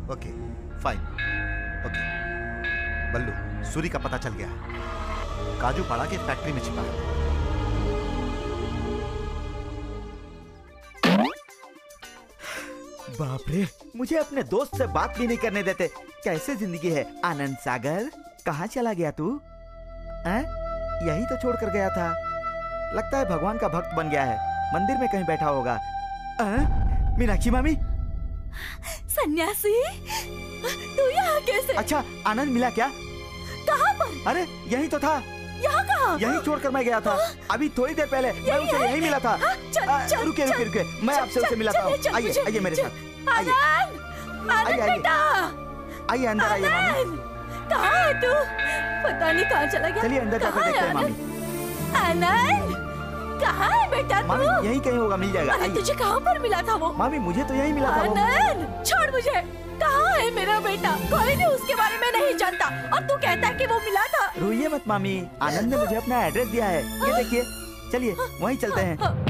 Okay fine. Okay Ballu, Suri का पता चल गया है, काजू पाड़ा के फैक्ट्री में छिपा है। बाप रे, मुझे अपने दोस्त से बात भी नहीं करने देते। कैसे जिंदगी है। आनंद सागर, कहाँ चला गया तू? हैं? यहीं तो छोड़ कर गया था। लगता है भगवान का भक्त बन गया है, मंदिर में कहीं बैठा होगा। हैं? मीनाक्षी मामी, सन्यासी, तू यहाँ कैसे? अच्छा, आनंद मिला क्या? कहाँ पर? अरे यहीं तो था। यहाँ कहाँ? यहीं छोड़कर मैं गया था। अभी थोड़ी देर पहले मैं उसे यहीं मिला था। रुके रुके रुके, मैं आपसे उसे मिला था। आइए आइए मेरे साथ। आइए आइए बेटा, आइए अंदर आइए मामी। कहाँ है तू? पता नहीं कहाँ चला गया। चलिए अंदर जाकर देखते हैं मामी। आनंद, कहाँ है बेटा तू? मामी यहीं कहीं होगा, मिल जाएगा। अरे तुझे कहाँ पर मिला था वो? मामी मुझे तो यहीं मिला था वो। आनंद, छोड़ मुझे। कहाँ है मेरा बेटा? कोई भी उसके बारे में नहीं जानता और तू कहता है कि वो मिला था। रोइए मत मामी, आनंद ने मुझे अपना एड्रेस दिया है। ये देखिए, चलिए वहीं चलते हैं।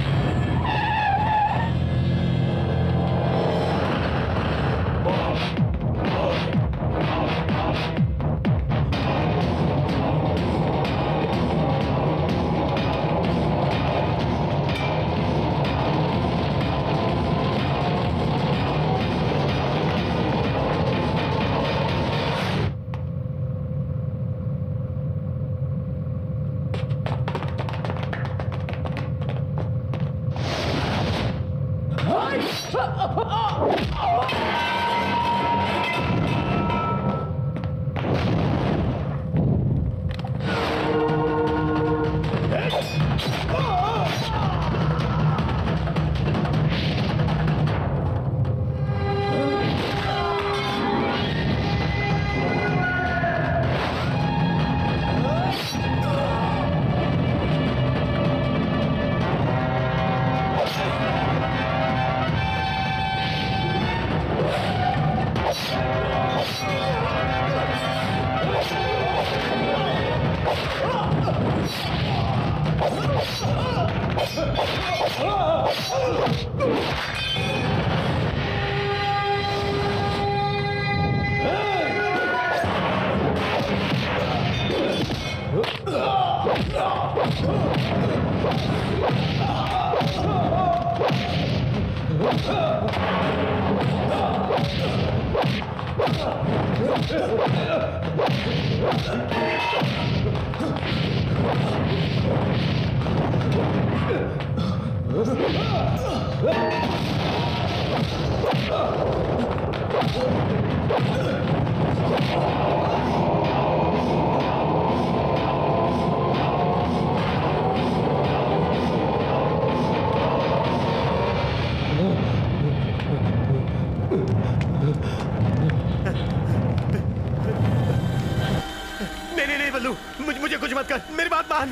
मेरी बात मान।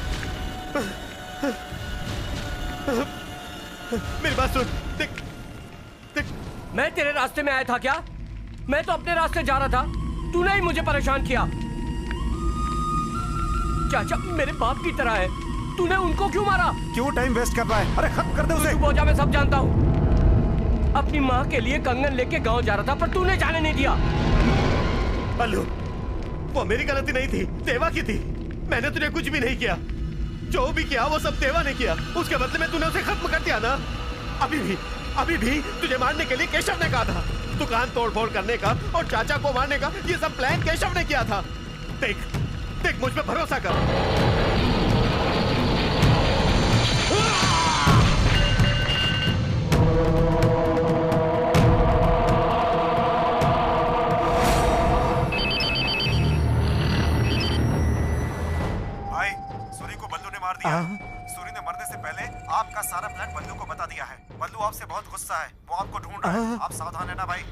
मेरी बात सुन। देख, देख। मैं तेरे रास्ते में आया था क्या? मैं तो अपने रास्ते जा रहा था, तूने ही मुझे परेशान किया। चाचा मेरे बाप की तरह है, तूने उनको क्यों मारा? क्यों टाइम वेस्ट कर रहा है? अरे खत्म कर दे उसे। बोझा मैं सब जानता हूँ। अपनी माँ के लिए कंगन लेके गांव जा रहा था, पर तूने जाने नहीं दिया। बल्लू, वो मेरी गलती नहीं थी, देवा की थी। मैंने तुझे कुछ भी नहीं किया। जो भी किया वो सब देवा ने किया। उसके बदले में तूने उसे खत्म कर दिया ना। अभी भी अभी भी तुझे मारने के लिए केशव ने कहा था। दुकान तोड़ फोड़ करने का और चाचा को मारने का ये सब प्लान केशव ने किया था। देख देख, मुझ पे भरोसा कर। भाई, सूरी को बल्लू ने मार दिया। सूरी ने मरने से पहले आपका सारा प्लान बल्लू को बता दिया है। बल्लू आपसे बहुत गुस्सा है, वो आपको ढूंढ रहा है। आप सावधान है ना भाई।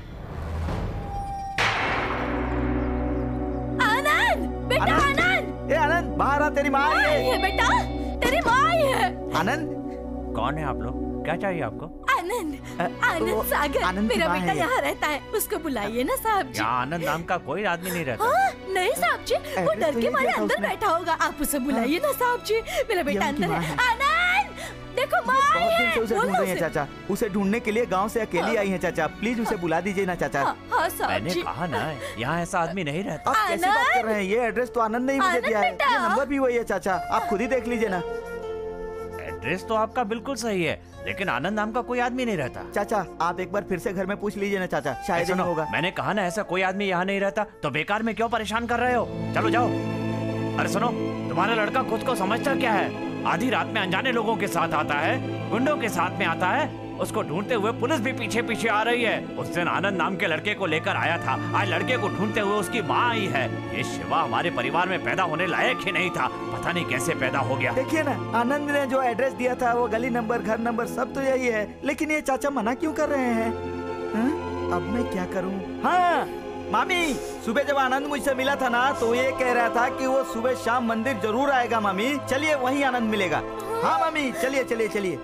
आनंद, बेटा आनंद। ए आनंद, बाहर आ, तेरी माँ आई है। है बेटा, तेरी माँ आई है। आनंद, कौन है आप लोग? क्या चाहिए आपको? आनंद, आनंद सागर, आनंद मेरा की माँ बेटा है। यहाँ रहता है, उसको बुलाइए ना साहब जी। यहाँ आनंद नाम का कोई आदमी नहीं रहता। हाँ, नहीं साहब जी, वो एड्रेस डर तो के ये मारे दिया था अंदर उसने। बैठा होगा। आप उसे बुलाइए ना साहब जी, मेरा बेटा ये उनकी अंदर माँ है। है। आनंद, देखो माँ आई बहुत दिन से है। उसे बोलो ढूंढ रही हैं उसे। चाचा। उसे ढूंढने के लिए गांव से अकेली आई हैं चाचा। प्लीज उसे बुला दीजिए ना चाचा। हाँ, हाँ साहब मैंने जी। कहा ना यहाँ ऐसा आदमी नहीं रहता। आप कैसी बात कर रहे हैं? ये एड्रेस तो आनंद ने ही मुझे आनंद दिया है। बेटा। ये नंबर भी वही है चाचा, आप खुद ही देख लीजिए ना। एड्रेस तो आपका बिल्कुल सही है, लेकिन आनंद नाम का कोई आदमी नहीं रहता। चाचा आप एक बार फिर से घर में पूछ लीजिए ना चाचा, शायद सुनो, नहीं होगा। मैंने कहा ना ऐसा कोई आदमी यहाँ नहीं रहता, तो बेकार में क्यों परेशान कर रहे हो? चलो जाओ। अरे सुनो, तुम्हारा लड़का खुद को समझता क्या है? आधी रात में अनजाने लोगों के साथ आता है, गुंडों के साथ में आता है। उसको ढूंढते हुए पुलिस भी पीछे पीछे आ रही है। उस दिन आनंद नाम के लड़के को लेकर आया था, आज लड़के को ढूंढते हुए उसकी माँ आई है। ये शिवा हमारे परिवार में पैदा होने लायक ही नहीं था, पता नहीं कैसे पैदा हो गया। देखिए ना, आनंद ने जो एड्रेस दिया था वो गली नंबर, घर नंबर सब तो यही है, लेकिन ये चाचा मना क्यों कर रहे हैं? हा? अब मैं क्या करूं? हाँ मामी, सुबह जब आनंद मुझसे मिला था ना तो ये कह रहा था कि वो सुबह शाम मंदिर जरूर आएगा। मामी चलिए, वहीं आनंद मिलेगा। हाँ मामी चलिए चलिए चलिए।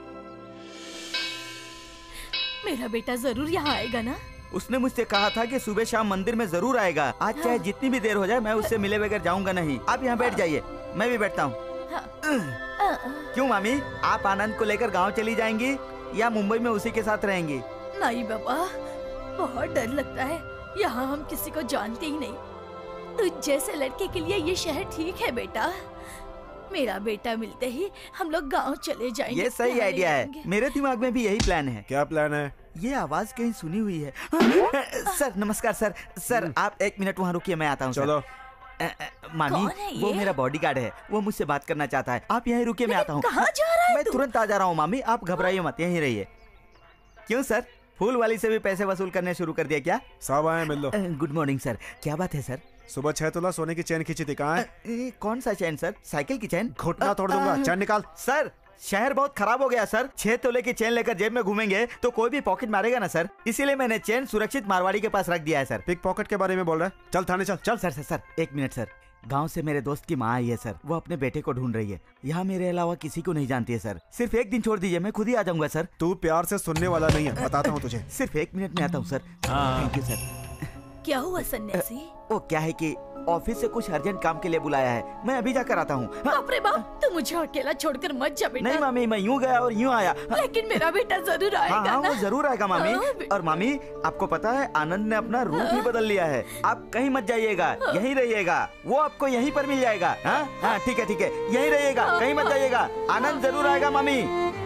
मेरा बेटा जरूर यहाँ आएगा ना? उसने मुझसे कहा था कि सुबह शाम मंदिर में जरूर आएगा। आज चाहे जितनी भी देर हो जाए मैं उससे मिले बगैर जाऊंगा नहीं। आप यहाँ बैठ जाइए, मैं भी बैठता हूँ। क्यों मामी, आप आनंद को लेकर गांव चली जाएंगी या मुंबई में उसी के साथ रहेंगी? नहीं बाबा, बहुत डर लगता है। यहाँ हम किसी को जानते ही नहीं। तुझ जैसे लड़के के लिए ये शहर ठीक है बेटा। मेरा बेटा मिलते ही हम लोग गांव चले जाएंगे। ये सही आइडिया है, मेरे दिमाग में भी यही प्लान है। क्या प्लान है? ये आवाज कहीं सुनी हुई है। सर नमस्कार सर। सर आप एक मिनट वहाँ रुकिए, मैं आता हूँ। चलो। मामी कौन है ये? वो मेरा बॉडीगार्ड है, वो मुझसे बात करना चाहता है। आप यहीं रुकिए, मैं आता हूँ। कहाँ जा रहा है मैं तू? तुरंत आ जा रहा हूँ मामी, आप घबराइए मत, यहीं रहिए। क्यों सर, फूल वाली से भी पैसे वसूल करने शुरू कर दिया क्या? सब आए, मिल लो। गुड मॉर्निंग सर, क्या बात है सर? सुबह छह तोला सोने की चैन खींची थी, कहाँ है? ए, कौन सा चैन सर? साइकिल की चैन? घुटना तोड़ दूंगा, चैन निकाल। सर शहर बहुत खराब हो गया सर, छह तोले की चैन लेकर जेब में घूमेंगे तो कोई भी पॉकेट मारेगा ना सर, इसीलिए मैंने चैन सुरक्षित मारवाड़ी के पास रख दिया है सर। पिक पॉकेट के बारे में बोल रहा है? चल थाने चल। चल सर सर सर एक मिनट सर। गांव से मेरे दोस्त की माँ आई है सर, वो अपने बेटे को ढूंढ रही है। यहाँ मेरे अलावा किसी को नहीं जानती है सर। सिर्फ एक दिन छोड़ दीजिए, मैं खुद ही आ जाऊंगा सर। तू प्यार से सुनने वाला नहीं है, बताता हूँ तुझे। सिर्फ एक मिनट में आता हूँ सर। Thank you sir. क्या हुआ सन्यासी? वो क्या है कि ऑफिस से कुछ अर्जेंट काम के लिए बुलाया है, मैं अभी जाकर आता हूँ। बाप रे बाप, तू मुझे अकेला छोड़कर मत जा बेटा। नहीं मामी, मैं यूँ गया और यूँ आया। लेकिन मेरा बेटा जरूर आएगा हाँ, हाँ, ना? वो जरूर आएगा मामी। हाँ, और मामी आपको पता है आनंद ने अपना रूप ही बदल लिया है। आप कहीं मत जाइएगा, यहीं रहिएगा, वो आपको यहीं पर मिल जाएगा। हाँ हाँ ठीक है ठीक है, यहीं रहिएगा, कहीं मत जाइएगा। आनंद जरूर आएगा मामी।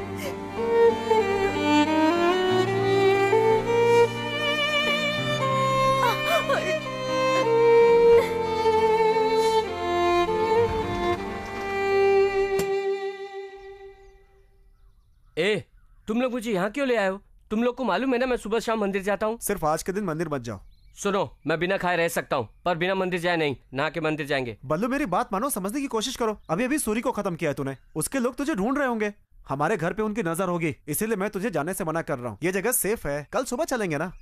ए, तुम लोग मुझे यहाँ क्यों ले आए हो? तुम लोग को मालूम है ना मैं सुबह शाम मंदिर जाता हूँ। सिर्फ आज के दिन मंदिर मत जाओ। सुनो, मैं बिना खाए रह सकता हूँ, पर बिना मंदिर जाए नहीं। नहा के मंदिर जाएंगे। बल्लू मेरी बात मानो, समझने की कोशिश करो। अभी अभी सूरी को खत्म किया है तूने, उसके लोग तुझे ढूंढ रहे होंगे। हमारे घर पे उनकी नजर होगी, इसीलिए मैं तुझे जाने से मना कर रहा हूँ। ये जगह सेफ है, कल सुबह चलेंगे ना।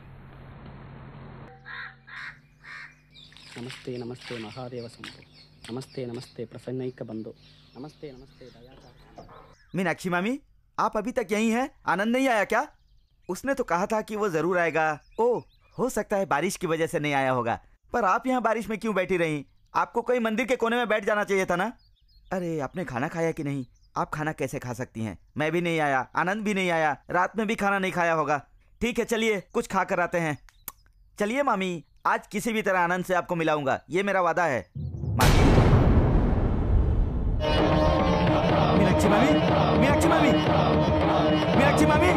नमस्ते नमस्ते महादेव शंभो, नमस्ते नमस्ते प्रसन्नैक बंधो, नमस्ते नमस्ते दयाचार्य। मीनाक्षी मामी, आप अभी तक यहीं हैं? आनंद नहीं आया क्या? उसने तो कहा था कि वो जरूर आएगा। ओह, हो सकता है बारिश की वजह से नहीं आया होगा। पर आप यहाँ बारिश में क्यों बैठी रही? आपको कोई मंदिर के कोने में बैठ जाना चाहिए था ना। अरे आपने खाना खाया कि नहीं? आप खाना कैसे खा सकती हैं? मैं भी नहीं आया, आनंद भी नहीं आया, रात में भी खाना नहीं खाया होगा। ठीक है चलिए, कुछ खा कर आते हैं। चलिए मामी, आज किसी भी तरह आनंद से आपको मिलाऊंगा, ये मेरा वादा है। मामी, मीनाक्षी मामी, मीनाक्षी मामी, मीनाक्षी मामी।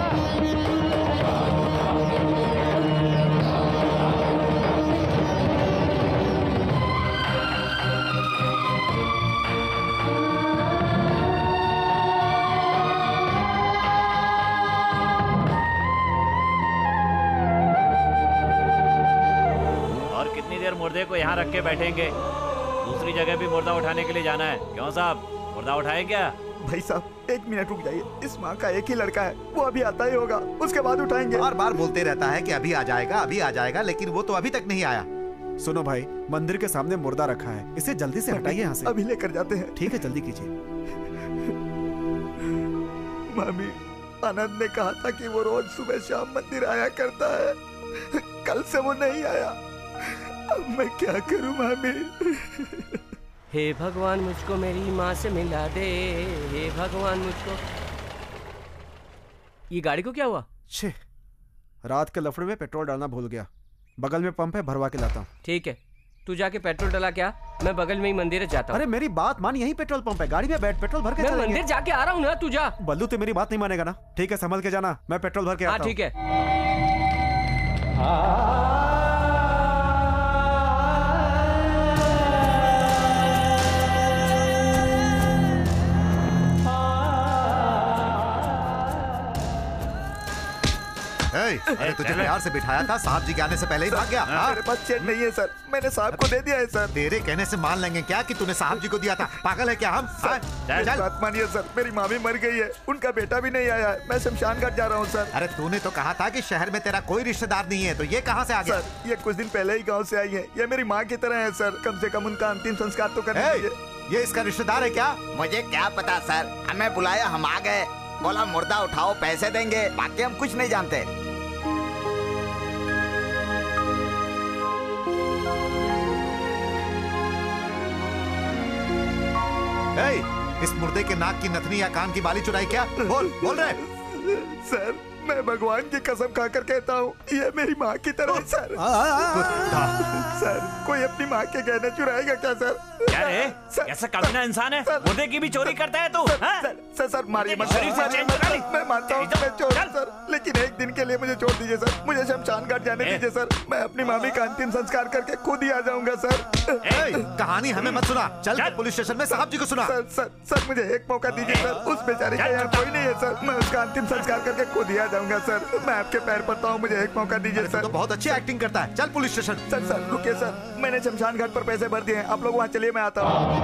और कितनी देर मुर्दे को यहाँ रख के बैठेंगे? दूसरी जगह भी मुर्दा उठाने के लिए जाना है। क्यों साहब, मुर्दा उठाए क्या? भाई साहब एक मिनट रुक जाइए, इस माँ का एक ही लड़का है, वो अभी आता ही होगा, उसके बाद उठाएंगे। बार बार बोलते रहता है कि अभी आ जाएगा अभी आ जाएगा, लेकिन वो तो अभी तक नहीं आया। सुनो भाई, मंदिर के सामने मुर्दा रखा है, इसे जल्दी से हटाइए यहाँ से। अभी लेकर जाते हैं। ठीक है, जल्दी कीजिए। मामी, आनंद ने कहा था कि वो रोज सुबह शाम मंदिर आया करता है, कल से वो नहीं आया। अब मैं क्या करूं मामी? हे भगवान मुझको मेरी माँ से मिला दे, हे भगवान मुझको। ये गाड़ी को क्या हुआ? छे, रात के लफड़े में पेट्रोल डालना भूल गया। बगल में पंप है, भरवा के लाता हूँ। ठीक है, तू जाके पेट्रोल डला क्या, मैं बगल में ही मंदिर जाता हूँ। अरे मेरी बात मान, यही पेट्रोल पंप है, गाड़ी में बैठ पेट्रोल भर के मैं मंदिर जाके आ रहा हूँ ना, तू जा। बल्लू तो मेरी बात नहीं मानेगा ना। ठीक है, संभल के जाना, मैं पेट्रोल भर के आता हूँ। ठीक है। अरे तुझे प्यार से बिठाया था, साहब जी के आने से पहले ही भाग गया। मेरे पास चेक नहीं है सर, मैंने साहब को दे दिया है सर। तेरे कहने से मान लेंगे क्या कि तूने साहब जी को दिया था? पागल है क्या हम? मेरी बात मानिए सर, मेरी मामी मर गई है, उनका बेटा भी नहीं आया है, मैं शमशान घाट जा रहा हूँ सर। अरे तूने तो कहा था कि शहर में तेरा कोई रिश्तेदार नहीं है, तो ये कहाँ से आ गया? सर ये कुछ दिन पहले ही गाँव से आई है, ये मेरी माँ की तरह है सर, कम से कम उनका अंतिम संस्कार तो करना चाहिए। ये इसका रिश्तेदार है क्या? मुझे क्या पता सर, हमें बुलाया, हम आ गए, बोला मुर्दा उठाओ पैसे देंगे, बाकी हम कुछ नहीं जानते। Hey, इस मुर्दे के नाक की नथनी या कान की बाली चुराई क्या? बोल बोल रहे। सर मैं भगवान की कसम खाकर कहता हूँ, ये मेरी माँ की तरह है सर। सर कोई अपनी माँ के गहने चुराएगा क्या सर? क्या रे? कैसा कमीना इंसान है, मुर्दे की भी चोरी करता है तू? सर सर मारिए मत, मैं मानता हूँ मैं चोर हूँ सर, लेकिन एक दिन के लिए मुझे छोड़ दीजिए सर, मुझे शमशान घाट जाने दीजिए सर, मैं अपनी मामी का अंतिम संस्कार करके खुद ही आ जाऊंगा सर। कहानी हमें मत सुना, चल पुलिस स्टेशन में साहब जी को सुना। सर सर सर मुझे एक मौका दीजिए सर, उस बेचारे का यहाँ कोई नहीं है सर, मैं उसका अंतिम संस्कार करके खुद ही आ जाऊंगा सर, मैं आपके पैर पड़ता हूँ, मुझे एक मौका दीजिए सर। तो बहुत अच्छी एक्टिंग करता है, चल पुलिस स्टेशन। सर सर रुकिए सर, मैंने शमशान घाट पर पैसे भर दिए हैं, आप लोग वहाँ चलिए, मैं आता हूँ।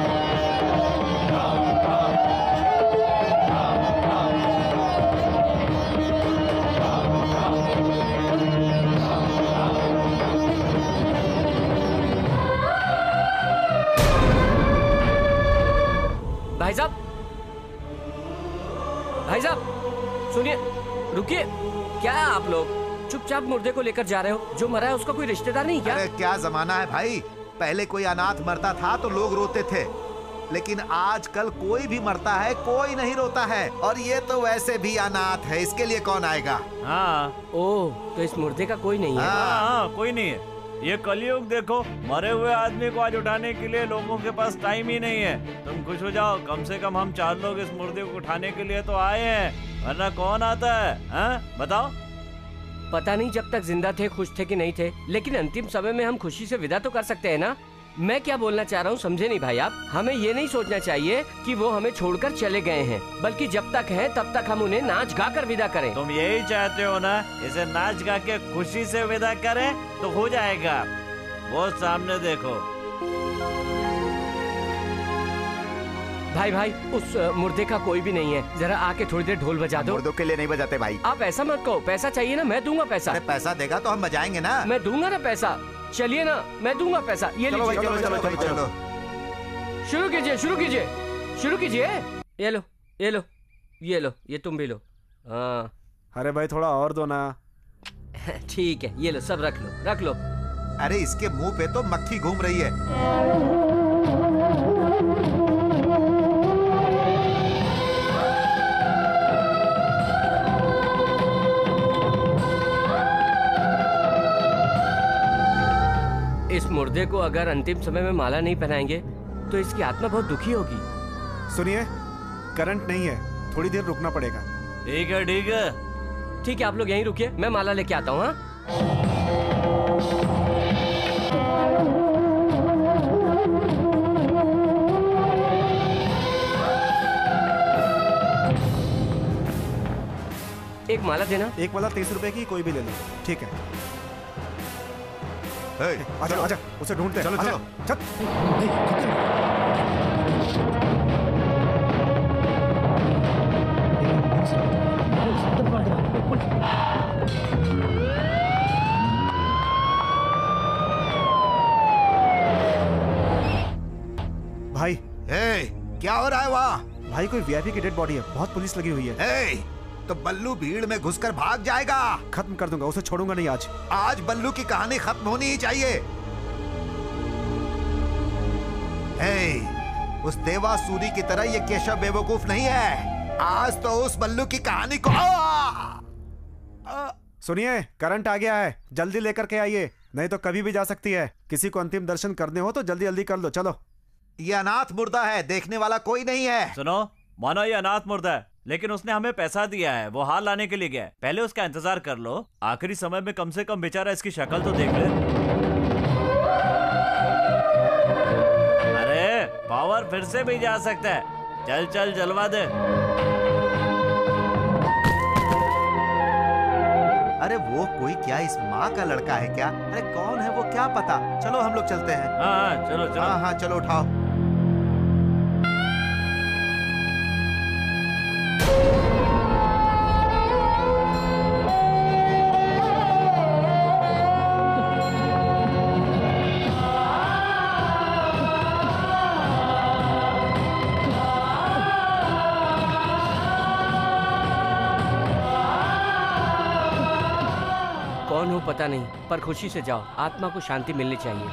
भाई साहब, भाई साहब सुनिए, रुकिए, क्या है आप लोग चुपचाप मुर्दे को लेकर जा रहे हो? जो मरा है उसका कोई रिश्तेदार नहीं क्या? अरे क्या जमाना है भाई, पहले कोई अनाथ मरता था तो लोग रोते थे, लेकिन आजकल कोई भी मरता है कोई नहीं रोता है, और ये तो वैसे भी अनाथ है, इसके लिए कौन आएगा? हाँ। ओह, तो इस मुर्दे का कोई नहीं है? हाँ, हाँ, कोई नहीं है। ये कलयुग देखो, मरे हुए आदमी को आज उठाने के लिए लोगों के पास टाइम ही नहीं है। तुम खुश हो जाओ, कम से कम हम चार लोग इस मुर्दे को उठाने के लिए तो आए हैं, वरना कौन आता है? हाँ? बताओ। पता नहीं जब तक जिंदा थे खुश थे कि नहीं थे, लेकिन अंतिम समय में हम खुशी से विदा तो कर सकते हैं ना। मैं क्या बोलना चाह रहा हूँ समझे नहीं भाई आप, हमें ये नहीं सोचना चाहिए कि वो हमें छोड़कर चले गए हैं, बल्कि जब तक हैं तब तक हम उन्हें नाच गा कर विदा करें। तुम यही चाहते हो ना, इसे नाच गा के खुशी से विदा करें तो हो जाएगा। वो सामने देखो। भाई भाई उस मुर्दे का कोई भी नहीं है, जरा आके थोड़ी देर ढोल बजा दो। मुर्दों के लिए नहीं बजाते भाई। आप ऐसा मत कहो, पैसा चाहिए ना, मैं दूंगा पैसा। अरे पैसा देगा तो हम बजाएंगे ना। मैं दूंगा ना पैसा, चलिए ना, मैं दूंगा पैसा। ये चलो भाई, चलो चलो चलो चलो शुरू कीजिए, शुरू कीजिए, शुरू कीजिए। ये लो, ये लो, ये लो, ये तुम भी लो। हाँ। अरे भाई थोड़ा और दो ना। ठीक है, ये लो, सब रख लो, रख लो। अरे इसके मुंह पे तो मक्खी घूम रही है। इस मुर्दे को अगर अंतिम समय में माला नहीं पहनाएंगे तो इसकी आत्मा बहुत दुखी होगी। सुनिए, करंट नहीं है, थोड़ी देर रुकना पड़ेगा। ठीक है ठीक है ठीक है, आप लोग यहीं रुकिए, मैं माला लेके आता हूँ। हाँ, एक माला देना। एक माला तीस रुपए की, कोई भी ले लो। ठीक है। आजा आजा, उसे ढूंढते हैं। चलो चलो चल। भाई ए, क्या हो रहा है वहाँ? भाई कोई वीआईपी की डेड बॉडी है, बहुत पुलिस लगी हुई है। ए, तो बल्लू भीड़ में घुसकर भाग जाएगा। खत्म कर दूंगा, उसे छोड़ूंगा नहीं आज। आज बल्लू की कहानी खत्म होनी ही चाहिए। हे, उस देवा सूरी की तरह ये केशव बेवकूफ नहीं है। आज तो उस बल्लू की कहानी को सुनिए, करंट आ गया है, जल्दी लेकर के आइए, नहीं तो कभी भी जा सकती है। किसी को अंतिम दर्शन करने हो तो जल्दी जल्दी कर लो। चलो। ये अनाथ मुर्दा है, देखने वाला कोई नहीं है। सुनो, मानो ये अनाथ मुर्दा है, लेकिन उसने हमें पैसा दिया है, वो हार लाने के लिए गया है। पहले उसका इंतजार कर लो, आखिरी समय में कम से कम बेचारा इसकी शक्ल तो देख ले। अरे पावर फिर से भी जा सकता है, चल चल जलवा दे। अरे वो कोई क्या इस माँ का लड़का है क्या? अरे कौन है वो क्या पता। चलो हम लोग चलते हैं। हाँ हाँ चलो चलो। हाँ हाँ चलो उठाओ। कौन हो पता नहीं, पर खुशी से जाओ, आत्मा को शांति मिलनी चाहिए।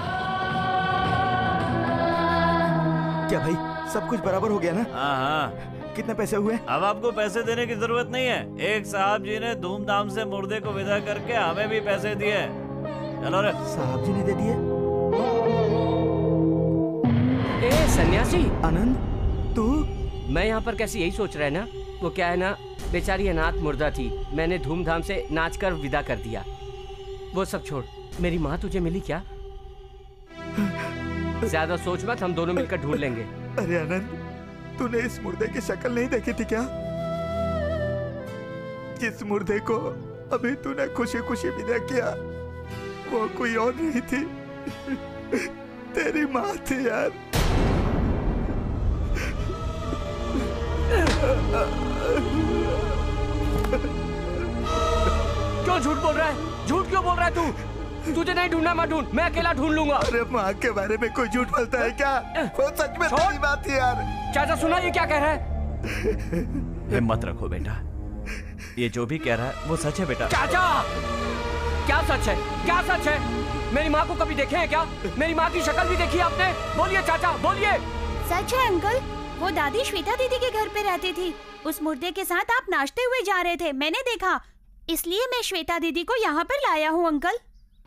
क्या भाई सब कुछ बराबर हो गया ना? हाँ हाँ। कितने पैसे हुए? अब आपको पैसे देने की जरूरत नहीं है, एक साहब जी ने धूमधाम से मुर्दे को विदा करके हमें भी पैसे दिए। चलो रे। साहब जी ने दे दिए? ए सन्यासी आनंद, तू? मैं यहाँ पर कैसे, यही सोच रहा है ना, वो क्या है ना, बेचारी अनाथ मुर्दा थी, मैंने धूमधाम से नाचकर विदा कर दिया। वो सब छोड़, मेरी माँ तुझे मिली क्या? ज्यादा सोच मत, हम दोनों मिलकर ढूंढ लेंगे। अरे आनंद, तूने इस मुर्दे की शक्ल नहीं देखी थी क्या? जिस मुर्दे को अभी तूने खुशी खुशी विदा किया, वो कोई और नहीं थी, तेरी माँ थी यार। क्यों झूठ बोल रहा है? झूठ क्यों बोल रहा है तू? तुझे नहीं ढूंढना, मैं ढूंढ, मैं अकेला ढूंढ लूंगा। अरे माँ के बारे में कोई झूठ बोलता है क्या? वो सच में तेरी बात थी यार। चाचा सुना ये क्या कह रहा है? हिम्मत रखो बेटा, ये जो भी कह रहा है वो सच है बेटा। चाचा क्या सच है? क्या सच है? मेरी माँ को कभी देखे हैं क्या? मेरी माँ की शक्ल भी देखी है आपने? बोलिए चाचा बोलिए। सच है अंकल, वो दादी श्वेता दीदी के घर पे रहती थी। उस मुर्दे के साथ आप नाचते हुए जा रहे थे, मैंने देखा, इसलिए मैं श्वेता दीदी को यहाँ पर लाया हूँ अंकल।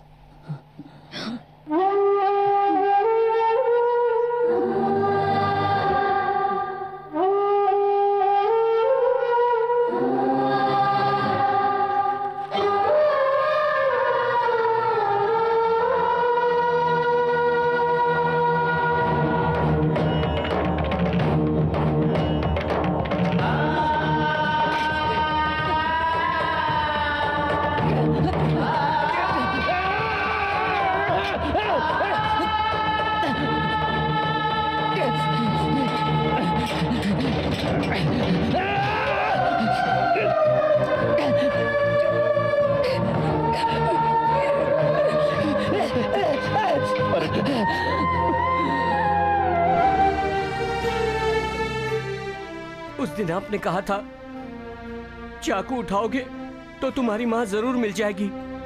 उस दिन आपने कहा था चाकू उठाओगे तो तुम्हारी माँ जरूर मिल जाएगी,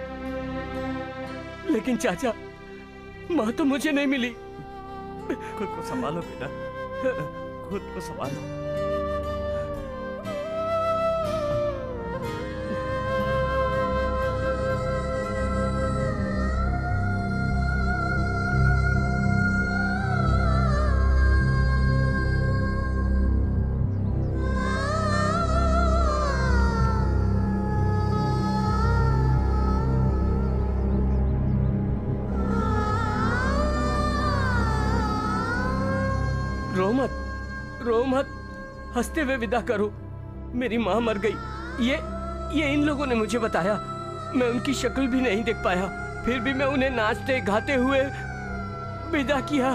लेकिन चाचा माँ तो मुझे नहीं मिली। खुद को संभालो बेटा, खुद को संभालो। रो मत, रो मत, हंसते हुए विदा करो। मेरी माँ मर गई, ये ये इन लोगों ने मुझे बताया। मैं उनकी शक्ल भी नहीं देख पाया, फिर भी मैं उन्हें नाचते गाते हुए विदा किया।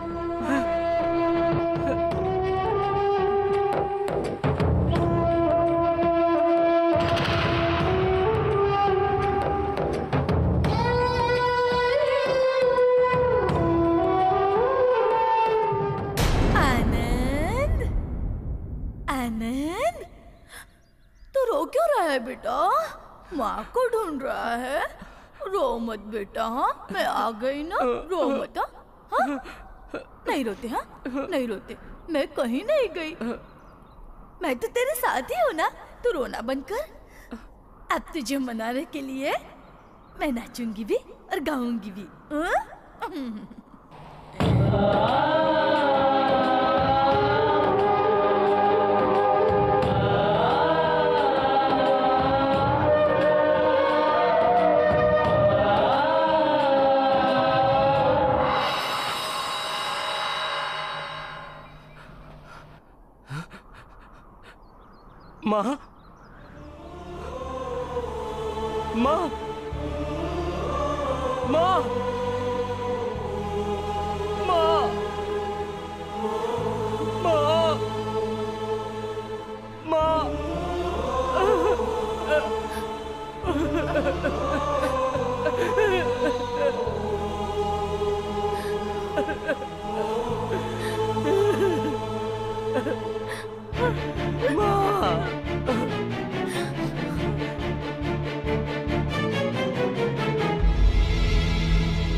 बेटा, माँ को ढूंढ रहा है, रो मत बेटा। हाँ मैं आ गई ना, रो मत। हाँ नहीं रोते, हाँ नहीं रोते। मैं कहीं नहीं गई, मैं तो तेरे साथ ही हूँ ना। तू रोना बंद कर। अब तुझे मनाने के लिए मैं नाचूंगी भी और गाऊंगी भी। माँ, माँ, माँ, माँ, माँ, माँ,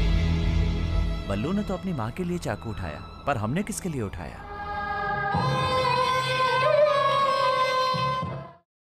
बल्लू ने तो अपनी माँ के लिए चाकू उठाया, पर हमने किसके लिए उठाया?